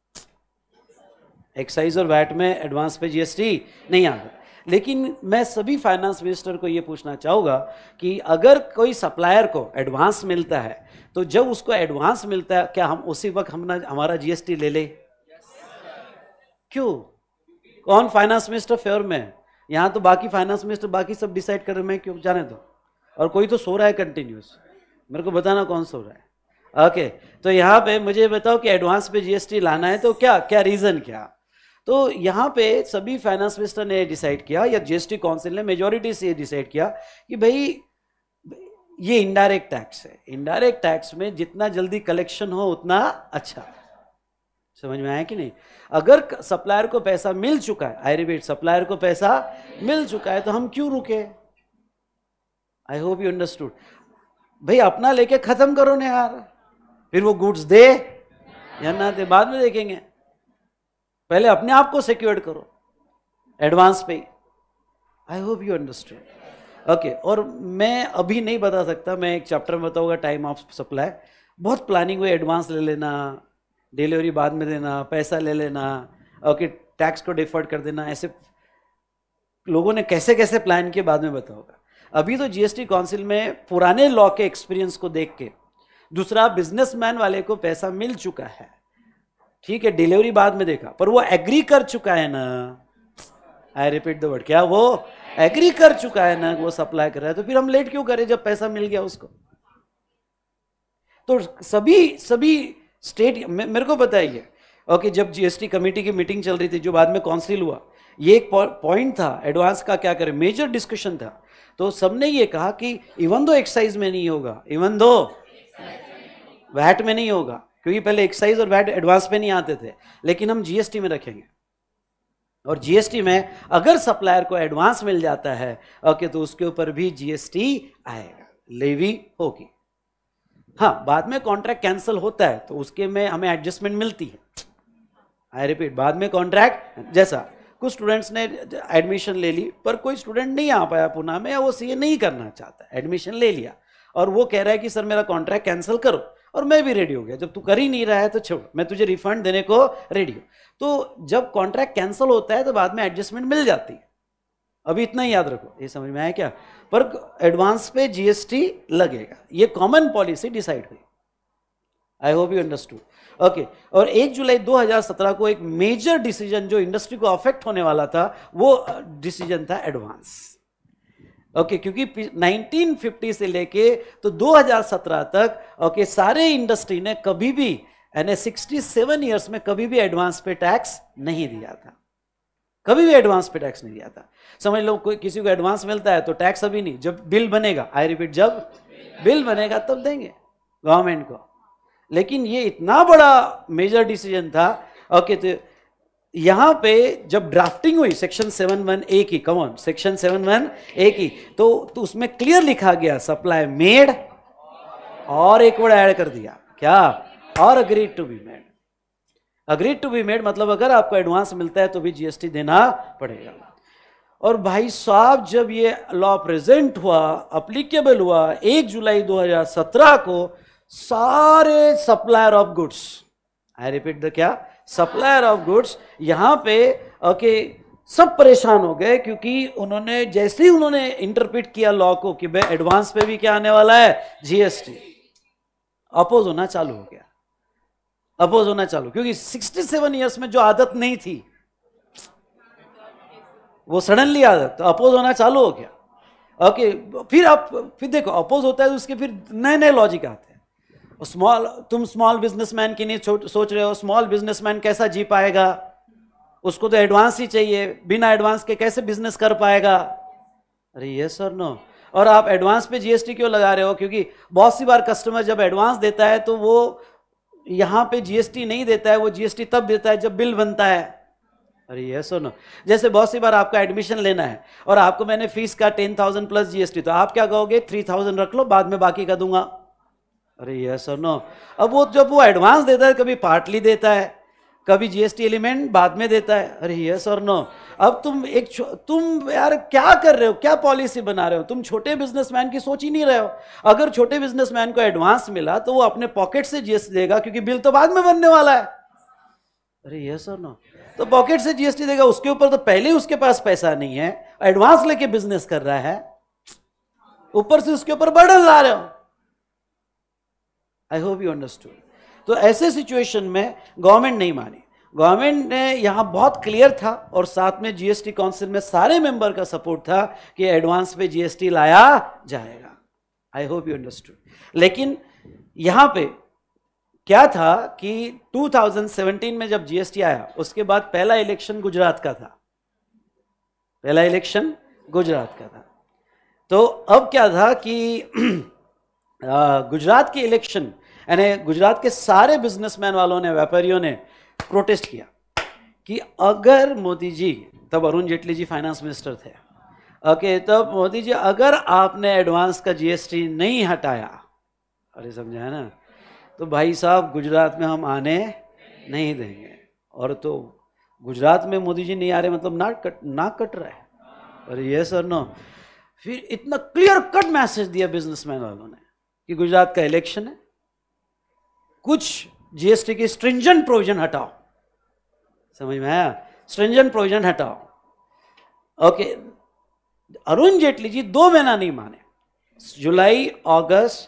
एक्साइज और वैट में एडवांस पे GST नहीं आता। लेकिन मैं सभी फाइनेंस मिनिस्टर को ये पूछना चाहूँगा कि अगर कोई सप्लायर को एडवांस मिलता है तो जब उसको एडवांस मिलता है क्या हम उसी वक्त हमारा GST ले ले? क्यों? कौन फाइनेंस मिनिस्टर फेवर में है? यहाँ तो बाकी फाइनेंस मिनिस्टर बाकी सब डिसाइड कर रहे हैं, मैं क्यों? जाने दो। और कोई तो सो रहा है कंटिन्यूस, मेरे को बताना कौन सो रहा है। ओके, तो यहाँ पे मुझे बताओ कि एडवांस पे जीएसटी लाना है तो क्या क्या रीजन क्या? तो यहाँ पे सभी फाइनेंस मिनिस्टर ने डिसाइड किया, या जीएसटी काउंसिल ने मेजॉरिटी से डिसाइड किया कि भाई ये इनडायरेक्ट टैक्स है, इनडायरेक्ट टैक्स में जितना जल्दी कलेक्शन हो उतना अच्छा। समझ में आया कि नहीं? अगर सप्लायर को पैसा मिल चुका है, आई रिपीट, सप्लायर को पैसा मिल चुका है तो हम क्यों रुके? I hope you understood. भाई अपना लेके खत्म करो ना यार, फिर वो गुड्स दे या ना दे बाद में देखेंगे, पहले अपने आप को सिक्योर्ड करो एडवांस पे। I hope you understood. Okay, और मैं अभी नहीं बता सकता, मैं एक चैप्टर में बताऊंगा टाइम ऑफ सप्लाई। बहुत प्लानिंग हुई, एडवांस ले लेना, डिलीवरी बाद में देना, पैसा ले लेना, ओके, टैक्स को डिफर्ड कर देना, ऐसे लोगों ने कैसे कैसे प्लान किए बाद में बताऊंगा। अभी तो जीएसटी काउंसिल में पुराने लॉ के एक्सपीरियंस को देख के, दूसरा बिजनेसमैन वाले को पैसा मिल चुका है, ठीक है, डिलीवरी बाद में देखा, पर वो एग्री कर चुका है ना, आई रिपीट द वर्ड, क्या वो एग्री कर चुका है ना, वो सप्लाई कर रहा है, तो फिर हम लेट क्यों करें जब पैसा मिल गया उसको? तो सभी स्टेट, मेरे को बताइए, ओके, जब जीएसटी कमेटी की मीटिंग चल रही थी जो बाद में काउंसिल हुआ, ये एक पॉइंट था एडवांस का क्या करें, मेजर डिस्कशन था। तो सबने ये कहा कि इवन दो एक्साइज में नहीं होगा, इवन दो वैट में नहीं होगा, क्योंकि पहले एक्साइज और वैट एडवांस पे नहीं आते थे, लेकिन हम जीएसटी में रखेंगे, और जीएसटी में अगर सप्लायर को एडवांस मिल जाता है, ओके, तो उसके ऊपर भी जीएसटी आएगा, लेवी होगी। हाँ, बाद में कॉन्ट्रैक्ट कैंसिल होता है तो उसके में हमें एडजस्टमेंट मिलती है। आई रिपीट, बाद में कॉन्ट्रैक्ट, जैसा कुछ स्टूडेंट्स ने एडमिशन ले ली, पर कोई स्टूडेंट नहीं आ पाया पुणे में, या वो सीए नहीं करना चाहता, एडमिशन ले लिया और वो कह रहा है कि सर मेरा कॉन्ट्रैक्ट कैंसिल करो, और मैं भी रेडी हो गया, जब तू कर ही नहीं रहा है तो छोड़, मैं तुझे रिफंड देने को रेडी हूं। तो जब कॉन्ट्रैक्ट कैंसिल होता है तो बाद में एडजस्टमेंट मिल जाती है। अभी इतना ही याद रखो, ये समझ में आया क्या? पर एडवांस पे जीएसटी लगेगा, ये कॉमन पॉलिसी डिसाइड हुई। I hope you understood. Okay, और 1 जुलाई 2017 को एक मेजर डिसीजन जो इंडस्ट्री को अफेक्ट होने वाला था, वो डिसीजन था एडवांस। ओके, क्योंकि 1950 से लेके तो 2017 तक, ओके, सारे इंडस्ट्री ने कभी भी, यानी 67 ईयर्स में कभी भी एडवांस पे टैक्स नहीं दिया था, कभी भी एडवांस पे टैक्स नहीं दिया था। समझ लो कोई किसी को एडवांस मिलता है तो टैक्स अभी नहीं, जब बिल बनेगा, आई रिपीट, जब बिल बनेगा तब देंगे गवर्नमेंट को। लेकिन ये इतना बड़ा मेजर डिसीजन था, ओके, तो यहां पे जब ड्राफ्टिंग हुई सेक्शन 71A की, कमॉन, सेक्शन 71A की, तो उसमें क्लियर लिखा गया सप्लाई मेड, और एक वर्ड ऐड कर दिया, क्या? और agreed to be made. Agreed to be made मतलब अगर आपको एडवांस मिलता है तो भी जीएसटी देना पड़ेगा। और भाई साहब, जब ये लॉ प्रेजेंट हुआ, अप्लीकेबल हुआ 1 जुलाई 2017 को, सारे supplier of goods, I repeat the क्या, सप्लायर ऑफ गुड्स, यहां पे ओके, सब परेशान हो गए, क्योंकि उन्होंने जैसे ही उन्होंने इंटरप्रेट किया लॉ को कि भाई एडवांस पे भी क्या आने वाला है, जीएसटी, अपोज होना चालू हो गया, अपोज होना चालू, क्योंकि 67 ईयर्स में जो आदत नहीं थी वो सडनली आदत, तो अपोज होना चालू हो गया। ओके, फिर देखो अपोज होता है तो उसके फिर नए नए लॉजिक आते हैं। तुम स्मॉल बिजनेसमैन की नहीं सोच रहे हो, स्मॉल बिजनेसमैन कैसा जी पाएगा, उसको तो एडवांस ही चाहिए, बिना एडवांस के कैसे बिजनेस कर पाएगा? अरे यस और नो। और आप एडवांस पे जीएसटी क्यों लगा रहे हो? क्योंकि बहुत सी बार कस्टमर जब एडवांस देता है तो वो यहां पे जीएसटी नहीं देता है, वो जीएसटी तब देता है जब बिल बनता है। अरे यस और नो। जैसे बहुत सी बार आपका एडमिशन लेना है और आपको मैंने फीस का 10,000 प्लस जीएसटी, तो आप क्या कहोगे, 3,000 रख लो, बाद में बाकी का दूंगा। अरे यस और नो। अब वो जब वो एडवांस देता है, कभी पार्टली देता है, कभी जीएसटी एलिमेंट बाद में देता है। अरे यस और नो। अब तुम यार क्या कर रहे हो, क्या पॉलिसी बना रहे हो? तुम छोटे बिजनेसमैन की सोच ही नहीं रहे हो। अगर छोटे बिजनेसमैन को एडवांस मिला तो वो अपने पॉकेट से जीएसटी देगा, क्योंकि बिल तो बाद में बनने वाला है। अरे यस और नो। तो पॉकेट से जीएसटी देगा, उसके ऊपर तो पहले ही उसके पास पैसा नहीं है, एडवांस लेके बिजनेस कर रहा है, ऊपर से उसके ऊपर बर्डन ला रहे हो। I hope you understood. तो ऐसे सिचुएशन में गवर्नमेंट नहीं मानी, गवर्नमेंट ने यहां बहुत क्लियर था, और साथ में जीएसटी काउंसिल में सारे मेंबर का सपोर्ट था कि एडवांस पे जीएसटी लाया जाएगा। I hope you understood. लेकिन यहां पे क्या था कि 2017 में जब जीएसटी आया उसके बाद पहला इलेक्शन गुजरात का था, पहला इलेक्शन गुजरात का था। तो अब क्या था कि गुजरात के इलेक्शन, यानी गुजरात के सारे बिजनेसमैन वालों ने, व्यापारियों ने प्रोटेस्ट किया कि अगर मोदी जी, तब अरुण जेटली जी फाइनेंस मिनिस्टर थे, ओके, तब मोदी जी अगर आपने एडवांस का जीएसटी नहीं हटाया, अरे समझा है ना, तो भाई साहब गुजरात में हम आने नहीं देंगे। और तो गुजरात में मोदी जी नहीं आ रहे मतलब नाक कट रहा है। अरे ये सर नो, फिर इतना क्लियर कट मैसेज दिया बिजनेसमैन वालों ने कि गुजरात का इलेक्शन है, कुछ जीएसटी की स्ट्रिंजेंट प्रोविजन हटाओ, समझ में आया, स्ट्रिंजेंट प्रोविजन हटाओ। ओके, अरुण जेटली जी 2 महीना नहीं माने, जुलाई अगस्त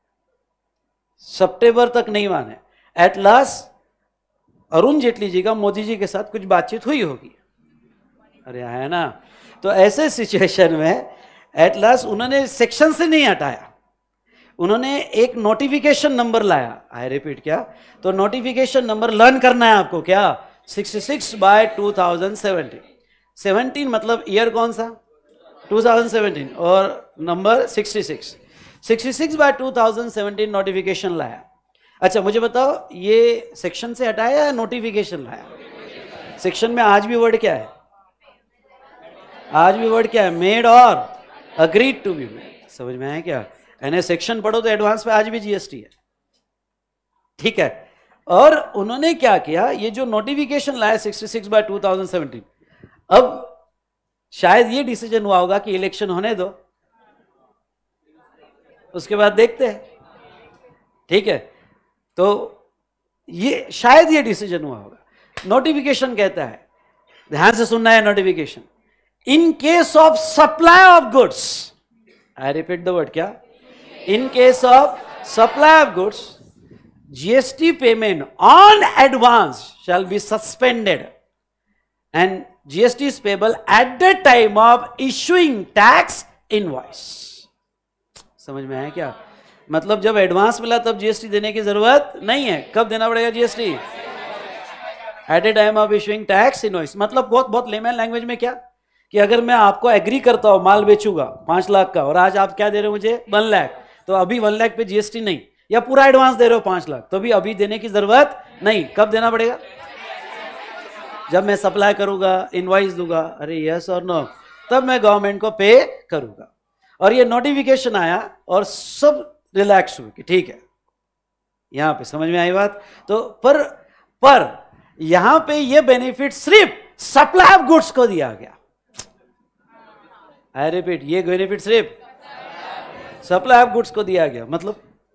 सितंबर तक नहीं माने। एट लास्ट अरुण जेटली जी का मोदी जी के साथ कुछ बातचीत हुई होगी, अरे है ना। तो ऐसे सिचुएशन में एट लास्ट उन्होंने सेक्शन से नहीं हटाया, उन्होंने एक नोटिफिकेशन नंबर लाया। आई रिपीट, क्या? तो नोटिफिकेशन नंबर लर्न करना है आपको, क्या? 66/2017। 17 मतलब ईयर कौन सा? 2017, और नंबर 66। 66/2017 नोटिफिकेशन लाया। अच्छा मुझे बताओ, ये सेक्शन से हटाया या नोटिफिकेशन लाया? सेक्शन में आज भी वर्ड क्या है? आज भी वर्ड क्या है? मेड और अग्रीड टू बी मेड। समझ में आया क्या? यानी सेक्शन पढ़ो तो एडवांस पे आज भी जीएसटी है, ठीक है। और उन्होंने क्या किया, ये जो नोटिफिकेशन लाया 66/2017, अब शायद ये डिसीजन हुआ होगा कि इलेक्शन होने दो, उसके बाद देखते हैं, ठीक है। तो ये शायद ये डिसीजन हुआ होगा। नोटिफिकेशन कहता है, ध्यान से सुनना है notification, in case of supply of goods, I repeat the word, क्या? In case of supply of goods, GST payment on advance shall be suspended and GST is payable at the time of issuing tax invoice. समझ में आया क्या? मतलब जब एडवांस मिला तब जीएसटी देने की जरूरत नहीं है। कब देना पड़ेगा GST? At a time of issuing tax invoice. मतलब बहुत लेमैन लैंग्वेज में क्या, कि अगर मैं आपको एग्री करता हूं माल बेचूंगा 5 लाख का, और आज आप क्या दे रहे हो मुझे? 1 लाख, तो अभी 1 लाख पे जीएसटी नहीं, या पूरा एडवांस दे रहे हो 5 लाख, तो भी अभी देने की जरूरत नहीं। कब देना पड़ेगा? जब मैं सप्लाई करूंगा, इनवॉइस दूंगा, अरे यस और नो, तब मैं गवर्नमेंट को पे करूंगा। और ये नोटिफिकेशन आया और सब रिलैक्स हुए कि ठीक है, यहां पे समझ में आई बात। तो पर यहां पे ये बेनिफिट सिर्फ सप्लाई ऑफ गुड्स को दिया गया। आई रिपीट, ये बेनिफिट सिर्फ सप्लाई ऑफ गुड्स को दिया गया, मतलब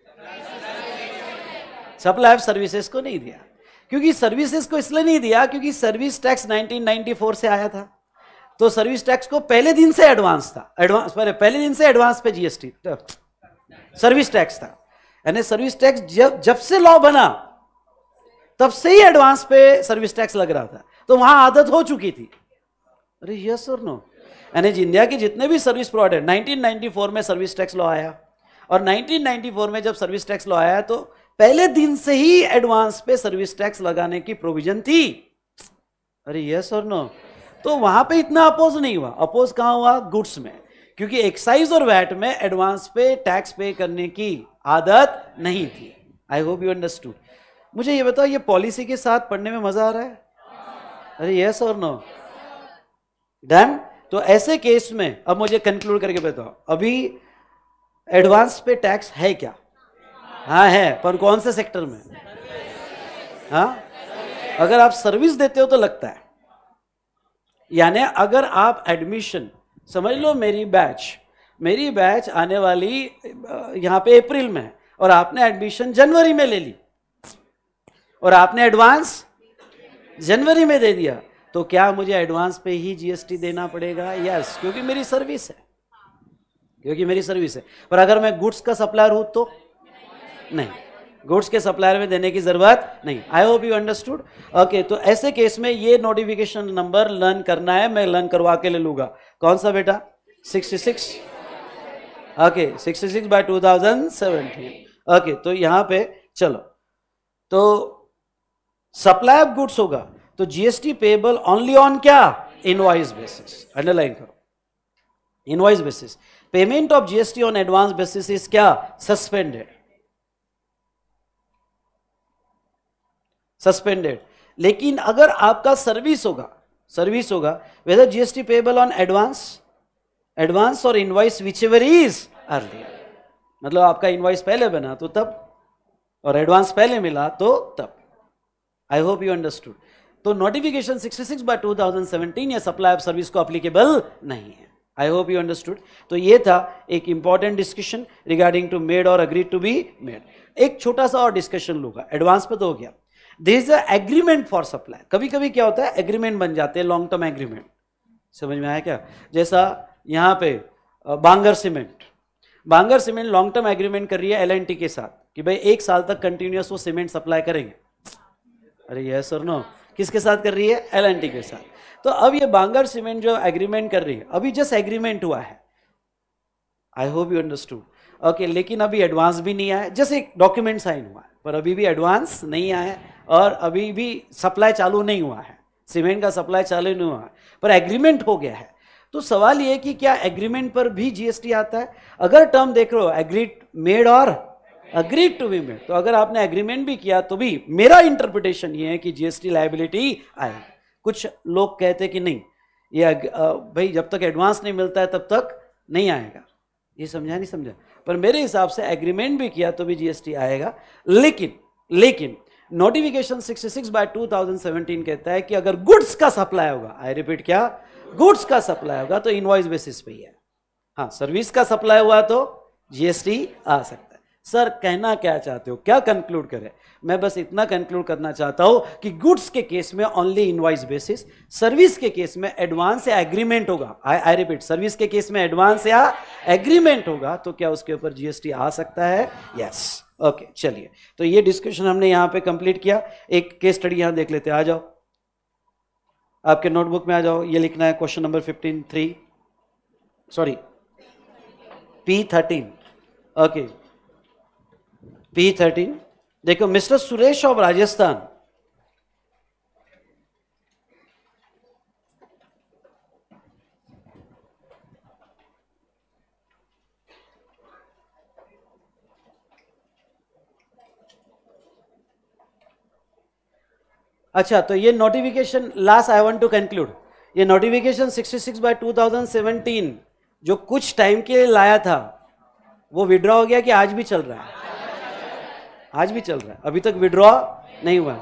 सप्लाई ऑफ सर्विसेज को नहीं दिया। क्योंकि सर्विसेज को इसलिए नहीं दिया क्योंकि सर्विस टैक्स 1994 से आया था, तो सर्विस टैक्स को पहले दिन से एडवांस था, पहले दिन से एडवांस पे जीएसटी सर्विस टैक्स था। यानी सर्विस टैक्स जब से लॉ बना तब से ही एडवांस पे सर्विस टैक्स लग रहा था, तो वहां आदत हो चुकी थी। अरे यस और नो, यानी इंडिया के जितने भी सर्विस प्रोवाइडर, 1994 में सर्विस टैक्स लॉ आया, और 1994 में जब सर्विस टैक्स लॉ आया तो पहले दिन से ही एडवांस पे सर्विस टैक्स लगाने की प्रोविजन थी। अरे यस और नो, तो वहां पे इतना अपोज नहीं हुआ। अपोज कहां हुआ? गुड्स में, क्योंकि एक्साइज और वैट में एडवांस पे टैक्स पे करने की आदत नहीं थी। I hope you understood. मुझे ये बताओ, ये पॉलिसी के साथ पढ़ने में मजा आ रहा है? अरे यस और नो, डन। तो ऐसे केस में अब मुझे कंक्लूड करके बताओ, अभी एडवांस पे टैक्स है क्या? हाँ है, पर कौन से सेक्टर में? हाँ, अगर आप सर्विस देते हो तो लगता है। यानी अगर आप एडमिशन, समझ लो मेरी बैच आने वाली यहां पे अप्रैल में है, और आपने एडमिशन जनवरी में ले ली, और आपने एडवांस जनवरी में दे दिया, तो क्या मुझे एडवांस पे ही जीएसटी देना पड़ेगा? यस, क्योंकि मेरी सर्विस है, पर अगर मैं गुड्स का सप्लायर हूं तो नहीं, गुड्स के सप्लायर में देने की जरूरत नहीं। I hope you understood. Okay, तो ऐसे केस में ये नोटिफिकेशन नंबर लर्न करना है, मैं लर्न करवा के ले लूंगा। कौन सा बेटा? 66। ओके, 66/2017। ओके, तो यहां पे चलो, तो सप्लाई ऑफ गुड्स होगा तो जीएसटी पेएबल ओनली ऑन क्या, इनवॉइस बेसिस, अंडरलाइन करो, invoice basis. Payment of GST on advance basis is क्या, सस्पेंडेड, सस्पेंडेड। लेकिन अगर आपका सर्विस होगा whether GST payable on advance or invoice whichever is earlier, मतलब आपका इनवॉइस पहले बना तो तब और एडवांस पहले मिला तो तब। I hope you understood. तो नोटिफिकेशन 66/2017 या सप्लाई ऑफ सर्विस को अप्लीकेबल नहीं है। I hope you understood. तो ये था एक important discussion regarding to made और अग्रीड टू बी मेड। एक छोटा सा और डिस्कशन लूंगा, एडवांस पे तो हो गया। There is a agreement for supply. कभी कभी क्या होता है, एग्रीमेंट बन जाते हैं, लॉन्ग टर्म एग्रीमेंट, समझ में आया क्या? जैसा यहाँ पे Bangur cement long term agreement कर रही है L&T के साथ कि भाई 1 साल तक कंटिन्यूअस वो सीमेंट सप्लाई करेंगे। अरे यस और नो, किसके साथ कर रही है? L&T के साथ। तो अब ये बांगर सीमेंट जो एग्रीमेंट कर रही है, अभी जस्ट एग्रीमेंट हुआ है, I hope you understood, okay. लेकिन अभी एडवांस भी नहीं आया, जैसे एक डॉक्यूमेंट साइन हुआ है पर अभी भी एडवांस नहीं आया और अभी भी सप्लाई चालू नहीं हुआ है, सीमेंट का सप्लाई चालू नहीं हुआ है, पर एग्रीमेंट हो गया है। तो सवाल ये कि क्या एग्रीमेंट पर भी जीएसटी आता है? अगर टर्म देख रहे हो एग्रीड मेड और अग्रीड टू बी मेड, तो अगर आपने एग्रीमेंट भी किया तो भी मेरा इंटरप्रिटेशन ये है कि जीएसटी लायबिलिटी आए। कुछ लोग कहते कि नहीं, ये भाई जब तक एडवांस नहीं मिलता है तब तक नहीं आएगा। ये समझा नहीं समझा? पर मेरे हिसाब से एग्रीमेंट भी किया तो भी जीएसटी आएगा। लेकिन नोटिफिकेशन 66/2017 कहता है कि अगर गुड्स का सप्लाई होगा, आई रिपीट, क्या गुड्स का सप्लाई होगा तो इनवॉइस बेसिस पे ही है। हाँ, सर्विस का सप्लाई हुआ तो जीएसटी आ सकता है। सर कहना क्या चाहते हो, क्या कंक्लूड करें? मैं बस इतना कंक्लूड करना चाहता हूं कि गुड्स के केस में ओनली इनवॉइस बेसिस, सर्विस के केस में एडवांस या एग्रीमेंट होगा। आई रिपीट, सर्विस के केस में एडवांस या एग्रीमेंट होगा तो क्या उसके ऊपर जीएसटी आ सकता है? Yes, okay. चलिए, तो ये डिस्कशन हमने यहां पे कंप्लीट किया। एक केस स्टडी यहां देख लेते हैं। आ जाओ, आपके नोटबुक में आ जाओ। ये लिखना है question number P13, okay. P13 देखो, मिस्टर सुरेश ऑफ राजस्थान, अच्छा, तो ये notification last I want to conclude, ये नोटिफिकेशन 66/2017 जो कुछ टाइम के लिए लाया था वो विड्रॉ हो गया कि आज भी चल रहा है? आज भी चल रहा है, अभी तक विड्रॉ नहीं हुआ।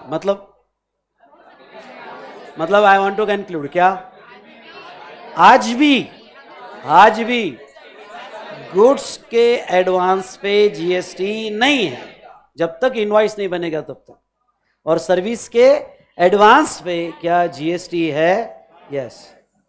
मतलब आई वांट टू कंक्लूड, क्या आज भी गुड्स के एडवांस पे जीएसटी नहीं है जब तक इनवॉइस नहीं बनेगा तब तक, और सर्विस के एडवांस पे क्या जीएसटी है? यस,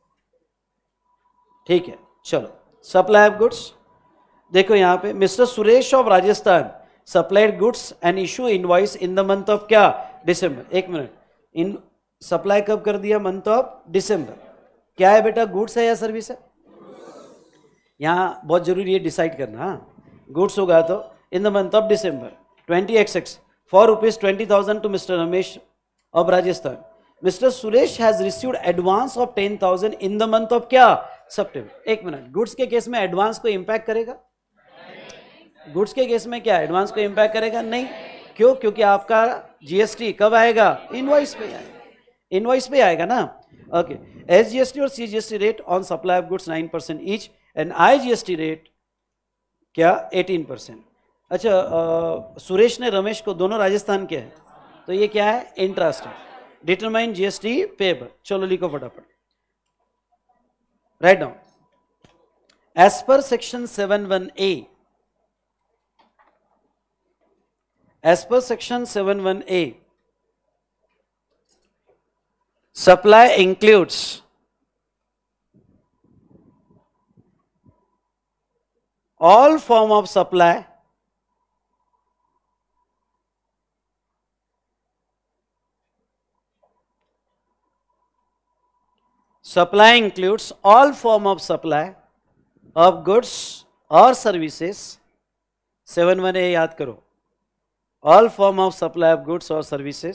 ठीक है। चलो, सप्लाई ऑफ गुड्स देखो यहां पे, mister Suresh of Rajasthan supplied goods and issue invoice in the month of क्या? डिसम्बर। एक मिनट, इन सप्लाई कब कर दिया? Month of December. क्या है बेटा, गुड्स है या सर्विस है? यहां बहुत जरूरी है डिसाइड करना। गुड्स होगा तो in the month of December 20XX for ₹20,000 to Mr. Ramesh of Rajasthan. Mr. Suresh has received advance of 10,000 in the month of क्या? September। एक मिनट, गुड्स के केस में एडवांस को इंपैक्ट करेगा? गुड्स के केस में क्या एडवांस को इंपैक्ट करेगा? नहीं। क्यों? क्योंकि आपका जीएसटी कब आएगा? इनवॉइस पे आएगा, इनवॉइस पे आएगा ना। ओके, एसजीएसटी और CGST rate on supply of goods 9% each and IGST rate क्या? 18%। अच्छा, सुरेश ने रमेश को, दोनों राजस्थान के हैं, तो ये क्या है? इंट्रास्ट है। Determine GST payable. चलो लिखो फटाफट, write down. As per section 71A, as per section 71A, supply includes all form of supply includes all form of supply of goods or services। 71A याद करो, all form of supply of goods or services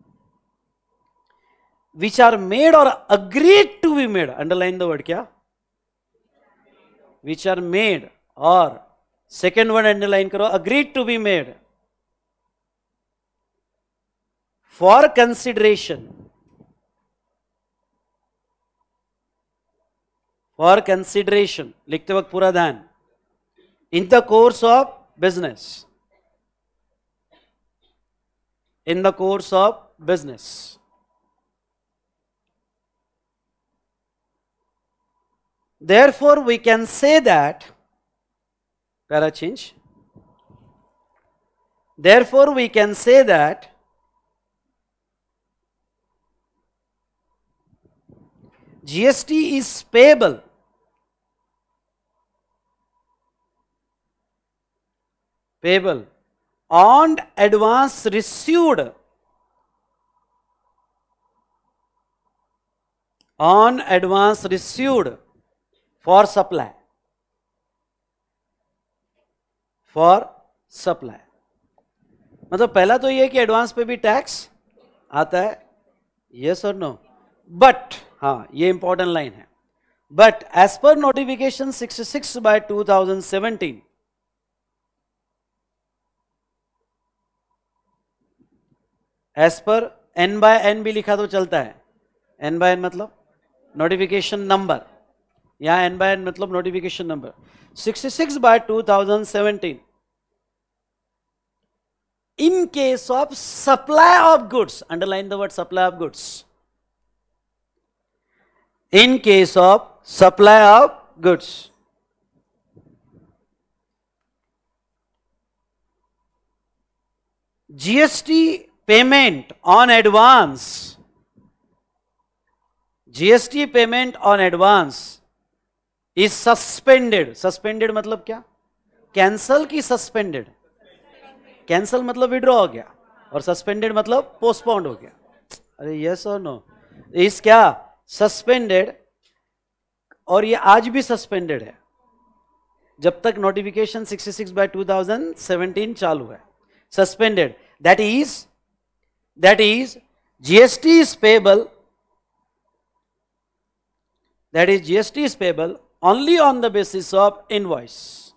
which are made or agreed to be made, underline the word, क्या, which are made, or second word underline करो, agreed to be made for consideration, for consideration, लिखते वक्त पूरा ध्यान, in the course of business, in the course of business. Therefore we can say that, para change, therefore we can say that GST is payable on advance received, on advance received for supply, for supply. मतलब पहला तो ये कि एडवांस पे भी टैक्स आता है, यस और नो, बट हाँ ये इंपॉर्टेंट लाइन है, but as per notification 66/2017 as per N/N भी लिखा तो चलता है, N/N मतलब नोटिफिकेशन नंबर, यहां N/N मतलब notification number, 66/2017 in case of supply of goods, underline the word supply of goods, in case of supply of goods, GST payment on advance, GST payment on advance is suspended, suspended मतलब क्या, कैंसल की सस्पेंडेड, कैंसल मतलब विड्रॉ हो गया और सस्पेंडेड मतलब पोस्टपोन्ड हो गया, अरे यस और नो, इस क्या सस्पेंडेड, और ये आज भी सस्पेंडेड है जब तक नोटिफिकेशन 66/2017 चालू है, suspended, that is GST is payable, that is GST is payable only on the basis of invoice,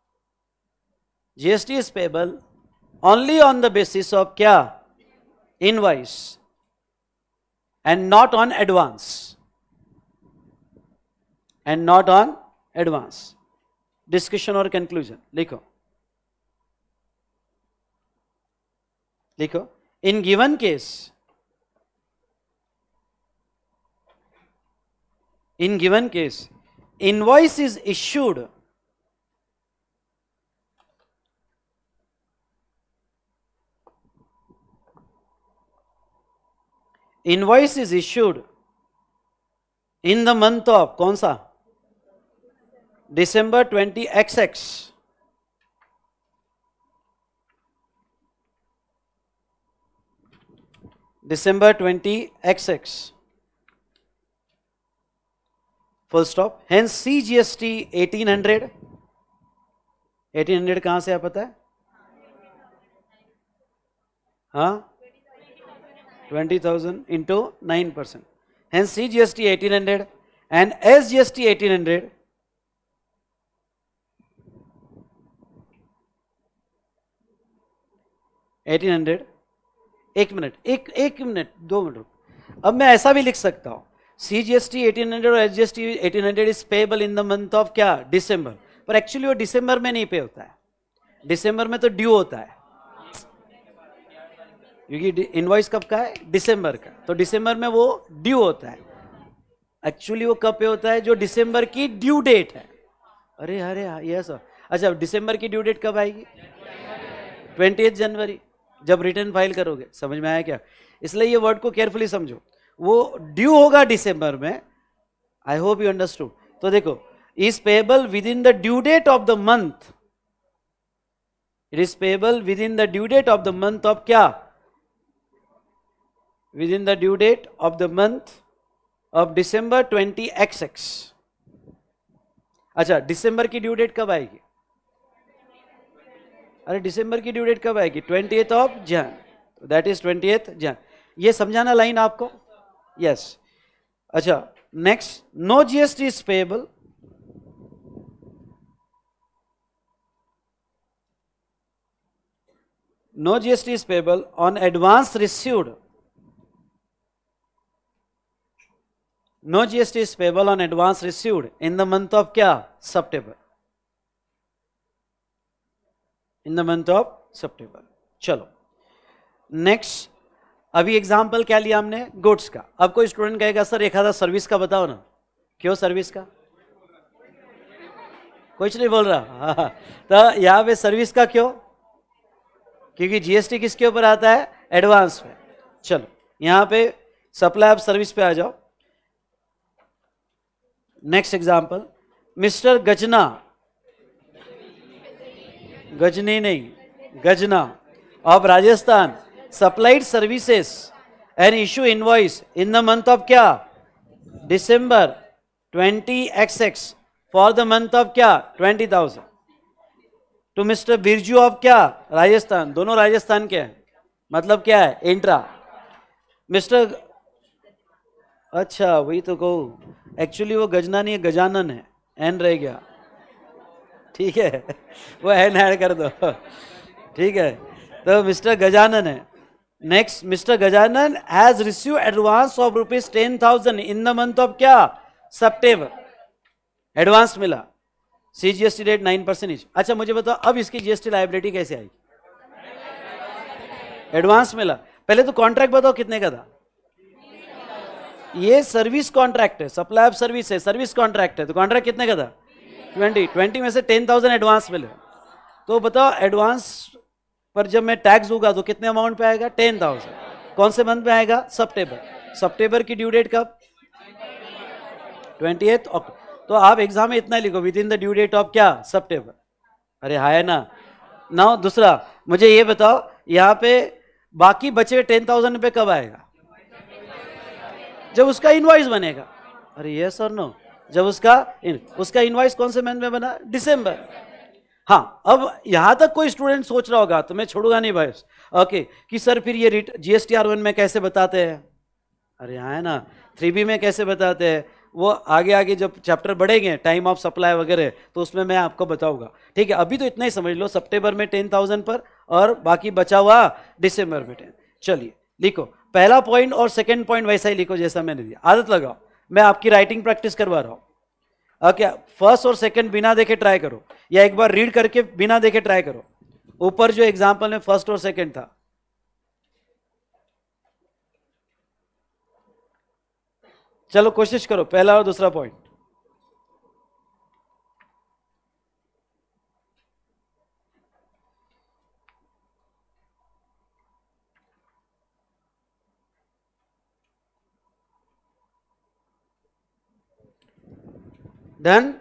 GST is payable only on the basis of क्या, invoice, and not on advance, and not on advance. Discussion or conclusion लिखो, लिखो, in given case, in given case invoice is issued, invoice is issued in the month of कौन सा, December 20XX, December 20XX, full stop, hence CGST 1800, 1800 कहां से आप पता है, हाँ 20,000 into 9%, hence CGST 1800 and SGST 1800 1800, एक मिनट, एक मिनट, 2 मिनट, अब मैं ऐसा भी लिख सकता हूं, CGST 1800 और SGST 1800 is payable in the month of क्या, दिसंबर, पर एक्चुअली वो दिसंबर में नहीं पे होता है, दिसंबर में तो ड्यू होता है, क्योंकि इनवॉइस कब का है, दिसंबर का, तो दिसंबर में वो ड्यू होता है, एक्चुअली वो कब पे होता है, जो दिसंबर की ड्यू डेट है, अरे यस, अच्छा दिसंबर की ड्यू डेट कब आएगी, 28 जनवरी, जब रिटर्न फाइल करोगे, समझ में आया क्या, इसलिए ये वर्ड को केयरफुली समझो, वो ड्यू होगा दिसंबर में, आई होप यू अंडरस्टूड, तो देखो, is payable within the due date of the month, it is payable within the due date of the month of क्या, within the due date of the month of December 20XX, अच्छा दिसंबर की ड्यू डेट कब आएगी, अरे दिसंबर की ड्यू डेट कब आएगी? 28th ऑफ जन, दैट इज 28th जन। ये समझाना लाइन आपको? यस। अच्छा, next, no GST is payable. No GST is payable on advance received. No GST is payable on advance received in the month of क्या? September. In the month of September. चलो नेक्स्ट, अभी एग्जाम्पल क्या लिया हमने? गुड्स का। अब कोई स्टूडेंट कहेगा सर एक आधा सर्विस का बताओ ना। क्यों सर्विस का? कुछ नहीं बोल रहा। हाँ, तो यहां पे सर्विस का क्यों? क्योंकि जीएसटी किसके ऊपर आता है? एडवांस में। चलो यहां पे सप्लाई ऑफ सर्विस पे आ जाओ। Next example, mister Gajana, Ghazni नहीं, Gajana of Rajasthan supplied services and issue invoice in the month of क्या? December 20XX for the month of क्या? 20,000 टू मिस्टर बिरजू ऑफ क्या? राजस्थान। दोनों राजस्थान के हैं, मतलब क्या है? इंट्रा। मिस्टर, अच्छा वही तो कहूँ, एक्चुअली वो गजना नहीं है, गजानन है, एन रह गया। ठीक है, वो एन ऐड कर दो। ठीक है, तो मिस्टर गजानन है। Next, mister Gajanan has receive advance of ₹10,000 in the month of क्या? सितंबर। एडवांस मिला, सीजीएसटी रेट 9%। अच्छा मुझे बताओ अब इसकी जीएसटी लायबिलिटी कैसे आई? एडवांस मिला। पहले तो कॉन्ट्रैक्ट बताओ कितने का था? ये सर्विस कॉन्ट्रैक्ट है, सप्लाई ऑफ सर्विस है, सर्विस कॉन्ट्रैक्ट है, तो कॉन्ट्रैक्ट कितने का था? 20 में से 10,000 एडवांस मिले। तो बताओ एडवांस पर जब मैं टैक्स दूंगा तो कितने अमाउंट पे आएगा? 10,000। कौन से मंथ में आएगा? सितंबर। सितंबर की ड्यू डेट कब? 28th अक्टूबर। तो आप एग्जाम में इतना लिखो, within the due date of क्या? सितंबर। अरे है ना। नाउ दूसरा, मुझे ये बताओ यहाँ पे बाकी बचे हुए 10,000 रुपए कब आएगा? जब उसका इनवॉइस बनेगा। अरे यस और नो? जब उसका इनवॉइस कौन से मंथ में बना? दिसंबर। हाँ, अब यहां तक कोई स्टूडेंट सोच रहा होगा तो मैं छोड़ूंगा नहीं भाई, ओके, कि सर फिर ये GSTR1 में कैसे बताते हैं? अरे यहाँ है ना, 3B में कैसे बताते हैं, वो आगे आगे जब चैप्टर बढ़ेंगे टाइम ऑफ सप्लाई वगैरह तो उसमें मैं आपको बताऊंगा। ठीक है, अभी तो इतना ही समझ लो, सितंबर में 10,000 पर और बाकी बचा हुआ दिसंबर में 10। चलिए लिखो, पहला पॉइंट और सेकंड पॉइंट वैसा ही लिखो जैसा मैंने दिया। आदत लगाओ, मैं आपकी राइटिंग प्रैक्टिस करवा रहा हूँ। ओके, फर्स्ट और सेकंड बिना देखे ट्राई करो, या एक बार रीड करके बिना देखे ट्राई करो। ऊपर जो एग्जांपल में फर्स्ट और सेकंड था, चलो कोशिश करो पहला और दूसरा पॉइंट। डन?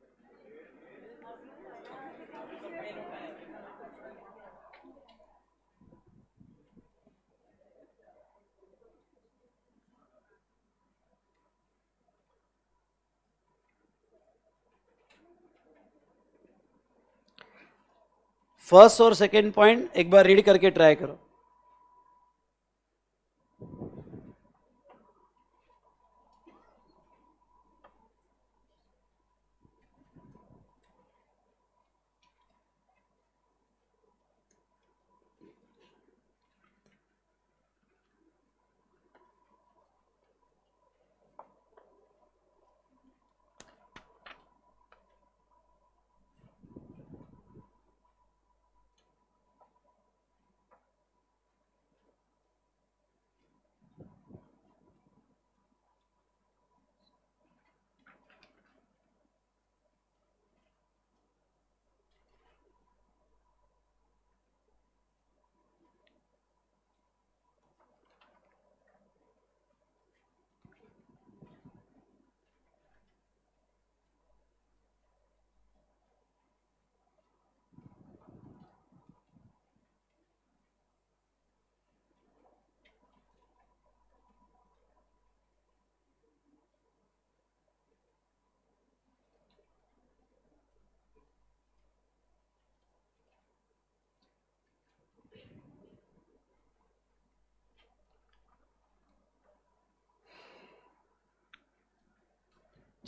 फर्स्ट और सेकंड पॉइंट एक बार रीड करके ट्राई करो।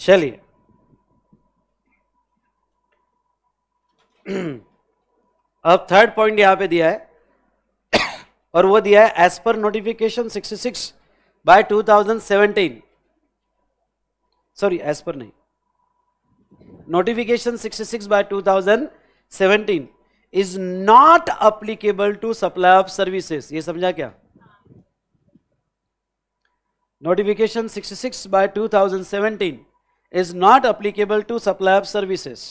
चलिए अब थर्ड पॉइंट यहां पे दिया है और वो दिया है as per notification 66 by 2017, sorry as per नहीं, notification 66 by 2017 is not applicable to supply of services. ये समझा क्या? Notification 66 by 2017 is not applicable to supply of services.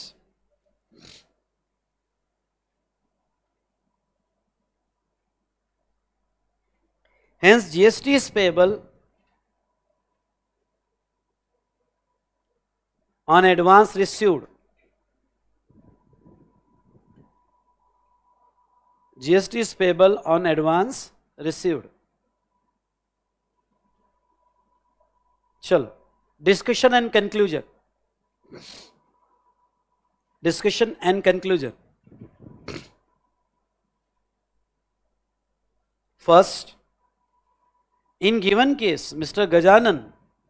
Hence GST is payable on advance received. GST is payable on advance received. चलो discussion and conclusion. Discussion and conclusion. First, in given case, Mr. Gajanan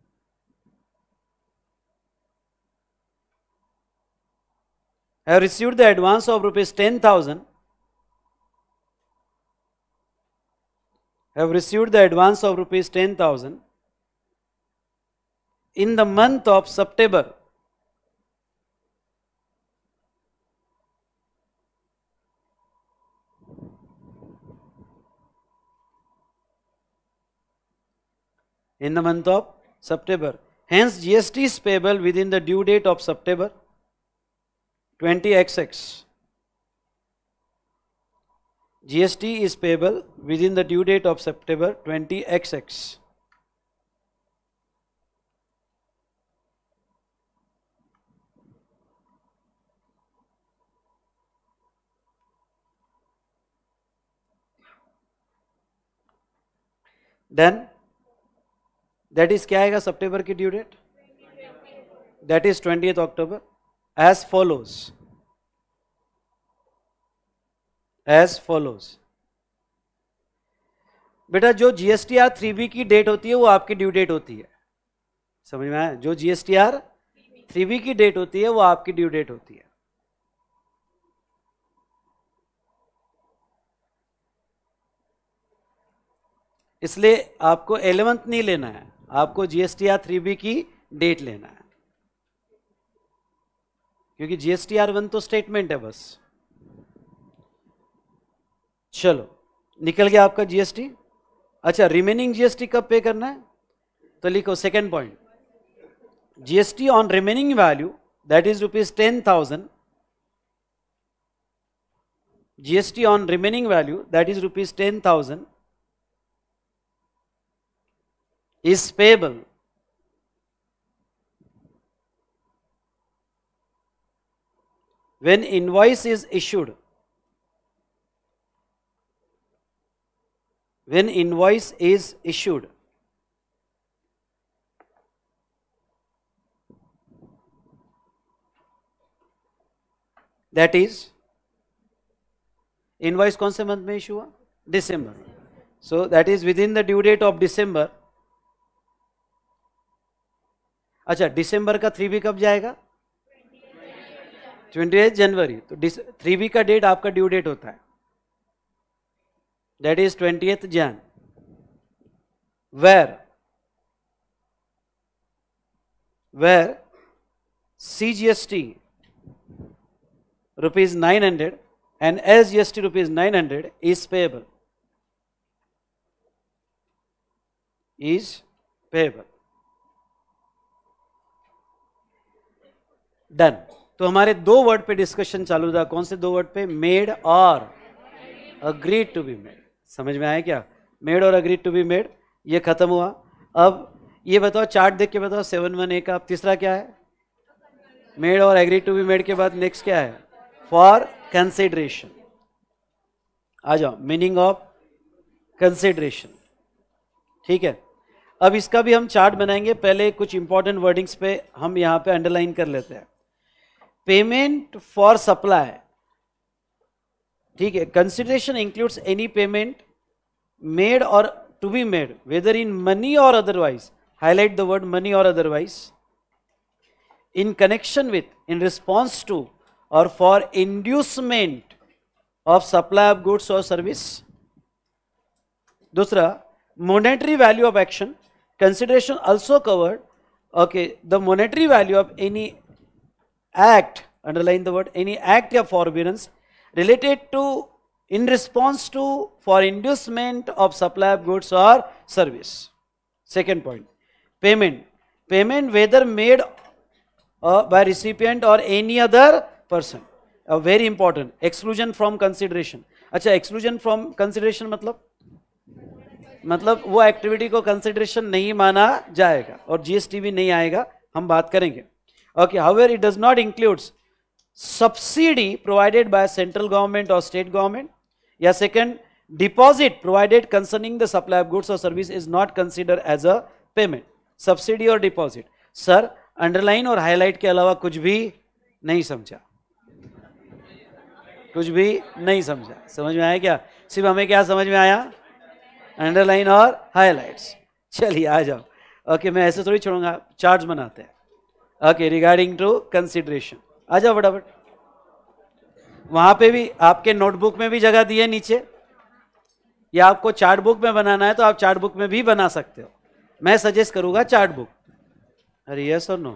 have received the advance of rupees 10,000, have received the advance of rupees 10,000 in the month of September. In the month of September. Hence GST is payable within the due date of September 20XX. GST is payable within the due date of September 20XX. Then that is क्या आएगा सितंबर की due date? That is 20th October as follows. As follows. बेटा जो GSTR 3B की डेट होती है वो आपकी ड्यू डेट होती है, समझ में आया? जो GSTR 3B की डेट होती है वो आपकी ड्यू डेट होती है। इसलिए आपको 11th नहीं लेना है, आपको GSTR 3B की डेट लेना है, क्योंकि GSTR 1 तो स्टेटमेंट है बस। चलो निकल गया आपका GST। अच्छा, रिमेनिंग GST कब पे करना है? तो लिखो second point, GST on remaining value that is rupees 10,000, GST on remaining value that is rupees 10,000 is payable when invoice is issued. When invoice is issued. That is, invoice कौन से मंथ में इशू हुआ? December. So that is within the due date of December. अच्छा, दिसंबर का 3B कब जाएगा? 28 जनवरी। तो 3B का डेट आपका ड्यू डेट होता है, that is 20th Jan, where CGST rupees 900 and SGST rupees 900 is payable. Is payable. Done. तो हमारे दो वर्ड पे डिस्कशन चालू था। कौन से दो वर्ड पे? मेड और अग्रीड टू बी मेड। समझ में आया क्या? मेड और अग्रीड टू बी मेड, ये खत्म हुआ। अब ये बताओ, चार्ट देख के बताओ 7-1 का। अब तीसरा क्या है? मेड और एग्रीड टू बी मेड के बाद नेक्स्ट क्या है? For consideration. आ जाओ, मीनिंग ऑफ कंसिडरेशन। ठीक है, अब इसका भी हम चार्ट बनाएंगे। पहले कुछ इंपॉर्टेंट वर्डिंग्स पे हम यहां पे अंडरलाइन कर लेते हैं। पेमेंट फॉर सप्लाई, ठीक है। Consideration includes any payment made or to be made whether in money or otherwise, highlight the word money or otherwise, in connection with, in response to, or for inducement of supply of goods or service. दूसरा, monetary value of action, consideration also covered, okay, the monetary value of any act, underline the word, any act or forbearance related to, in response to, for inducement of supply of goods or service. Second point, payment. Payment whether made by recipient or any other person. Very important. Exclusion from consideration. अच्छा, exclusion from consideration मतलब वो एक्टिविटी को कंसिडरेशन नहीं माना जाएगा और जीएसटी भी नहीं आएगा, हम बात करेंगे. Okay, however it does not includes subsidy provided by central government और स्टेट गवर्नमेंट, या second, deposit provided concerning the supply of goods और service is not considered as a payment. Subsidy और डिपॉजिट. सर, अंडरलाइन और हाईलाइट के अलावा कुछ भी नहीं समझा? कुछ भी नहीं समझा? समझ में आया क्या? सिर्फ हमें क्या समझ में आया? अंडरलाइन और हाईलाइट्स. चलिए आ जाओ. ओके, मैं ऐसे थोड़ी छोड़ूंगा, चार्ट्स बनाते हैं. Okay, regarding to consideration. आ जाओ फटाफट. वहां पे भी आपके नोटबुक में भी जगह दी है नीचे, या आपको चार्ट बुक में बनाना है तो आप चार्ट बुक में भी बना सकते हो. मैं सजेस्ट करूंगा चार्ट बुक. अरे यस और नो?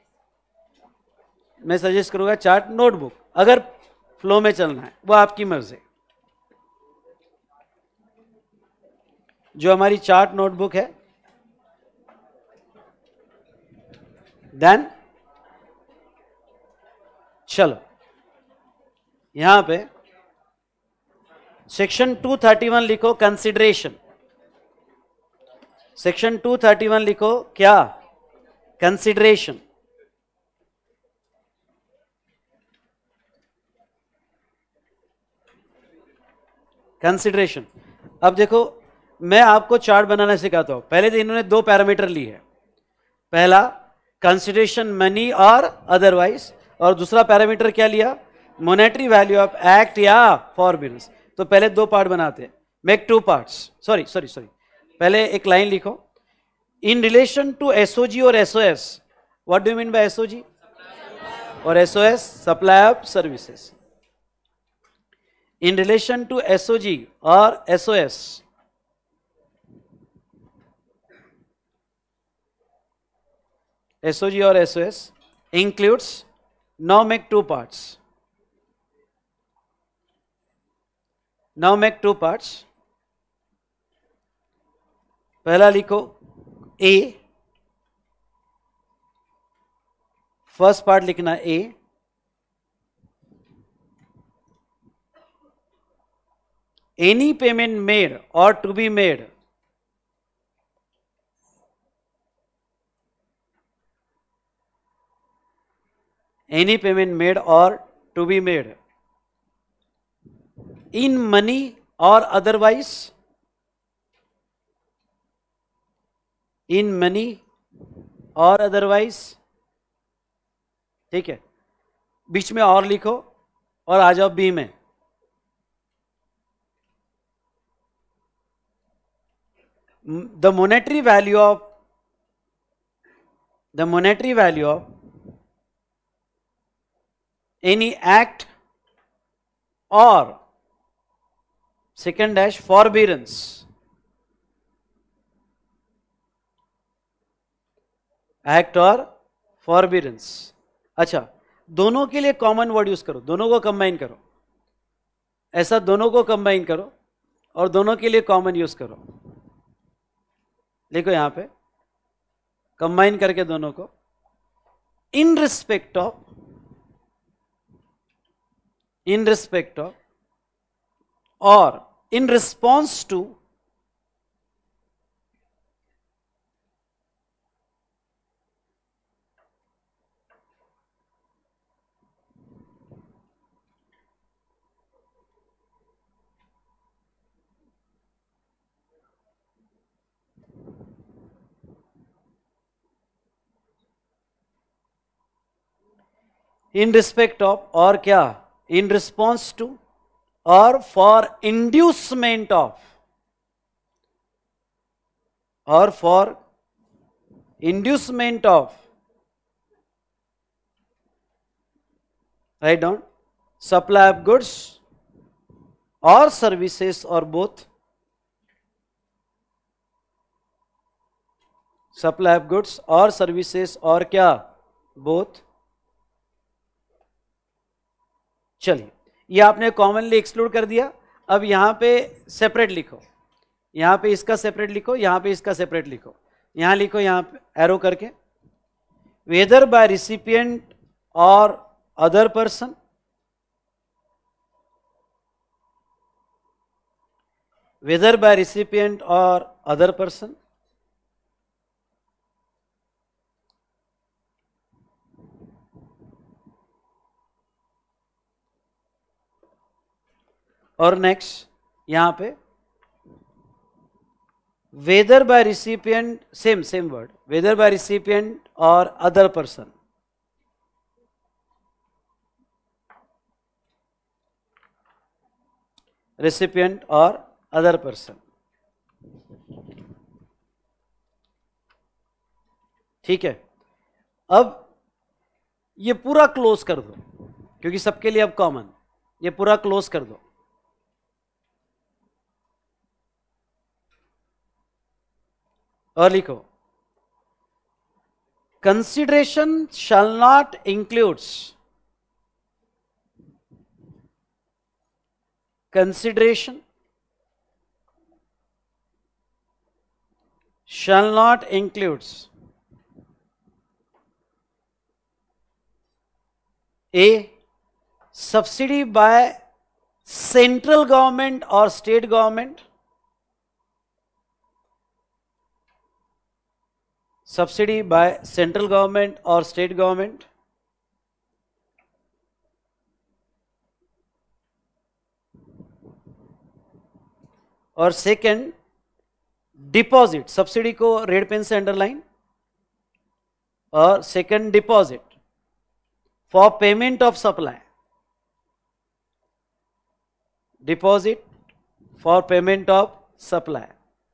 मैं सजेस्ट करूंगा चार्ट नोटबुक, अगर फ्लो में चलना है, वो आपकी मर्जी. जो हमारी चार्ट नोटबुक है, देन चलो यहां पे सेक्शन 231 लिखो, कंसिडरेशन. सेक्शन 231 लिखो, क्या? कंसिडरेशन. कंसिडरेशन. अब देखो, मैं आपको चार्ट बनाना सिखाता हूं. पहले तो इन्होंने दो पैरामीटर ली है. पहला कंसिडरेशन मनी और अदरवाइज, और दूसरा पैरामीटर क्या लिया? मॉनेटरी वैल्यू ऑफ एक्ट या फॉरबियरेंस. तो पहले दो पार्ट बनाते हैं. Make two parts. सॉरी, पहले एक लाइन लिखो. In relation to SOG or SOS. What do you mean by SOG or SOS? Supply of services. In relation to SOG or SOS, SOG or SOS includes, now make two parts. Now make two parts. पहला लिखो A, फर्स्ट पार्ट लिखना A. Any payment made or to be made or to be made in money or otherwise, in money or otherwise. ठीक है, बीच में और लिखो और आ जाओ बी में. the monetary value of any act or, second dash, forbearance. Act or forbearance. अच्छा, दोनों के लिए कॉमन वर्ड यूज करो, दोनों को कंबाइन करो. ऐसा दोनों को कंबाइन करो और दोनों के लिए कॉमन यूज करो. लिखो यहां पे, कंबाइन करके दोनों को. In respect of or in response to in respect of, और क्या? in response to or for inducement of, or for inducement of right down. Supply of goods और services or both. Supply of goods और सर्विसेज और क्या, बोथ. चलिए, ये आपने कॉमनली एक्सक्लूड कर दिया. अब यहां पे सेपरेट लिखो, यहां पे इसका सेपरेट लिखो, यहां पे इसका सेपरेट लिखो. यहां लिखो, यहां पे एरो करके, whether by recipient or other person, whether by recipient or other person. और नेक्स्ट यहां पे whether by recipient, same word, whether by recipient or other person. Recipient or other person. ठीक है. अब ये पूरा क्लोज कर दो, क्योंकि सबके लिए अब कॉमन. ये पूरा क्लोज कर दो. और लिखो, consideration shall not includes, consideration shall not includes a subsidy by central government or state government, subsidy by central government or state government, और सेकंड डिपॉजिट, सब्सिडी को रेड पेन से अंडरलाइन, और second deposit for payment of supply, deposit for payment of supply.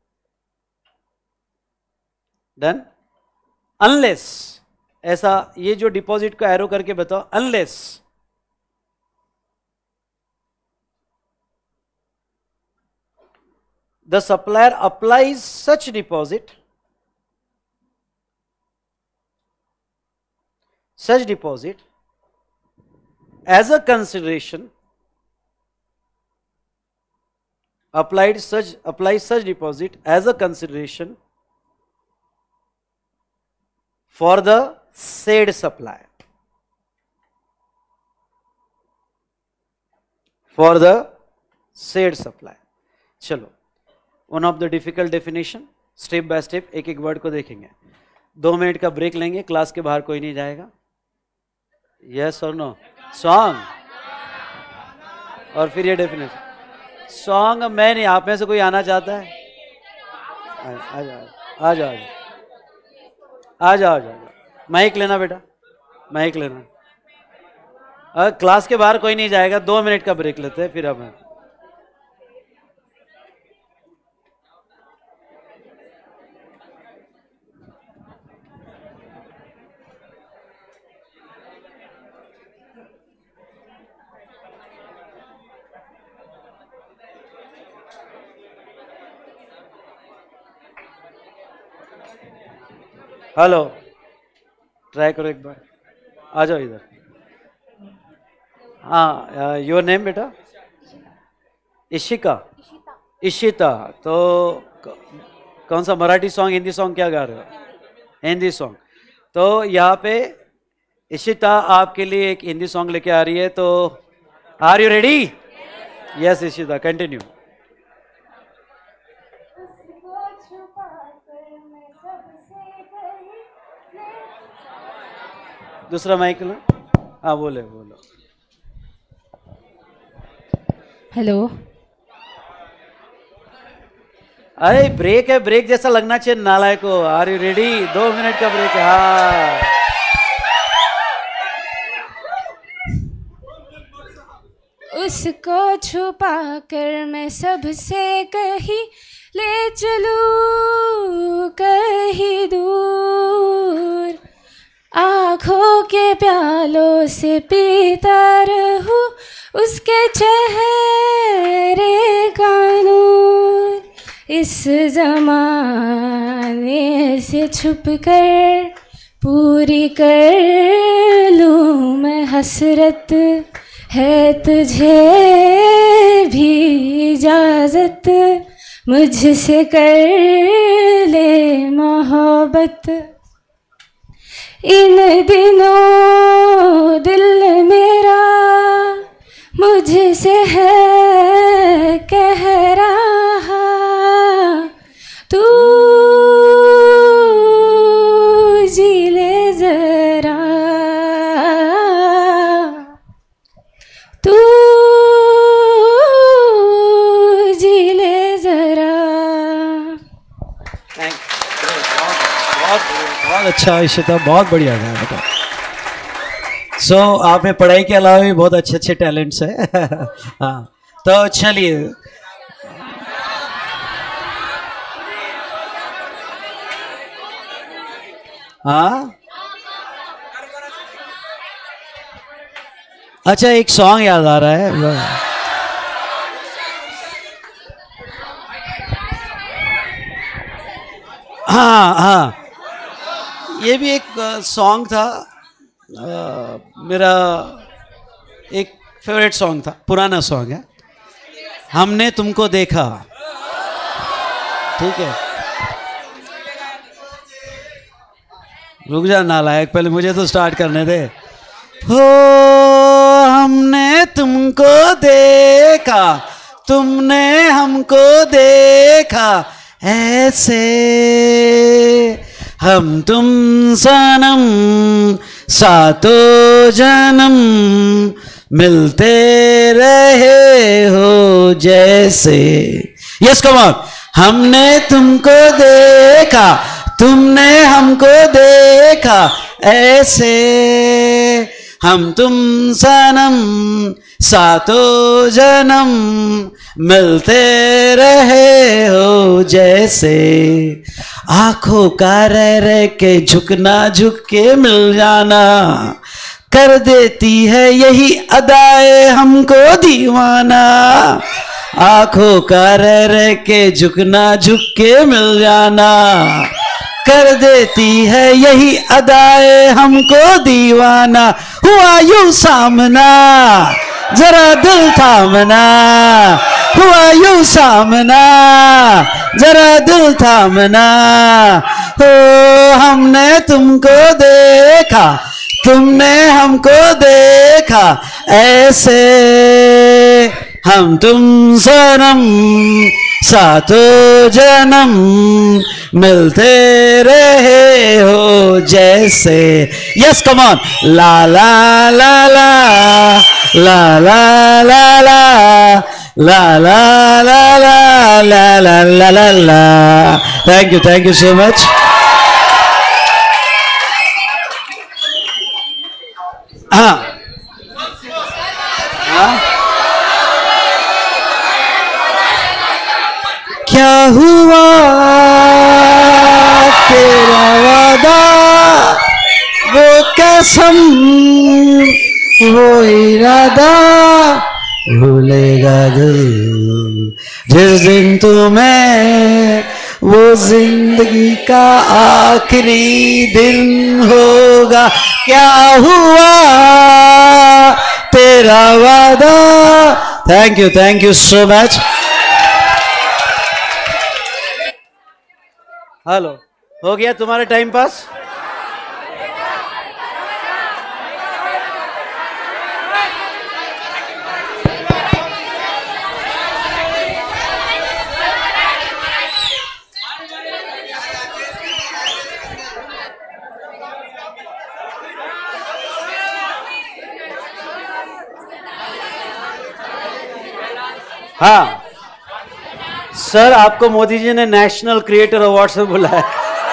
Done. Unless, ऐसा ये जो डिपॉजिट को एरो करके बताओ, unless the supplier applies such deposit as a consideration, applies such deposit as a consideration for the said supply, for the said supply. चलो, one of the difficult definition, step by step एक एक वर्ड को देखेंगे. 2 मिनट का ब्रेक लेंगे, क्लास के बाहर कोई नहीं जाएगा. यस और नो. सॉन्ग और फिर ये डेफिनेशन. सॉन्ग मैं नहीं, आप में से कोई आना चाहता है? आ जाओ आ जाओ आ जाओ. माइक लेना बेटा, माइक लेना. क्लास के बाहर कोई नहीं जाएगा. 2 मिनट का ब्रेक लेते हैं, फिर अब हेलो, ट्राई करो एक बार. आ जाओ इधर. हाँ, योर नेम बेटा? इशिका, इशिता. तो कौन सा मराठी सॉन्ग, हिंदी सॉन्ग क्या गा रहे हो? हिंदी सॉन्ग. तो यहाँ पे इशिता आपके लिए एक हिंदी सॉन्ग लेके आ रही है. तो are you ready? Yes Ishita, continue. दूसरा माइक लो. हाँ बोले, बोलो. हेलो. अरे ब्रेक है, ब्रेक जैसा लगना चाहिए नालायक को. Are you ready? 2 मिनट का ब्रेक है. हाँ. उसको छुपा कर मैं सबसे कहीं ले चलूं कहीं दूर, आँखों के प्यालों से पीता रहूं उसके चेहरे का नूर, इस ज़माने से छुप कर पूरी कर लूँ मैं हसरत, है तुझे भी इजाज़त मुझसे कर ले मोहब्बत। इन दिनों दिल मेरा मुझसे है कह रहा, तू जी ले जरा, तू जी ले जरा। बहुत अच्छा इशिता, बहुत बढ़िया गाया बेटा। सो आप में पढ़ाई के अलावा भी बहुत अच्छे अच्छे टैलेंट्स हैं। हाँ, तो चलिए हाँ, अच्छा एक सॉन्ग याद आ रहा है। हाँ हाँ, ये भी एक सॉन्ग था, मेरा एक फेवरेट सॉन्ग था, पुराना सॉन्ग है, हमने तुमको देखा। ठीक है, रुक जा नालायक, पहले मुझे तो स्टार्ट करने दे। हो हमने तुमको देखा, तुमने हमको देखा, ऐसे हम तुम सनम सातों जन्म मिलते रहे हो जैसे। Yes come on. हमने तुमको देखा, तुमने हमको देखा, ऐसे हम तुम सनम सातों जन्म मिलते रहे हो जैसे। आंखों का रह के झुकना, झुक के मिल जाना, कर देती है यही अदाए हमको दीवाना। आंखों का रह के झुकना, झुक के मिल जाना, कर देती है यही अदाए हमको दीवाना। हुआ यूं सामना, जरा दिल थामना, हुआ यूं सामना, जरा दिल थामना। हो हमने तुमको देखा, तुमने हमको देखा, ऐसे हम तुम सनम सातों जन्म मिलते रहे हो जैसे। Yes come on. ला ला ला ला ला ला ला ला ला ला ला ला ला ला ला ला। Thank you so much. हाँ हाँ, क्या हुआ तेरा वादा, वो कसम, वो इरादा, भूलेगा दिल जिस दिन तुम्हें वो जिंदगी का आखिरी दिन होगा। क्या हुआ तेरा वादा। Thank you so much. Hello, हो गया तुम्हारा टाइम पास? हाँ सर, आपको मोदी जी ने नेशनल क्रिएटर अवार्ड से बुलाया।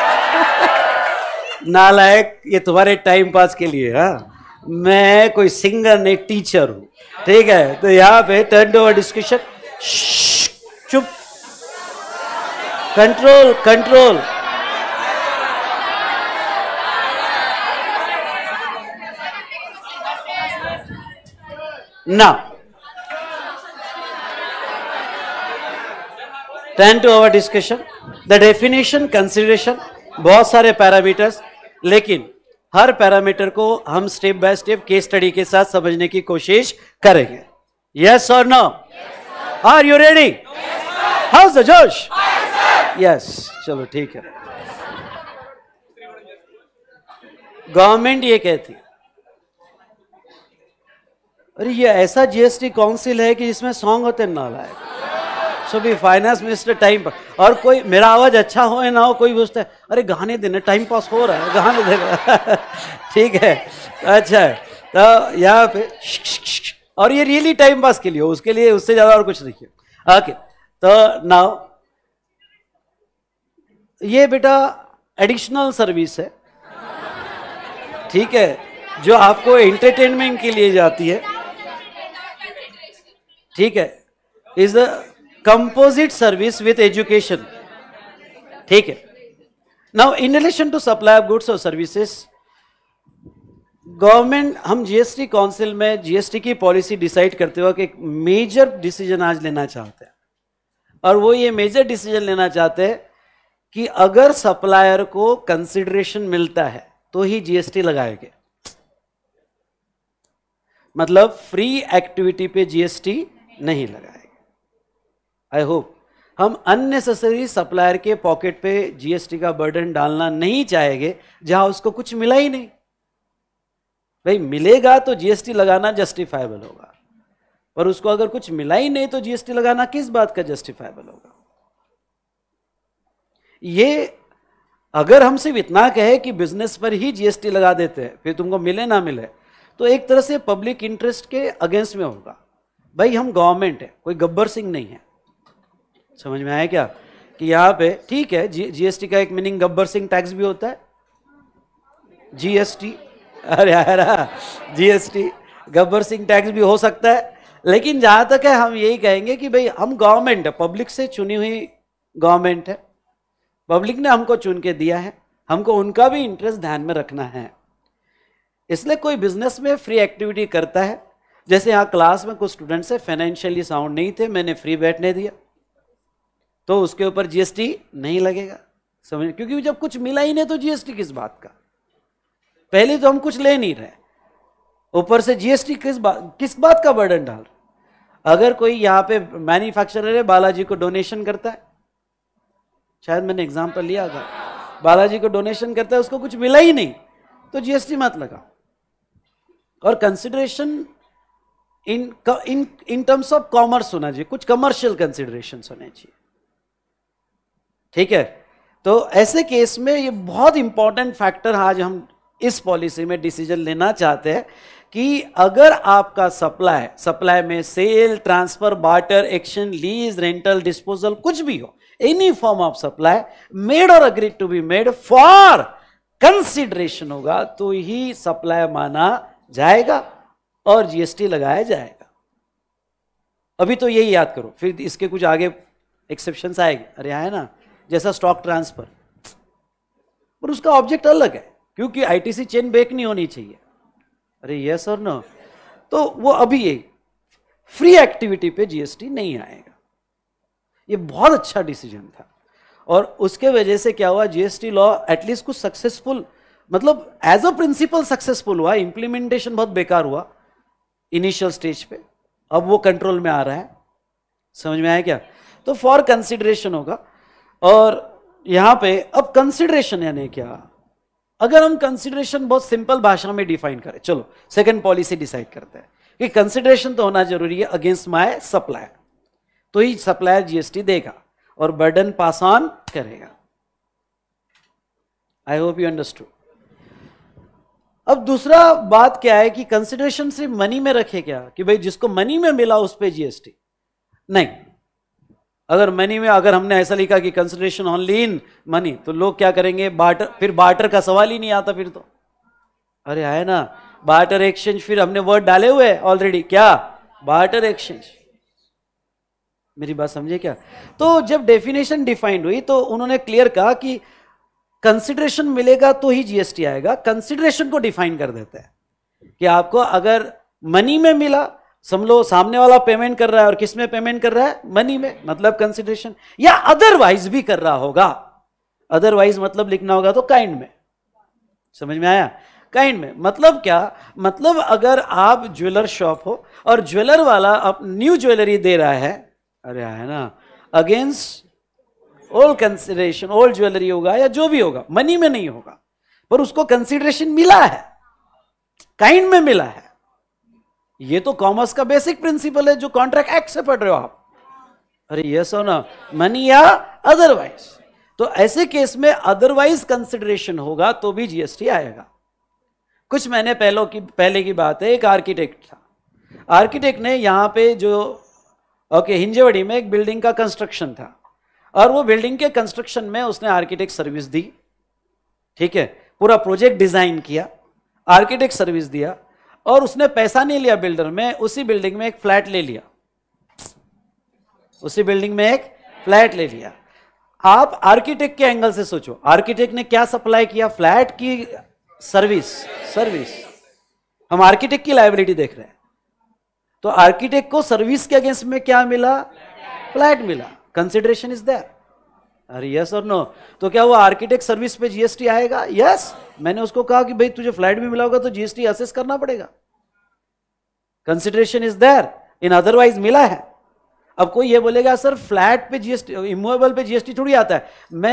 नालायक, ये तुम्हारे टाइम पास के लिए। हाँ, मैं कोई सिंगर नहीं, टीचर हूं। ठीक है, तो यहाँ पे टर्न ओवर डिस्कशन। चुप, control control. Now, turn to our discussion. The definition, consideration, बहुत सारे पैरामीटर्स, लेकिन हर पैरामीटर को हम step by step case study के साथ समझने की कोशिश करेंगे. Yes or no? Are you ready? How's the जोश? Yes, चलो ठीक है. गवर्नमेंट ये कहती है, अरे ये ऐसा जीएसटी काउंसिल है कि जिसमें सॉन्ग होते ना लाए. सो भी फाइनेंस मिनिस्टर टाइम पर, और कोई मेरा आवाज अच्छा हो या ना हो, कोई पूछता है अरे गाने देना, टाइम पास हो रहा है, गाने देना. ठीक है, अच्छा है. तो यहाँ पे और ये रियली टाइम पास के लिए हो, उसके लिए, उससे ज्यादा और कुछ नहीं है. ओके, तो नाउ ये बेटा एडिशनल सर्विस है, ठीक है, जो आपको एंटरटेनमेंट के लिए जाती है. ठीक है, is a composite service with education. ठीक है. Now in relation to supply of goods और सर्विसेज, गवर्नमेंट, हम जीएसटी काउंसिल में जीएसटी की पॉलिसी डिसाइड करते वक्त एक मेजर डिसीजन आज लेना चाहते हैं, और वो ये मेजर डिसीजन लेना चाहते हैं कि अगर सप्लायर को कंसिडरेशन मिलता है तो ही जीएसटी लगाएंगे. मतलब फ्री एक्टिविटी पे जीएसटी नहीं लगाएंगे. आई होप हम अननेसेसरी सप्लायर के पॉकेट पे जीएसटी का बर्डन डालना नहीं चाहेंगे जहां उसको कुछ मिला ही नहीं. भाई मिलेगा तो जीएसटी लगाना जस्टिफाइबल होगा, पर उसको अगर कुछ मिला ही नहीं तो जीएसटी लगाना किस बात का जस्टिफाइबल होगा. ये अगर हम सिर्फ इतना कहे कि बिजनेस पर ही जीएसटी लगा देते हैं, फिर तुमको मिले ना मिले, तो एक तरह से पब्लिक इंटरेस्ट के अगेंस्ट में होगा. भाई हम गवर्नमेंट है, कोई गब्बर सिंह नहीं है. समझ में आया क्या? कि यहाँ पे ठीक है, जीएसटी का एक मीनिंग गब्बर सिंह टैक्स भी होता है. जीएसटी, अरे यार, जीएसटी गब्बर सिंह टैक्स भी हो सकता है. लेकिन जहां तक है हम यही कहेंगे कि भाई हम गवर्नमेंट है, पब्लिक से चुनी हुई गवर्नमेंट है, पब्लिक ने हमको चुन के दिया है, हमको उनका भी इंटरेस्ट ध्यान में रखना है. इसलिए कोई बिजनेस में फ्री एक्टिविटी करता है, जैसे यहाँ क्लास में कुछ स्टूडेंट्स है फाइनेंशियली साउंड नहीं थे, मैंने फ्री बैठने दिया, तो उसके ऊपर जीएसटी नहीं लगेगा. समझ, क्योंकि जब कुछ मिला ही नहीं तो जीएसटी किस बात का. पहले तो हम कुछ ले नहीं रहे, ऊपर से जीएसटी किस बात का बर्डन डाल रहे. अगर कोई यहाँ पे मैन्युफैक्चरर है, बालाजी को डोनेशन करता है, शायद मैंने एग्जांपल लिया था, बालाजी को डोनेशन करता है, उसको कुछ मिला ही नहीं तो जीएसटी मत लगा. और consideration in terms of commerce होना चाहिए, कुछ कमर्शियल कंसिडरेशन होने चाहिए. ठीक है, तो ऐसे केस में ये बहुत इंपॉर्टेंट फैक्टर आज हम इस पॉलिसी में डिसीजन लेना चाहते हैं कि अगर आपका सप्लाई में sale, transfer, barter, exchange, lease, rental, disposal, कुछ भी हो, any form of supply made और agreed to be made for consideration होगा तो ही सप्लाई माना जाएगा और जीएसटी लगाया जाएगा. अभी तो यही याद करो, फिर इसके कुछ आगे एक्सेप्शंस आएंगे. अरे है ना, जैसा स्टॉक ट्रांसफर, पर उसका ऑब्जेक्ट अलग है, क्योंकि आईटीसी चेन ब्रेक नहीं होनी चाहिए. अरे यस और नो, तो वो अभी यही फ्री एक्टिविटी पे जीएसटी नहीं आएगा. ये बहुत अच्छा डिसीजन था, और उसके वजह से क्या हुआ, जीएसटी लॉ एटलीस्ट कुछ सक्सेसफुल, मतलब एज अ प्रिंसिपल सक्सेसफुल हुआ. इंप्लीमेंटेशन बहुत बेकार हुआ इनिशियल स्टेज पे, अब वो कंट्रोल में आ रहा है. समझ में आया क्या? तो फॉर कंसिडरेशन होगा. और यहां पे अब कंसिडरेशन यानी क्या, अगर हम कंसिडरेशन बहुत सिंपल भाषा में डिफाइन करें, चलो सेकंड पॉलिसी डिसाइड करते हैं कि कंसिडरेशन तो होना जरूरी है अगेंस्ट माय सप्लायर, तो ही सप्लायर जीएसटी देगा और बर्डन पास ऑन करेगा. I hope you understood. अब दूसरा बात क्या है कि कंसिडरेशन सिर्फ मनी में रखे क्या, कि भाई जिसको मनी में मिला उस पे जीएसटी नहीं. अगर मनी में, अगर हमने ऐसा लिखा कि कंसिडरेशन ओनली इन मनी, तो लोग क्या करेंगे, बार्टर, फिर बार्टर का सवाल ही नहीं आता फिर तो. अरे है ना, बार्टर एक्सचेंज, फिर हमने वर्ड डाले हुए ऑलरेडी, क्या, बार्टर एक्सचेंज. मेरी बात समझे क्या? तो जब डेफिनेशन डिफाइंड हुई तो उन्होंने क्लियर कहा कि कंसिडरेशन मिलेगा तो ही जीएसटी आएगा. कंसिडरेशन को डिफाइन कर देता है कि आपको अगर मनी में मिला, समझो सामने वाला पेमेंट कर रहा है और किस में पेमेंट कर रहा है? मनी में, मतलब कंसिडरेशन, या अदरवाइज भी कर रहा होगा। अदरवाइज मतलब लिखना होगा तो काइंड में। समझ में आया? काइंड में मतलब क्या? मतलब अगर आप ज्वेलर शॉप हो और ज्वेलर वाला अब न्यू ज्वेलरी दे रहा है, अरे है ना, against all consideration, old jewellery होगा या जो भी होगा, मनी में नहीं होगा, पर उसको कंसिडरेशन मिला है, काइंड में मिला है। ये तो कॉमर्स का बेसिक प्रिंसिपल है जो कॉन्ट्रैक्ट एक्ट से पढ़ रहे हो आप। अरे यस और नो, मनी या अदरवाइज। तो ऐसे केस में अदरवाइज कंसिडरेशन होगा तो भी जीएसटी आएगा। कुछ महीने पहले की बात है, एक आर्किटेक्ट था। आर्किटेक्ट ने यहां पे जो हिंजेवड़ी में एक बिल्डिंग का कंस्ट्रक्शन था और वो बिल्डिंग के कंस्ट्रक्शन में उसने आर्किटेक्ट सर्विस दी। ठीक है, पूरा प्रोजेक्ट डिजाइन किया, आर्किटेक्ट सर्विस दिया और उसने पैसा नहीं लिया बिल्डर में, उसी बिल्डिंग में एक फ्लैट ले लिया। उसी बिल्डिंग में एक फ्लैट ले लिया। आप आर्किटेक्ट के एंगल से सोचो, आर्किटेक्ट ने क्या सप्लाई किया? फ्लैट की सर्विस। हम आर्किटेक्ट की लायबिलिटी देख रहे हैं, तो आर्किटेक्ट को सर्विस के अगेंस्ट में क्या मिला? फ्लैट मिला। Consideration is there. अरे यस और नो? तो क्या वो आर्किटेक्ट सर्विस पे जीएसटी आएगा? यस। मैंने उसको कहा कि भाई तुझे फ्लैट भी मिला होगा तो जीएसटी असेस करना पड़ेगा। Consideration is there, in otherwise मिला है। अब कोई ये बोलेगा सर फ्लैट पे जीएसटी, इमूवेबल पे जीएसटी थोड़ी आता है।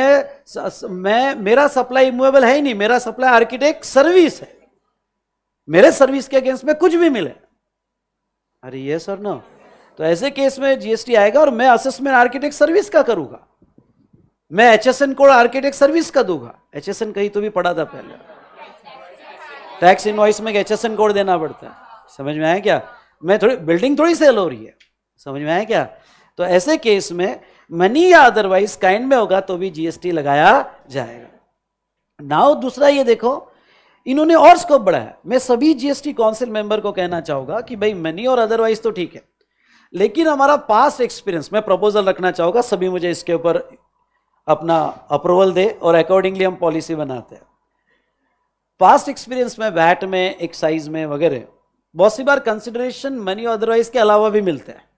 मेरा सप्लाई इमूवेबल है ही नहीं, मेरा सप्लाई आर्किटेक्ट सर्विस है, मेरे सर्विस के अगेंस्ट में कुछ भी मिले। अरे यस और नो? तो ऐसे केस में जीएसटी आएगा और मैं असेसमेंट आर्किटेक्ट सर्विस का करूंगा, मैं एचएसएन कोड आर्किटेक्ट सर्विस का दूंगा। एचएसएन कहीं तो भी पढ़ा था पहले, टैक्स इनवॉइस में एचएसएन कोड देना पड़ता है। समझ में आया क्या? मैं थोड़ी बिल्डिंग थोड़ी सेल हो रही है। समझ में आया क्या? तो ऐसे केस में मनी या अदरवाइज काइंड में होगा तो भी जीएसटी लगाया जाएगा। नाउ दूसरा ये देखो, इन्होंने और स्कोप बढ़ाया। मैं सभी जीएसटी काउंसिल मेंबर को कहना चाहूंगा कि भाई मनी और अदरवाइज तो ठीक है, लेकिन हमारा पास्ट एक्सपीरियंस, मैं प्रपोजल रखना चाहूंगा, सभी मुझे इसके ऊपर अपना अप्रूवल दे और अकॉर्डिंगली हम पॉलिसी बनाते हैं। पास्ट एक्सपीरियंस में वैट में, एक्साइज में वगैरह बहुत सी बार कंसिडरेशन मनी और अदरवाइज के अलावा भी मिलते हैं,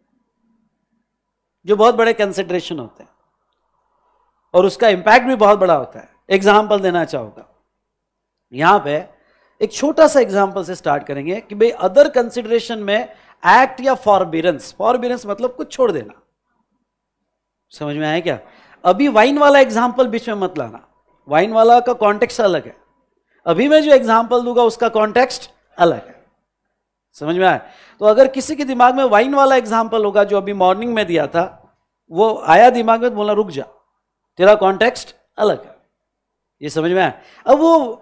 जो बहुत बड़े कंसिडरेशन होते हैं और उसका इंपैक्ट भी बहुत बड़ा होता है। एग्जाम्पल देना चाहूंगा, यहां पे एक छोटा सा एग्जाम्पल से स्टार्ट करेंगे कि भाई अदर कंसिडरेशन में एक्ट या फॉरबिरेंस मतलब कुछ छोड़ देना। समझ में आया क्या? अभी वाइन वाला एग्जाम्पल बीच में मत लाना, वाइन वाला का कॉन्टेक्स्ट अलग है, अभी मैं जो एग्जाम्पल दूंगा उसका कॉन्टेक्स्ट अलग है। समझ में आया? तो अगर किसी के दिमाग में वाइन वाला एग्जाम्पल होगा जो अभी मॉर्निंग में दिया था, वो आया दिमाग में तो बोला रुक जा, तेरा कॉन्टेक्स्ट अलग है। ये समझ में आया? अब वो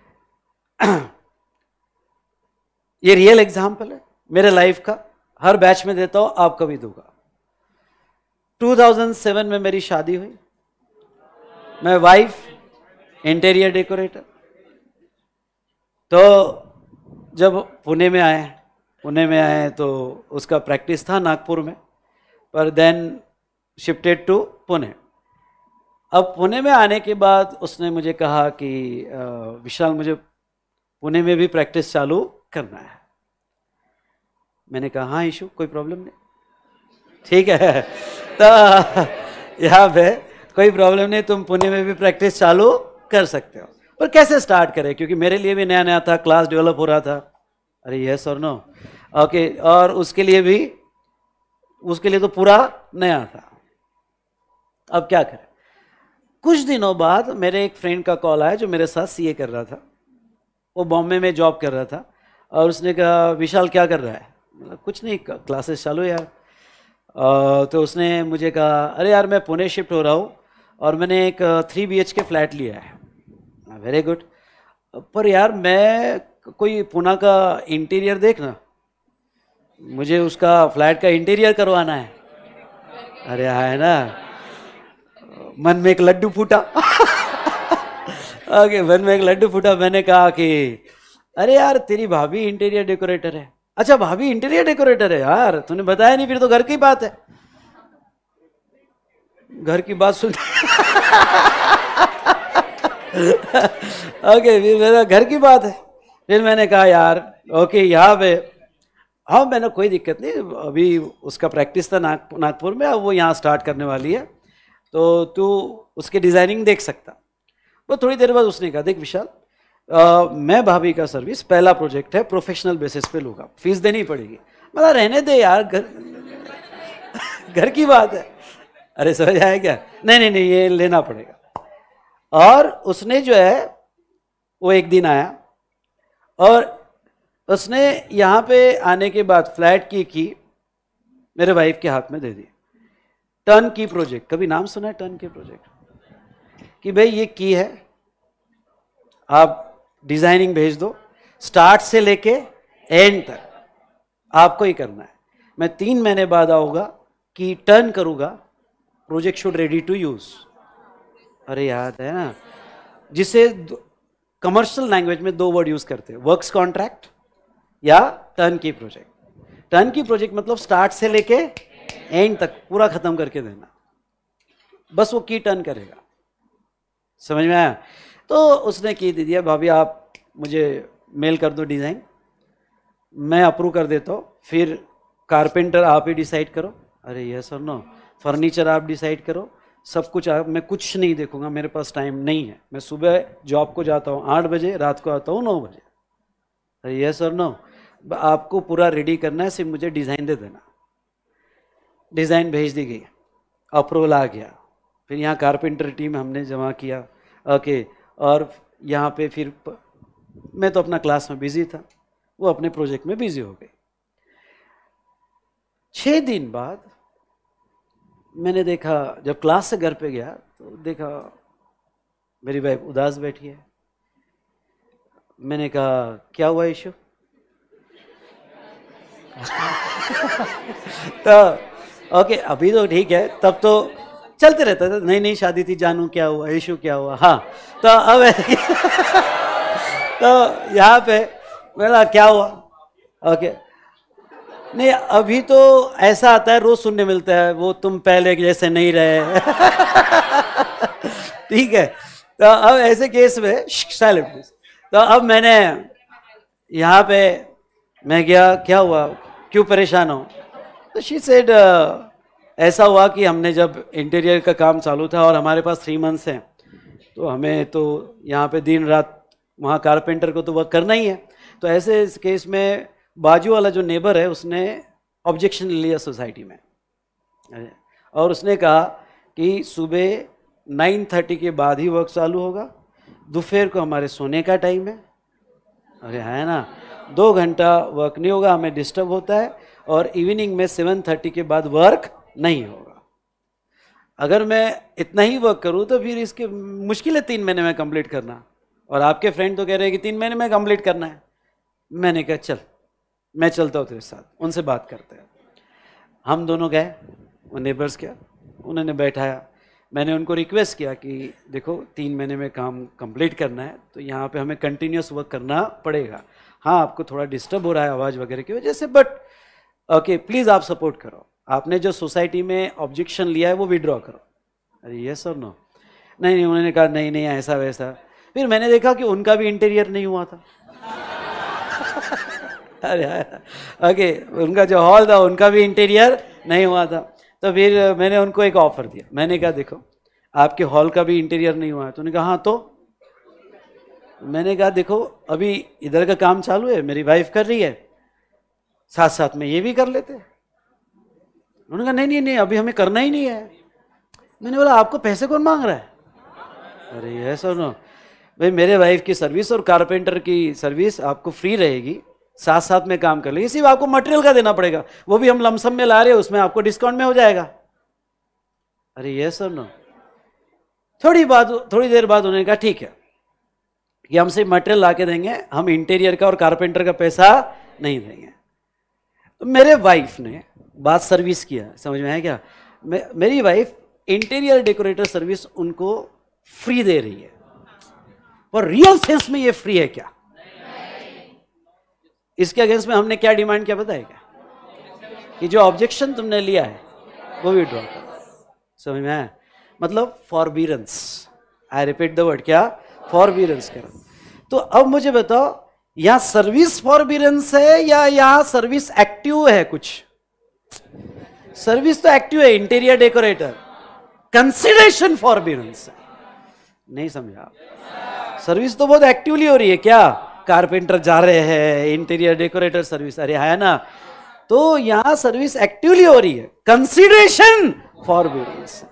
ये रियल एग्जाम्पल है मेरे लाइफ का, हर बैच में देता हूं, आपको भी दूंगा। 2007 में मेरी शादी हुई, मैं वाइफ इंटीरियर डेकोरेटर। तो जब पुणे में आए तो उसका प्रैक्टिस था नागपुर में, पर देन शिफ्टेड टू पुणे। अब पुणे में आने के बाद उसने मुझे कहा कि विशाल मुझे पुणे में भी प्रैक्टिस चालू करना है। मैंने कहा हाँ इशू, कोई प्रॉब्लम नहीं, ठीक है। तो यहाँ पे कोई प्रॉब्लम नहीं, तुम पुणे में भी प्रैक्टिस चालू कर सकते हो। पर कैसे स्टार्ट करें, क्योंकि मेरे लिए भी नया नया था, क्लास डेवलप हो रहा था। अरे यस और नो? ओके, और उसके लिए तो पूरा नया था। अब क्या करें? कुछ दिनों बाद मेरे एक फ्रेंड का कॉल आया जो मेरे साथ सीए कर रहा था, वो बॉम्बे में जॉब कर रहा था, और उसने कहा विशाल क्या कर रहा है? मतलब कुछ नहीं, क्लासेस चालू यार। तो उसने मुझे कहा अरे यार मैं पुणे शिफ्ट हो रहा हूँ और मैंने एक 3 BHK फ्लैट लिया है। वेरी गुड, पर यार मैं कोई पुणे का इंटीरियर देखना, मुझे उसका फ्लैट का इंटीरियर करवाना है। अरे है ना, मन में एक लड्डू फूटा। ओके, मन में एक लड्डू फूटा। मैंने कहा कि अरे यार तेरी भाभी इंटीरियर डेकोरेटर है। अच्छा भाभी इंटीरियर डेकोरेटर है यार, तूने बताया नहीं, फिर तो घर की बात है। घर की बात सुन। ओके, फिर मेरा घर की बात है। फिर मैंने कहा यार ओके, यहाँ पे हाँ मैंने कोई दिक्कत नहीं, अभी उसका प्रैक्टिस था नागपुर में, अब वो यहाँ स्टार्ट करने वाली है, तो तू उसके डिज़ाइनिंग देख सकता। वो थोड़ी देर बाद उसने कहा, देख विशाल, मैं भाभी का सर्विस पहला प्रोजेक्ट है, प्रोफेशनल बेसिस पे लूँगा, फीस देनी पड़ेगी। मतलब रहने दे यार, घर की बात है। अरे समझ आया क्या? नहीं, ये लेना पड़ेगा। और उसने जो है वो एक दिन आया और उसने यहाँ पे आने के बाद फ्लैट की मेरे वाइफ के हाथ में दे दी। टर्न की प्रोजेक्ट, कभी नाम सुना है टर्न की प्रोजेक्ट? कि भाई ये की है, आप डिजाइनिंग भेज दो, स्टार्ट से लेके एंड तक आपको ही करना है। मैं 3 महीने बाद आऊँगा कि टर्न करूँगा, project should ready to use. अरे याद है ना, जिसे कमर्शियल लैंग्वेज में 2 वर्ड यूज करते हैं, वर्क्स कॉन्ट्रैक्ट या turn key project. Turn key project मतलब स्टार्ट से लेके एंड तक पूरा खत्म करके देना, बस वो की टर्न करेगा। समझ में आया? तो उसने की दे दिया, भाभी आप मुझे मेल कर दो डिज़ाइन, मैं अप्रूव कर देता हूँ, फिर कारपेंटर आप ही डिसाइड करो। अरे यस और नो, फर्नीचर आप डिसाइड करो, सब कुछ आप, मैं कुछ नहीं देखूंगा, मेरे पास टाइम नहीं है, मैं सुबह जॉब को जाता हूँ 8 बजे, रात को आता हूँ 9 बजे। अरे यस और नो, आपको पूरा रेडी करना है, सिर्फ मुझे डिज़ाइन दे देना। डिज़ाइन भेज दी गई, अप्रूवल आ गया, फिर यहाँ कारपेंटर टीम हमने जमा किया। ओके, और यहाँ पे फिर मैं तो अपना क्लास में बिजी था, वो अपने प्रोजेक्ट में बिजी हो गई। 6 दिन बाद मैंने देखा, जब क्लास से घर पे गया तो देखा मेरी वाइफ उदास बैठी है। मैंने कहा क्या हुआ इशू? तो ओके अभी तो ठीक है, तब तो चलते रहता था, नहीं शादी थी, जानू क्या हुआ, इशू क्या हुआ। हाँ तो अब तो यहाँ पे मेरा क्या हुआ? ओके नहीं, अभी तो ऐसा आता है, रोज सुनने मिलता है, वो तुम पहले जैसे नहीं रहे। ठीक है, तो अब ऐसे केस में साइलेंट। तो अब मैंने यहाँ पे मैं गया, क्या हुआ, क्यों परेशान हो? तो शी सेड ऐसा हुआ कि हमने जब इंटीरियर का काम चालू था और हमारे पास 3 मंथ्स हैं, तो हमें तो यहाँ पे दिन रात वहाँ कारपेंटर को तो वर्क करना ही है। तो ऐसे इस केस में बाजू वाला जो नेबर है उसने ऑब्जेक्शन लिया सोसाइटी में, और उसने कहा कि सुबह 9:30 के बाद ही वर्क चालू होगा, दोपहर को हमारे सोने का टाइम है। अरे है ना, 2 घंटा वर्क नहीं होगा, हमें डिस्टर्ब होता है, और इवनिंग में 7:30 के बाद वर्क नहीं होगा। अगर मैं इतना ही वर्क करूं तो फिर इसके मुश्किल है 3 महीने में कंप्लीट करना, और आपके फ्रेंड तो कह रहे हैं कि 3 महीने में कंप्लीट करना है। मैंने कहा चल मैं चलता हूँ तेरे साथ, उनसे बात करते हैं। हम दोनों गए, वो नेबर्स क्या, उन्होंने बैठाया, मैंने उनको रिक्वेस्ट किया कि देखो 3 महीने में काम कंप्लीट करना है, तो यहाँ पे हमें कंटिन्यूस वर्क करना पड़ेगा। हाँ आपको थोड़ा डिस्टर्ब हो रहा है आवाज़ वगैरह की वजह से, बट ओके प्लीज़ आप सपोर्ट करो, आपने जो सोसाइटी में ऑब्जेक्शन लिया है वो विड्रॉ करो। अरे यस और नो? नहीं, उन्होंने कहा नहीं ऐसा वैसा। फिर मैंने देखा कि उनका भी इंटीरियर नहीं हुआ था। अरे ओके, उनका जो हॉल था उनका भी इंटीरियर नहीं हुआ था। तो फिर मैंने उनको एक ऑफर दिया, मैंने कहा देखो आपके हॉल का भी इंटीरियर नहीं हुआ है। तो उन्होंने कहा हाँ, तो मैंने कहा देखो अभी इधर का काम चालू है, मेरी वाइफ कर रही है, साथ साथ में ये भी कर लेते। उन्होंने कहा नहीं अभी हमें करना ही नहीं है। मैंने बोला आपको पैसे कौन मांग रहा है? अरे ये सुनो भाई, मेरे वाइफ की सर्विस और कारपेंटर की सर्विस आपको फ्री रहेगी, साथ साथ में काम कर लेंगे, सिर्फ आपको मटेरियल का देना पड़ेगा, वो भी हम लमसम में ला रहे हैं, उसमें आपको डिस्काउंट में हो जाएगा। अरे ये सुनो, थोड़ी देर बाद उन्होंने कहा ठीक है कि हम सिर्फ मटेरियल ला के देंगे, हम इंटीरियर का और कारपेंटर का पैसा नहीं देंगे। तो मेरे वाइफ ने बात सर्विस किया, समझ में आया क्या? मेरी वाइफ इंटीरियर डेकोरेटर सर्विस उनको फ्री दे रही है, और रियल सेंस में ये फ्री है क्या? इसके अगेंस्ट में हमने क्या डिमांड किया पता है क्या? कि जो ऑब्जेक्शन तुमने लिया है वो भी ड्रॉ करो। समझ में आया? मतलब forbearance, I repeat the word, क्या? फॉरबीरेंस करो। तो अब मुझे बताओ यहां सर्विस फॉरबिडेंस है या यहां सर्विस एक्टिव है? कुछ सर्विस तो एक्टिव है, इंटीरियर डेकोरेटर। कंसिडरेशन फॉरबिडेंस है, नहीं समझा? सर्विस तो बहुत एक्टिवली हो रही है। क्या कारपेंटर जा रहे हैं, इंटीरियर डेकोरेटर सर्विस, अरे है ना? तो यहां सर्विस एक्टिवली हो रही है, कंसिडरेशन फॉरबिडेंस।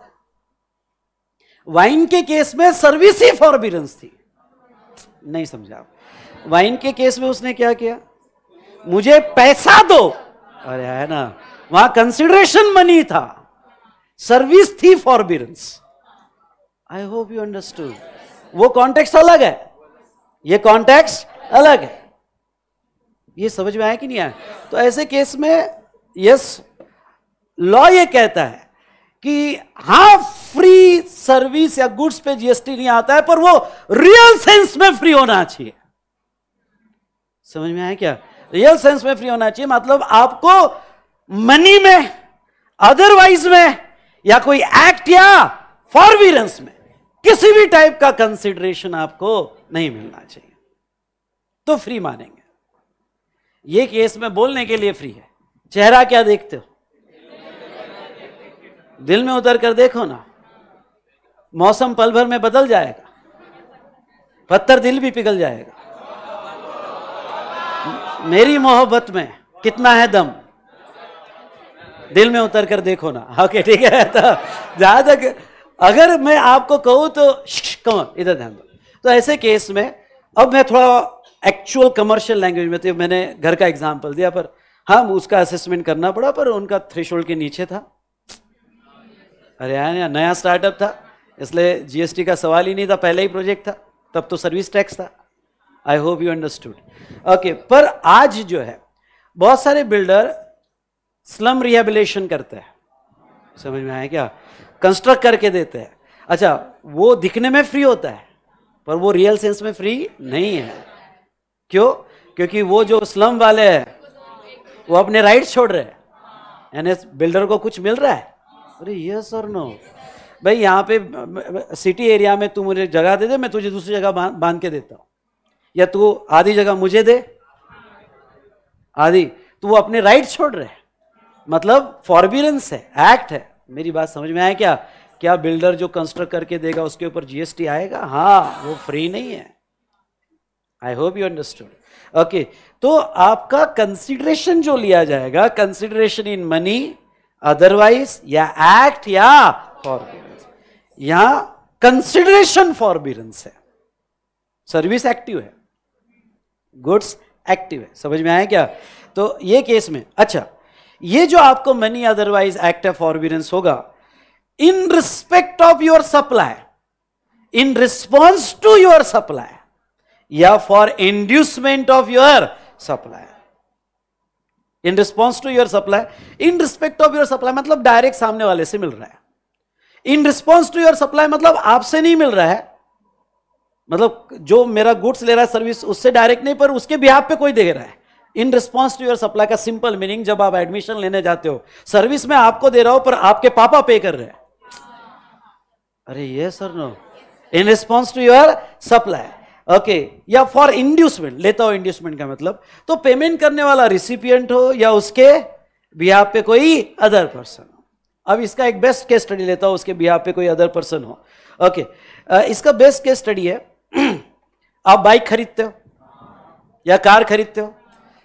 वाइन के केस में सर्विस ही फॉरबिडेंस थी, नहीं समझा? वाइन के केस में उसने क्या किया? मुझे पैसा दो, अरे है ना? वहां कंसिडरेशन मनी था, सर्विस थी forbiddance. I hope you understood. वो कॉन्टेक्स्ट अलग है, ये कॉन्टेक्स्ट अलग है। ये समझ में आया कि नहीं आया? तो ऐसे केस में यस, लॉ ये कहता है कि हां फ्री सर्विस या गुड्स पे जीएसटी नहीं आता है, पर वो रियल सेंस में फ्री होना चाहिए। समझ में आया क्या? रियल सेंस में फ्री होना चाहिए, मतलब आपको मनी में, अदरवाइज में, या कोई एक्ट या फॉरबिडेंस में किसी भी टाइप का कंसिडरेशन आपको नहीं मिलना चाहिए, तो फ्री मानेंगे। ये केस में बोलने के लिए फ्री है। चेहरा क्या देखते हो? दिल में उतर कर देखो ना, मौसम पल भर में बदल जाएगा, पत्थर दिल भी पिघल जाएगा। मेरी मोहब्बत में कितना है दम, दिल में उतर कर देखो ना। ओके ठीक है। तो जहां तक अगर मैं आपको कहूं तो कम इधर ध्यान दो। तो ऐसे केस में अब मैं थोड़ा एक्चुअल कमर्शियल लैंग्वेज में, तो मैंने घर का एग्जांपल दिया, पर हाँ उसका असेसमेंट करना पड़ा, पर उनका थ्रेशोल्ड के नीचे था। अरे यार नया स्टार्टअप था, इसलिए जीएसटी का सवाल ही नहीं था, पहले ही प्रोजेक्ट था, तब तो सर्विस टैक्स था। I hope you understood. Okay, पर आज जो है बहुत सारे बिल्डर स्लम रिहेबिलिटेशन करते हैं। समझ में आया क्या? कंस्ट्रक्ट करके देते हैं। अच्छा, वो दिखने में फ्री होता है, पर वो रियल सेंस में फ्री नहीं है। क्यों? क्योंकि वो जो स्लम वाले हैं वो अपने राइट्स छोड़ रहे हैं, यानी बिल्डर को कुछ मिल रहा है। अरे यस और नो भाई, यहाँ पे सिटी एरिया में तू मुझे जगह दे दे, मैं तुझे दूसरी जगह बांध के देता हूँ, या तू आधी जगह मुझे दे, आधी, तो वो अपने राइट्स छोड़ रहे हैं, मतलब फॉरबिडेंस है, एक्ट है। मेरी बात समझ में आया क्या? क्या बिल्डर जो कंस्ट्रक्ट करके देगा उसके ऊपर जीएसटी आएगा? हाँ, वो फ्री नहीं है। I hope you understood. Okay, तो आपका कंसिडरेशन जो लिया जाएगा, कंसिडरेशन इन मनी, अदरवाइज, या एक्ट या फॉरबिडेंस, यहां कंसिडरेशन फॉरबिडेंस है, सर्विस एक्टिव है, गुड्स एक्टिव है। समझ में आया क्या? तो ये केस में अच्छा, ये जो आपको मनी अदरवाइज एक्ट या फॉरबिडेंस होगा in respect of your supply, in response to your supply, या for inducement of your supply. In response to your supply, in respect of your supply मतलब डायरेक्ट सामने वाले से मिल रहा है। In response to your supply मतलब आपसे नहीं मिल रहा है, मतलब जो मेरा गुड्स ले रहा है सर्विस, उससे डायरेक्ट नहीं, पर उसके बिहाफ पे कोई दे रहा है। In response to your supply का सिंपल मीनिंग, जब आप एडमिशन लेने जाते हो, सर्विस में आपको दे रहा हो पर आपके पापा पे कर रहे हैं। अरे ये sir no, in response to your supply. Okay, या फॉर इंड्यूसमेंट लेता हो, इंड्यूसमेंट का मतलब तो पेमेंट करने वाला रिसिपिएंट हो या उसके बिहाफ पे कोई अदर पर्सन हो। अब इसका एक बेस्ट केस स्टडी लेता हो, उसके बिहाफ पे कोई अदर पर्सन हो। ओके, इसका बेस्ट केस स्टडी है, आप बाइक खरीदते हो या कार खरीदते हो,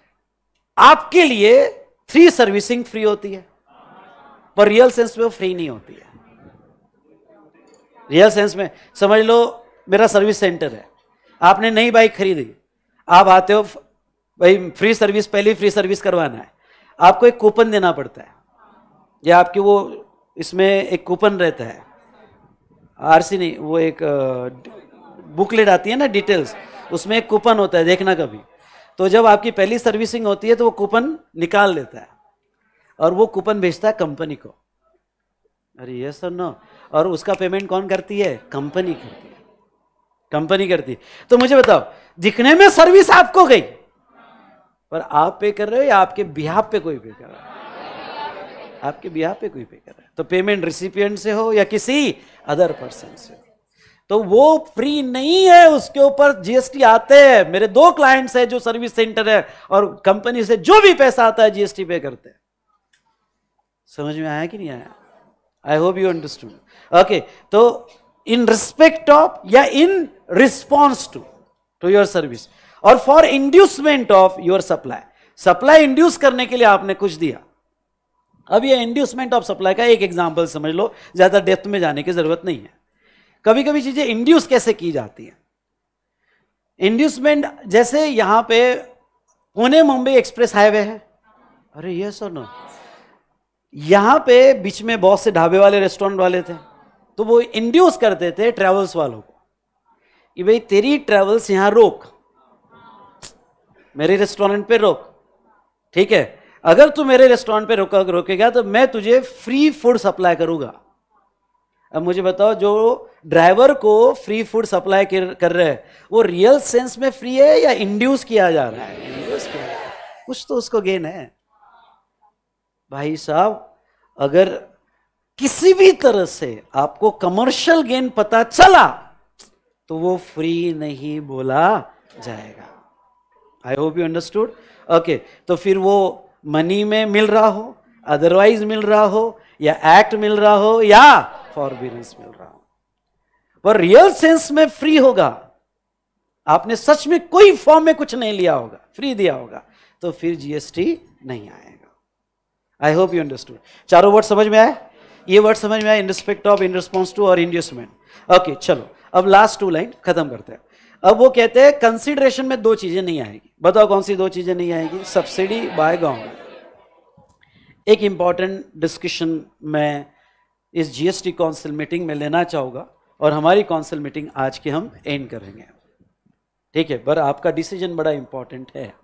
आपके लिए फ्री सर्विसिंग फ्री होती है, पर रियल सेंस में वो फ्री नहीं होती है। रियल सेंस में समझ लो, मेरा सर्विस सेंटर है, आपने नई बाइक खरीदी, आप आते हो भाई फ्री सर्विस, पहली फ्री सर्विस करवाना है, आपको एक कूपन देना पड़ता है, या आपकी वो इसमें एक कूपन रहता है, आरसी नहीं, वो एक बुकलेट आती है ना, डिटेल्स, उसमें एक कूपन होता है, देखना कभी। तो जब आपकी पहली सर्विसिंग होती है तो वो कूपन निकाल लेता है और वो कूपन भेजता है कंपनी को। अरे यस सर नो, और उसका पेमेंट कौन करती है? कंपनी करती है, कंपनी करती है। तो मुझे बताओ, दिखने में सर्विस आपको गई, पर आप पे कर रहे हो या आपके बिहाफ पे कोई पे कर रहा है? आपके बिहाफ पे कोई पे कर रहा है। तो पेमेंट रिसिपिएंट से हो या किसी अदर पर्सन से हो। तो वो फ्री नहीं है, उसके ऊपर जीएसटी आते हैं। मेरे 2 क्लाइंट्स है जो सर्विस सेंटर है और कंपनी से जो भी पैसा आता है जीएसटी पे करते हैं। समझ में आया कि नहीं आया? I hope you understood. Okay, तो इन रिस्पेक्ट ऑफ या in response to your service or for inducement of your supply. Supply induce करने के लिए आपने कुछ दिया। अब ये इंड्यूसमेंट ऑफ सप्लाई का एक एग्जांपल समझ लो, ज्यादा डेप्थ में जाने की जरूरत नहीं है। कभी कभी चीजें इंड्यूस कैसे की जाती है। इंड्यूसमेंट जैसे यहां पे पुणे मुंबई एक्सप्रेस हाईवे है, अरे यस और नो, यहां पे बीच में बहुत से ढाबे वाले रेस्टोरेंट वाले थे, तो वो इंड्यूस करते थे ट्रेवल्स वालों को कि भाई तेरी ट्रेवल्स यहां रोक, मेरे रेस्टोरेंट पे रोक, ठीक है, अगर तू मेरे रेस्टोरेंट पे रोकेगा तो मैं तुझे फ्री फूड सप्लाई करूंगा। अब मुझे बताओ, जो ड्राइवर को फ्री फूड सप्लाई कर रहे हैं वो रियल सेंस में फ्री है या इंड्यूस किया जा रहा है? इंड्यूस किया जा रहा है, कुछ तो उसको गेन है। भाई साहब, अगर किसी भी तरह से आपको कमर्शियल गेन पता चला तो वो फ्री नहीं बोला जाएगा। I hope you understood. Okay, तो फिर वो मनी में मिल रहा हो, अदरवाइज मिल रहा हो, या एक्ट मिल रहा हो, या फॉरबिडेंस मिल रहा हो, पर रियल सेंस में फ्री होगा, आपने सच में कोई फॉर्म में कुछ नहीं लिया होगा, फ्री दिया होगा, तो फिर जीएसटी नहीं आएगा। I hope you understood. चारों वर्ड समझ में आए? ये वर्ड समझ में आए, in respect of, in response to और इंड्यूसमेंट। ओके, चलो अब लास्ट 2 लाइन खत्म करते हैं। अब वो कहते हैं कंसीडरेशन में 2 चीजें नहीं आएगी। बताओ कौन सी 2 चीजें नहीं आएगी? Subsidy by government. एक इंपॉर्टेंट डिस्कशन मैं इस जीएसटी काउंसिल मीटिंग में लेना चाहूंगा, और हमारी काउंसिल मीटिंग आज की हम एंड करेंगे, ठीक है, पर आपका डिसीजन बड़ा इंपॉर्टेंट है।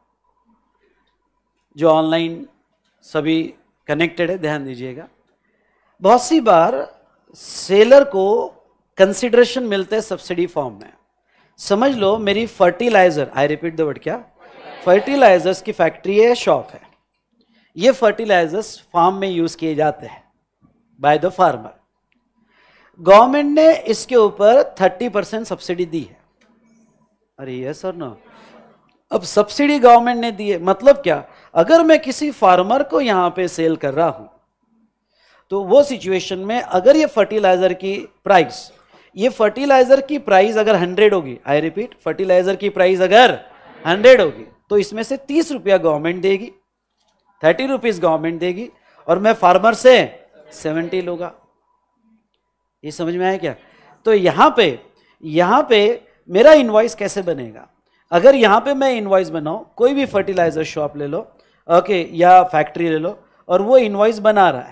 जो ऑनलाइन सभी कनेक्टेड है, ध्यान दीजिएगा। बहुत सी बार सेलर को कंसिडरेशन मिलते हैं सब्सिडी फॉर्म में। समझ लो मेरी fertiliser, I repeat the word, क्या? फर्टिलाइजर्स की फैक्ट्री है, शॉप है। ये फर्टिलाइजर्स फार्म में यूज किए जाते हैं बाय द फार्मर। गवर्नमेंट ने इसके ऊपर 30% सब्सिडी दी है। अरे यस और नो? अब सब्सिडी गवर्नमेंट ने दी है, मतलब क्या? अगर मैं किसी फार्मर को यहां पे सेल कर रहा हूं तो वो सिचुएशन में अगर ये फर्टिलाइजर की प्राइस, ये फर्टिलाइजर की प्राइस अगर 100 होगी, आई रिपीट, फर्टिलाइजर की प्राइस अगर 100 होगी, तो इसमें से 30 रुपया गवर्नमेंट देगी, 30 रुपीज गवर्नमेंट देगी, और मैं फार्मर से 70 लूंगा। ये समझ में आया क्या? तो यहां पे मेरा इनवॉइस कैसे बनेगा? अगर यहां पे मैं इनवॉइस बनाऊं, कोई भी फर्टिलाइजर शॉप ले लो, ओके, या फैक्ट्री ले लो, और वो इनवॉइस बना रहा है,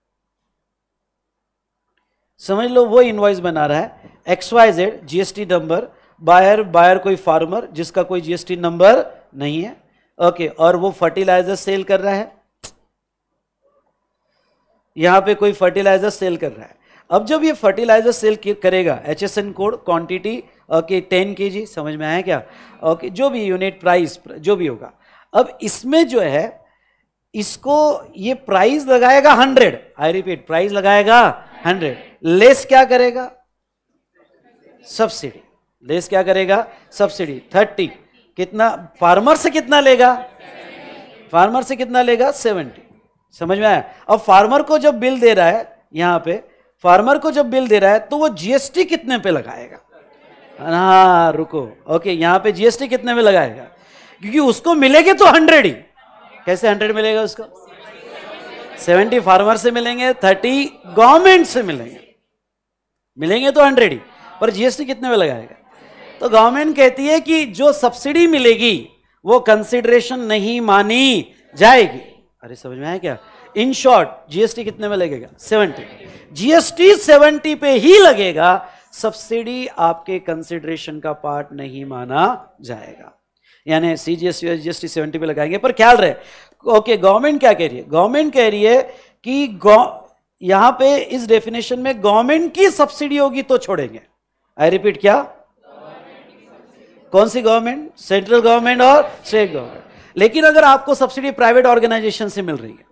समझ लो वो इनवॉइस बना रहा है XYZ जीएसटी नंबर, बायर कोई फार्मर जिसका कोई जीएसटी नंबर नहीं है, ओके, और वो फर्टिलाइजर सेल कर रहा है, यहां पे कोई फर्टिलाइजर सेल कर रहा है। अब जब ये फर्टिलाइजर सेल करेगा, HSN code, quantity, okay, 10 kg, समझ में आया क्या? ओके, जो भी यूनिट प्राइस जो भी होगा, अब इसमें जो है इसको ये प्राइस लगाएगा 100, आई रिपीट, प्राइस लगाएगा 100, लेस क्या करेगा? सब्सिडी। लेस क्या करेगा? सब्सिडी 30। कितना फार्मर से कितना लेगा? फार्मर से कितना लेगा? 70। समझ में आया? अब फार्मर को जब बिल दे रहा है, यहां पे फार्मर को जब बिल दे रहा है, तो वो जीएसटी कितने पे लगाएगा? हाँ रुको, ओके, यहां पे जीएसटी कितने में लगाएगा? क्योंकि उसको मिलेंगे तो 100 ही। कैसे 100 मिलेगा उसको? 70 फार्मर से मिलेंगे, 30 गवर्नमेंट से मिलेंगे तो 100 ही, पर जीएसटी कितने में लगाएगा? तो गवर्नमेंट कहती है कि जो सब्सिडी मिलेगी वो कंसिडरेशन नहीं मानी जाएगी। अरे समझ में आया क्या? इन शॉर्ट जीएसटी कितने में लगेगा? 70। जीएसटी 70 पे ही लगेगा, सब्सिडी आपके कंसिडरेशन का पार्ट नहीं माना जाएगा। यानी सीजीएसटी जीएसटी 70 पे लगाएंगे, पर ख्याल रहे, ओके, गवर्नमेंट क्या कह रही है? गवर्नमेंट कह रही है कि यहां पे इस डेफिनेशन में गवर्नमेंट की सब्सिडी होगी तो छोड़ेंगे। आई रिपीट, क्या? कौन सी गवर्नमेंट? सेंट्रल गवर्नमेंट और स्टेट गवर्नमेंट। लेकिन अगर आपको सब्सिडी प्राइवेट ऑर्गेनाइजेशन से मिल रही है,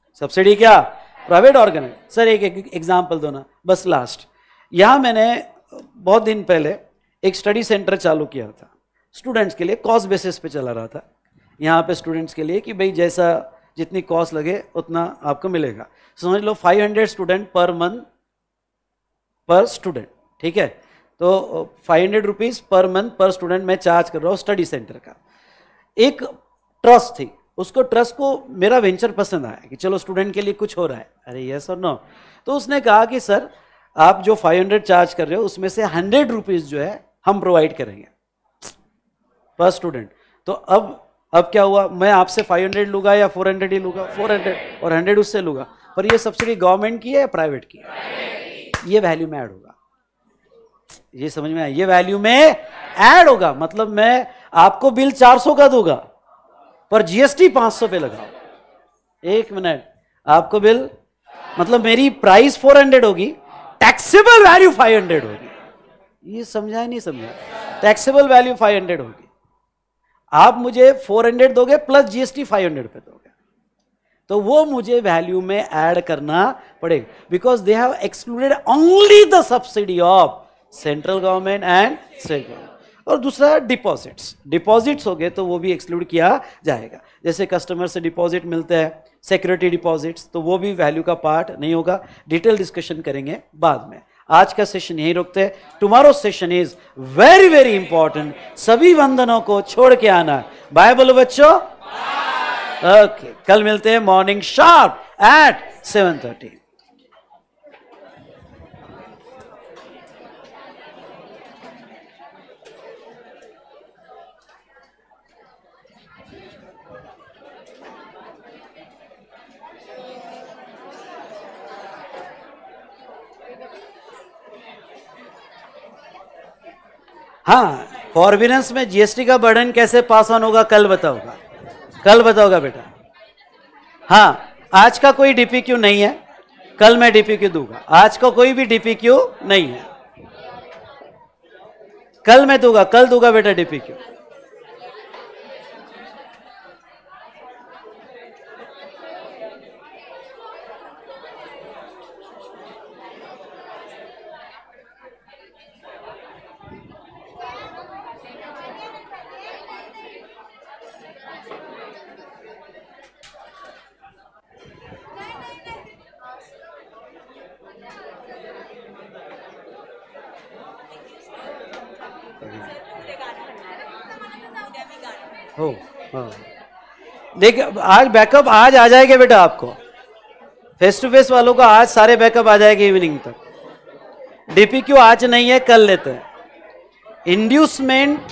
सब्सिडी क्या? Private organisation. सर एक एग्जांपल दो ना, बस लास्ट। यहां मैंने बहुत दिन पहले एक स्टडी सेंटर चालू किया था स्टूडेंट्स के लिए, कॉस्ट बेसिस पे चला रहा था यहाँ पे स्टूडेंट्स के लिए कि भाई जैसा जितनी कॉस्ट लगे उतना आपको मिलेगा। समझ लो 500 स्टूडेंट पर मंथ पर स्टूडेंट, ठीक है। तो 500 रुपीज़ पर मंथ पर स्टूडेंट मैं चार्ज कर रहा हूँ स्टडी सेंटर का। एक ट्रस्ट थी, उसको ट्रस्ट को मेरा वेंचर पसंद आया कि चलो स्टूडेंट के लिए कुछ हो रहा है, अरे यस और नो। तो उसने कहा कि सर आप जो 500 चार्ज कर रहे हो उसमें से 100 रुपीज़ जो है हम प्रोवाइड करेंगे पर स्टूडेंट। तो अब क्या हुआ, मैं आपसे 500 लूँगा या 400 ही लूँगा, 400 और 100 उससे लूँगा, पर ये सब्सिडी गवर्नमेंट की है या प्राइवेट की है? ये वैल्यू में ऐड होगा, ये समझ में आया, ये वैल्यू में ऐड होगा। मतलब मैं आपको बिल 400 का दूंगा पर जीएसटी 500 पे लगाओ। एक मिनट, आपको बिल मतलब मेरी प्राइस 400 होगी, टैक्सेबल वैल्यू 500 होगी। ये समझा है नहीं समझा? टैक्सेबल वैल्यू 500 होगी, आप मुझे 400 दोगे प्लस जीएसटी 500 पे दोगे, तो वो मुझे वैल्यू में ऐड करना पड़ेगा, because they have excluded only the subsidy of central government and state government. और दूसरा डिपॉजिट्स हो गए तो वो भी एक्सक्लूड किया जाएगा। जैसे कस्टमर से डिपॉजिट मिलते हैं, सिक्योरिटी डिपॉजिट्स, तो वो भी वैल्यू का पार्ट नहीं होगा। डिटेल डिस्कशन करेंगे बाद में। आज का सेशन यही रुकते हैं। Tomorrow session is very very important. सभी वंदनों को छोड़ के आना। बाय बोलो बच्चों। ओके, कल मिलते हैं मॉर्निंग शार्प एट 7:30। हाँ, फॉरबिनेंस में जीएसटी का बर्डन कैसे पास ऑन होगा कल बताऊंगा, कल बताऊंगा बेटा। हाँ, आज का कोई डीपीक्यू नहीं है, कल मैं डीपीक्यू दूंगा। आज का कोई भी डीपीक्यू नहीं है, कल मैं दूंगा, कल दूंगा बेटा डीपीक्यू। हो हाँ, देखिए आज बैकअप आज आ जाएगा बेटा, आपको फेस टू फेस वालों को आज सारे बैकअप आ जाएंगे इवनिंग तक। डीपीक्यू आज नहीं है, कल लेते हैं। इंड्यूसमेंट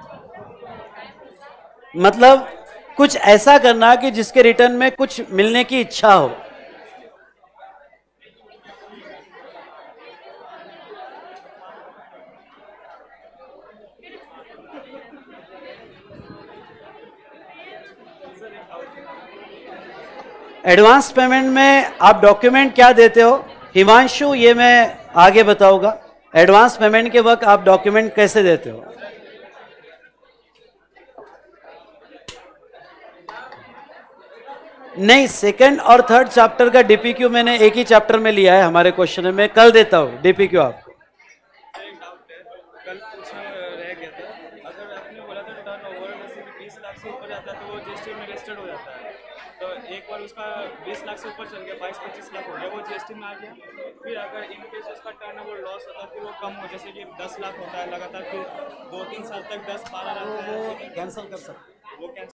मतलब कुछ ऐसा करना कि जिसके रिटर्न में कुछ मिलने की इच्छा हो। एडवांस पेमेंट में आप डॉक्यूमेंट क्या देते हो हिमांशु, ये मैं आगे बताऊंगा। एडवांस पेमेंट के वक्त आप डॉक्यूमेंट कैसे देते हो? नहीं, सेकंड और थर्ड चैप्टर का डीपीक्यू मैंने एक ही चैप्टर में लिया है हमारे क्वेश्चन में। कल देता हूं डीपीक्यू आपको। कल पूछना रह गया था, अगर आपने बोला था टर्नओवर जैसे कि 20 लाख से ऊपर जाता है तो वो जीएसटी में रजिस्टर्ड हो जाता है। तो एक बार उसका 20 लाख से ऊपर चल गया, 22-25 लाख हो गया, वो जीएसटी में आ गया। फिर अगर इन केस उसका टर्नओवर लॉस होता है फिर वो कम हो, जैसे कि 10 लाख होता है लगातार, फिर 2-3 साल तक 10-12 लाख कैंसिल कर सकते, वो कैंसिल